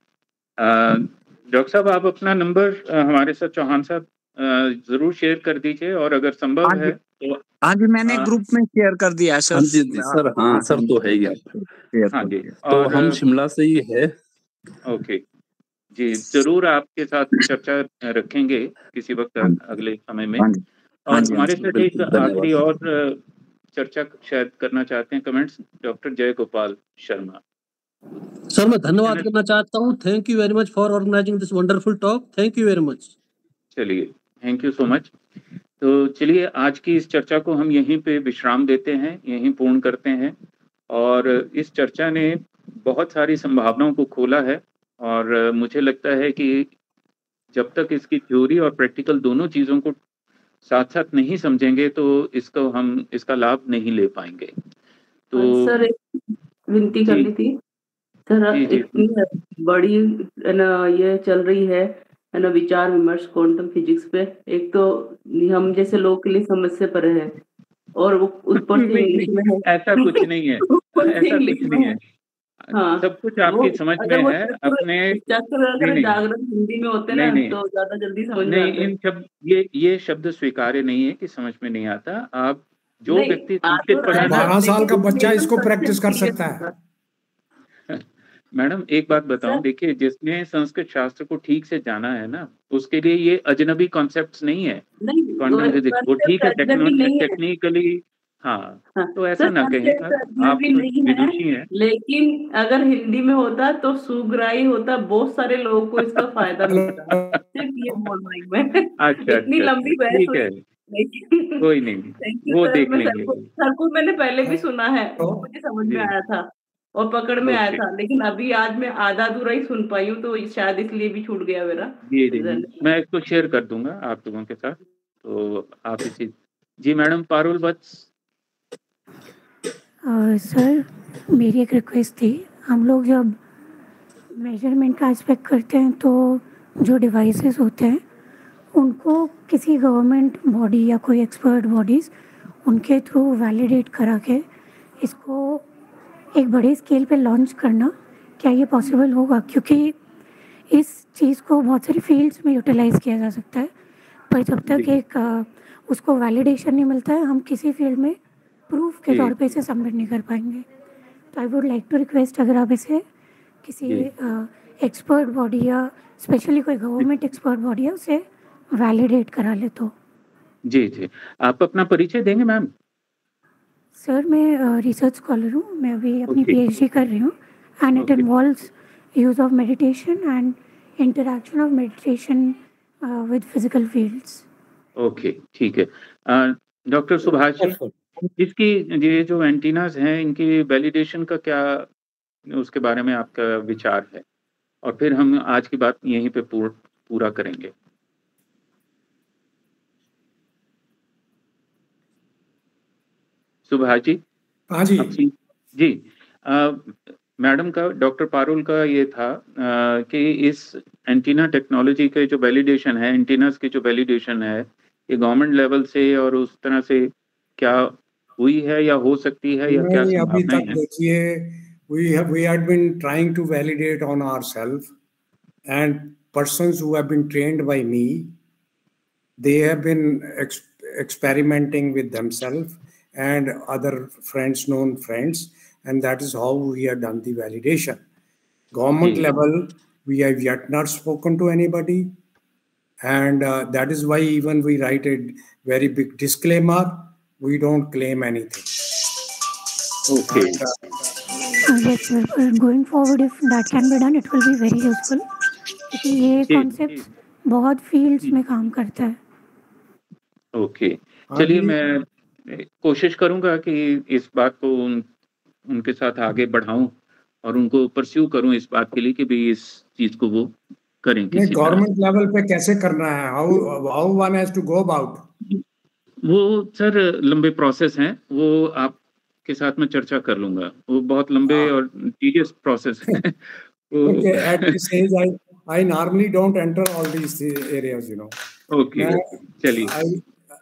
डॉक्टर साहब, आप अपना नंबर हमारे साथ चौहान साहब जरूर शेयर कर दीजिए, और अगर संभव है तो हाँ जी, मैंने ग्रुप में शेयर कर दिया है सर। हाँ जी सर, हाँ सर तो है ही। हाँ जी, तो हम शिमला से ही है। ओके जी, जरूर आपके साथ चर्चा रखेंगे किसी वक्त अगले समय में। और हमारे साथ एक आखिरी और चर्चा शायद करना चाहते हैं, कमेंट्स, डॉक्टर जय गोपाल शर्मा। सर मैं धन्यवाद करना चाहता हूँ। Thank you very much for organising this wonderful talk. Thank you very much. चलिए, थैंक यू सो मच। तो चलिए आज की इस चर्चा को हम यहीं पे विश्राम देते हैं, यहीं पूर्ण करते हैं। और इस चर्चा ने बहुत सारी संभावनाओं को खोला है, और मुझे लगता है कि जब तक इसकी थ्योरी और प्रैक्टिकल दोनों चीज़ों को साथ साथ नहीं समझेंगे तो इसका लाभ नहीं ले पाएंगे। तो सर एक विनती करनी थी सर, इतनी बड़ी ये चल रही है ना विचार विमर्श क्वांटम फिजिक्स पे, एक तो हम जैसे लोगों के लिए समस्या पर है, और वो ऊपर से इंग्लिश में है। ऐसा कुछ नहीं है, ऐसा कुछ नहीं है। हाँ, सब कुछ आपकी समझ में है। अपने जागरण हिंदी में होते ना तो ज्यादा जल्दी समझ में नहीं, इन शब्द ये शब्द स्वीकार्य नहीं है कि समझ में नहीं आता। आप जो व्यक्ति 12 साल का बच्चा इसको प्रैक्टिस कर सकता है। मैडम एक बात बताऊं, देखिए जिसने संस्कृत शास्त्र को ठीक से जाना है ना, उसके लिए ये अजनबी कॉन्सेप्ट्स नहीं है क्वांटम फिजिक्स। वो ठीक है टेक्निकली, हाँ, तो ऐसा ना कहें, आप विदुषी हैं। लेकिन अगर हिंदी में होता तो सुग्राही होता, बहुत सारे लोगों को इसका फायदा मिलता। ये बोल रही मैं। अच्छा, इतनी लंबी बहस ठीक है, कोई नहीं, वो देख लेंगे। सर को मैंने पहले भी सुना है, मुझे समझ में आया था और पकड़ में आया था, लेकिन अभी आज मैं आधा अधूरा ही सुन पाई हूँ, तो शायद इसलिए भी छूट गया मेरा। जी, मैं इसको शेयर कर दूंगा आप लोगों के साथ, तो आप इसी। जी मैडम पारुल बट्स। सर मेरी एक रिक्वेस्ट थी, हम लोग जब मेजरमेंट का एस्पेक्ट करते हैं तो जो डिवाइसेस होते हैं उनको किसी गवर्नमेंट बॉडी या कोई एक्सपर्ट बॉडीज़ उनके थ्रू वैलिडेट करा के इसको एक बड़े स्केल पे लॉन्च करना, क्या ये पॉसिबल होगा? क्योंकि इस चीज़ को बहुत सारी फील्ड्स में यूटिलाइज़ किया जा सकता है, पर जब तक एक उसको वैलिडेशन नहीं मिलता है, हम किसी फील्ड में प्रूफ के तौर पे इसे सबमिट नहीं कर पाएंगे। तो I would like to request, अगर आप इसे किसी एक्सपर्ट बॉडी या स्पेशली कोई गवर्नमेंट एक्सपर्ट बॉडी है उसे वैलिडेट करा ले तो। जी जी, आप अपना परिचय देंगे मैम? सर मैं रिसर्च स्कॉलर हूँ, मैं अभी अपनी PhD कर रही हूँ and it involves use of meditation and interaction of meditation with physical fields. Okay, ठीक है। डॉक्टर सुभाष जी, इसकी ये जो एंटीनास हैं इनकी वैलिडेशन का क्या, उसके बारे में आपका विचार है? और फिर हम आज की बात यहीं पे पूरा करेंगे। सुभाष जी। हाँ जी जी, मैडम का, डॉक्टर पारुल का ये था कि इस एंटीना टेक्नोलॉजी के जो वैलिडेशन है, एंटीनास की जो वैलिडेशन है, ये गवर्नमेंट लेवल से और उस तरह से क्या हुई है या हो सकती है, या क्या अभी संभावनाएं तक हैं? देखिए, we had been trying to validate on ourselves, and persons who have been trained by me, they have been experimenting with themselves and other friends, known friends, and that is how we have done the validation. Government level, we have yet not spoken to anybody, and that is why even we write a very big disclaimer, we don't claim anything. Okay. Yes, sir. Going forward, if that can be done, it will be very useful. क्योंकि ये concept बहुत fields में काम करता है। Okay, चलिए मैं कोशिश करूंगा कि इस बात को उनके साथ आगे बढ़ाऊं और उनको परस्यू करूं इस बात के लिए कि भी इस चीज को वो करें। किसी गवर्नमेंट लेवल पे कैसे करना है? How one has to go about? वो सर लंबे प्रोसेस हैं, वो आपके साथ में चर्चा कर लूंगा। वो बहुत लंबे और टीडियस प्रोसेस हैं। Okay, at this stage, I normally don't enter all these areas, you know. Okay, चलिए।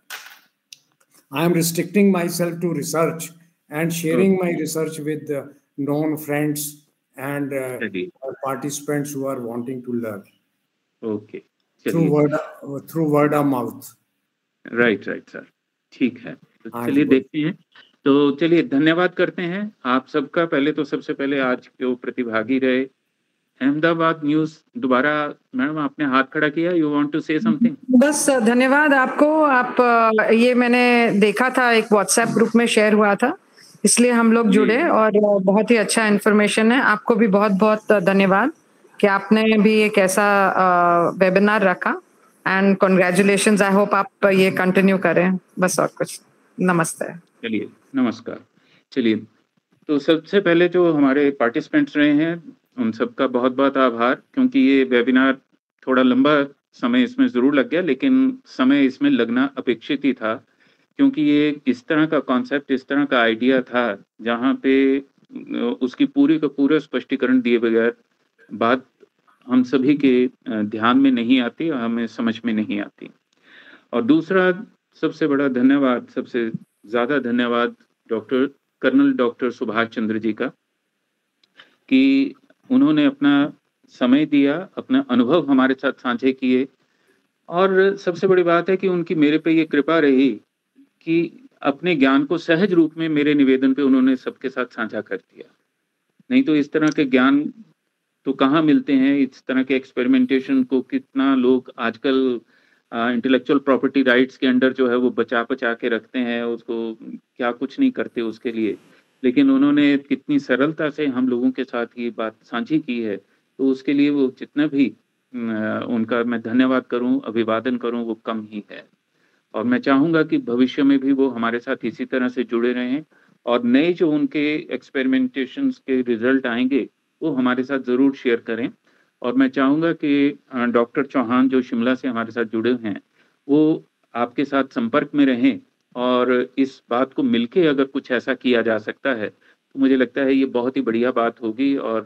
I am restricting myself to research and sharing my research with known friends and participants who are wanting to learn. Okay, through word of mouth. Right sir, ठीक है। तो चलिए देखते हैं। तो चलिए धन्यवाद करते हैं आप सबका। पहले तो सबसे पहले आज जो प्रतिभागी रहे, अहमदाबाद न्यूज, दोबारा मैडम आपने हाथ खड़ा किया, you want to say something? बस धन्यवाद आपको। आप ये मैंने देखा था, एक व्हाट्सएप ग्रुप में शेयर हुआ था, इसलिए हम लोग जुड़े और बहुत ही अच्छा इन्फॉर्मेशन है। आपको भी बहुत बहुत धन्यवाद कि आपने भी एक ऐसा वेबिनार रखा एंड कॉन्ग्रेचुलेशंस। आई होप आप ये कंटिन्यू करें, बस और कुछ। नमस्ते। चलिए, नमस्कार। चलिए, तो सबसे पहले जो हमारे पार्टिसिपेंट्स रहे हैं उन सबका बहुत बहुत आभार, क्योंकि ये वेबिनार थोड़ा लंबा समय इसमें ज़रूर लग गया, लेकिन समय इसमें लगना अपेक्षित ही था, क्योंकि ये इस तरह का कॉन्सेप्ट, इस तरह का आइडिया था जहाँ पे उसकी पूरी का पूरा स्पष्टीकरण दिए बगैर बात हम सभी के ध्यान में नहीं आती और हमें समझ में नहीं आती। और दूसरा सबसे बड़ा धन्यवाद, सबसे ज़्यादा धन्यवाद कर्नल डॉक्टर सुभाष चंद्र जी का, कि उन्होंने अपना समय दिया, अपना अनुभव हमारे साथ साझे किए, और सबसे बड़ी बात है कि उनकी मेरे पे ये कृपा रही कि अपने ज्ञान को सहज रूप में मेरे निवेदन पे उन्होंने सबके साथ साझा कर दिया। नहीं तो इस तरह के ज्ञान तो कहाँ मिलते हैं, इस तरह के एक्सपेरिमेंटेशन को कितना लोग आजकल इंटेलेक्चुअल प्रॉपर्टी राइट्स के अंडर जो है वो बचा के रखते हैं, उसको क्या कुछ नहीं करते उसके लिए, लेकिन उन्होंने कितनी सरलता से हम लोगों के साथ ये बात साझी की है, तो उसके लिए वो जितना भी उनका मैं धन्यवाद करूं, अभिवादन करूं, वो कम ही है। और मैं चाहूँगा कि भविष्य में भी वो हमारे साथ इसी तरह से जुड़े रहें और नए जो उनके एक्सपेरिमेंटेशंस के रिजल्ट आएंगे वो हमारे साथ ज़रूर शेयर करें। और मैं चाहूँगा कि डॉक्टर चौहान जो शिमला से हमारे साथ जुड़े हैं वो आपके साथ संपर्क में रहें, और इस बात को मिलके अगर कुछ ऐसा किया जा सकता है तो मुझे लगता है ये बहुत ही बढ़िया बात होगी। और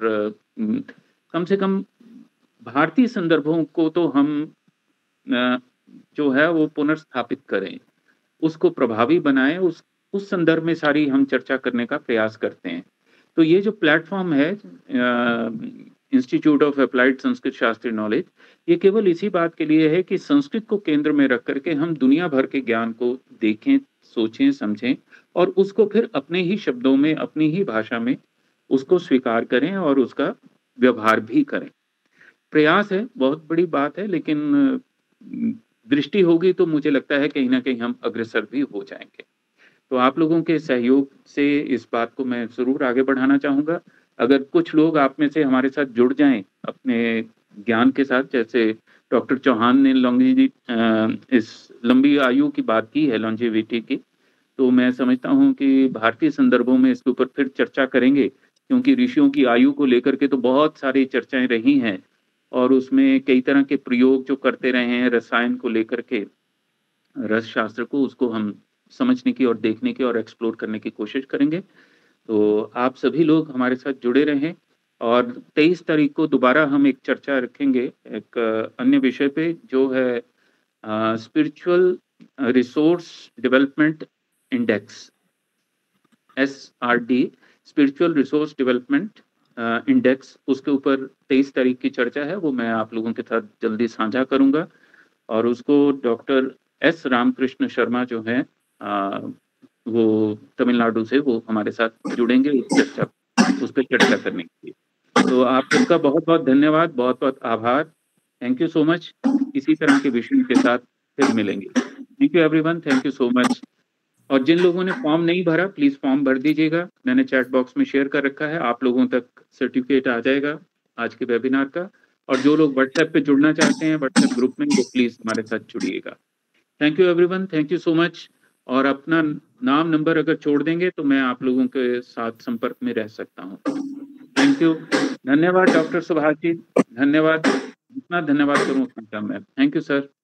कम से कम भारतीय संदर्भों को तो हम जो है वो पुनर्स्थापित करें, उसको प्रभावी बनाएं, उस संदर्भ में सारी हम चर्चा करने का प्रयास करते हैं। तो ये जो प्लेटफॉर्म है इंस्टीट्यूट ऑफ अप्लाइड संस्कृत शास्त्रीय नॉलेज, ये केवल इसी बात के लिए है कि संस्कृत को केंद्र में रख करके हम दुनिया भर के ज्ञान को देखें, सोचें, समझें और उसको फिर अपने ही शब्दों में, अपनी ही भाषा में उसको स्वीकार करें और उसका व्यवहार भी करें। प्रयास है, बहुत बड़ी बात है, लेकिन दृष्टि होगी तो मुझे लगता है कहीं ना कहीं हम अग्रसर भी हो जाएंगे। तो आप लोगों के सहयोग से इस बात को मैं जरूर आगे बढ़ाना चाहूँगा। अगर कुछ लोग आप में से हमारे साथ जुड़ जाएं अपने ज्ञान के साथ, जैसे डॉक्टर चौहान ने इस लंबी आयु की बात की है, लॉन्जेविटी की, तो मैं समझता हूँ कि भारतीय संदर्भों में इसके ऊपर फिर चर्चा करेंगे, क्योंकि ऋषियों की आयु को लेकर के तो बहुत सारी चर्चाएं रही हैं और उसमें कई तरह के प्रयोग जो करते रहे हैं रसायन को लेकर के, रस शास्त्र को, उसको हम समझने की और देखने की और एक्सप्लोर करने की कोशिश करेंगे। तो आप सभी लोग हमारे साथ जुड़े रहें और 23 तारीख को दोबारा हम एक चर्चा रखेंगे एक अन्य विषय पे, जो है spiritual resource development index, SRD, spiritual resource development index. उसके ऊपर 23 तारीख की चर्चा है, वो मैं आप लोगों के साथ जल्दी साझा करूंगा और उसको डॉक्टर S रामकृष्ण शर्मा जो है वो तमिलनाडु से, वो हमारे साथ जुड़ेंगे उस पर चर्चा करने के लिए। तो आप सबका बहुत बहुत धन्यवाद, बहुत बहुत आभार। Thank you so much. इसी तरह के विषय के साथ फिर मिलेंगे। Thank you everyone, thank you so much. और जिन लोगों ने फॉर्म नहीं भरा, प्लीज फॉर्म भर दीजिएगा, मैंने चैट बॉक्स में शेयर कर रखा है, आप लोगों तक सर्टिफिकेट आ जाएगा आज के वेबिनार का। और जो लोग व्हाट्सएप पे जुड़ना चाहते हैं व्हाट्सएप ग्रुप में, वो प्लीज हमारे साथ जुड़िएगा। Thank you everyone, thank you so much. और अपना नाम नंबर अगर छोड़ देंगे तो मैं आप लोगों के साथ संपर्क में रह सकता हूँ। थैंक यू, धन्यवाद डॉक्टर सुभाष जी, धन्यवाद। जितना धन्यवाद करूँ उतना कम है। Thank you sir.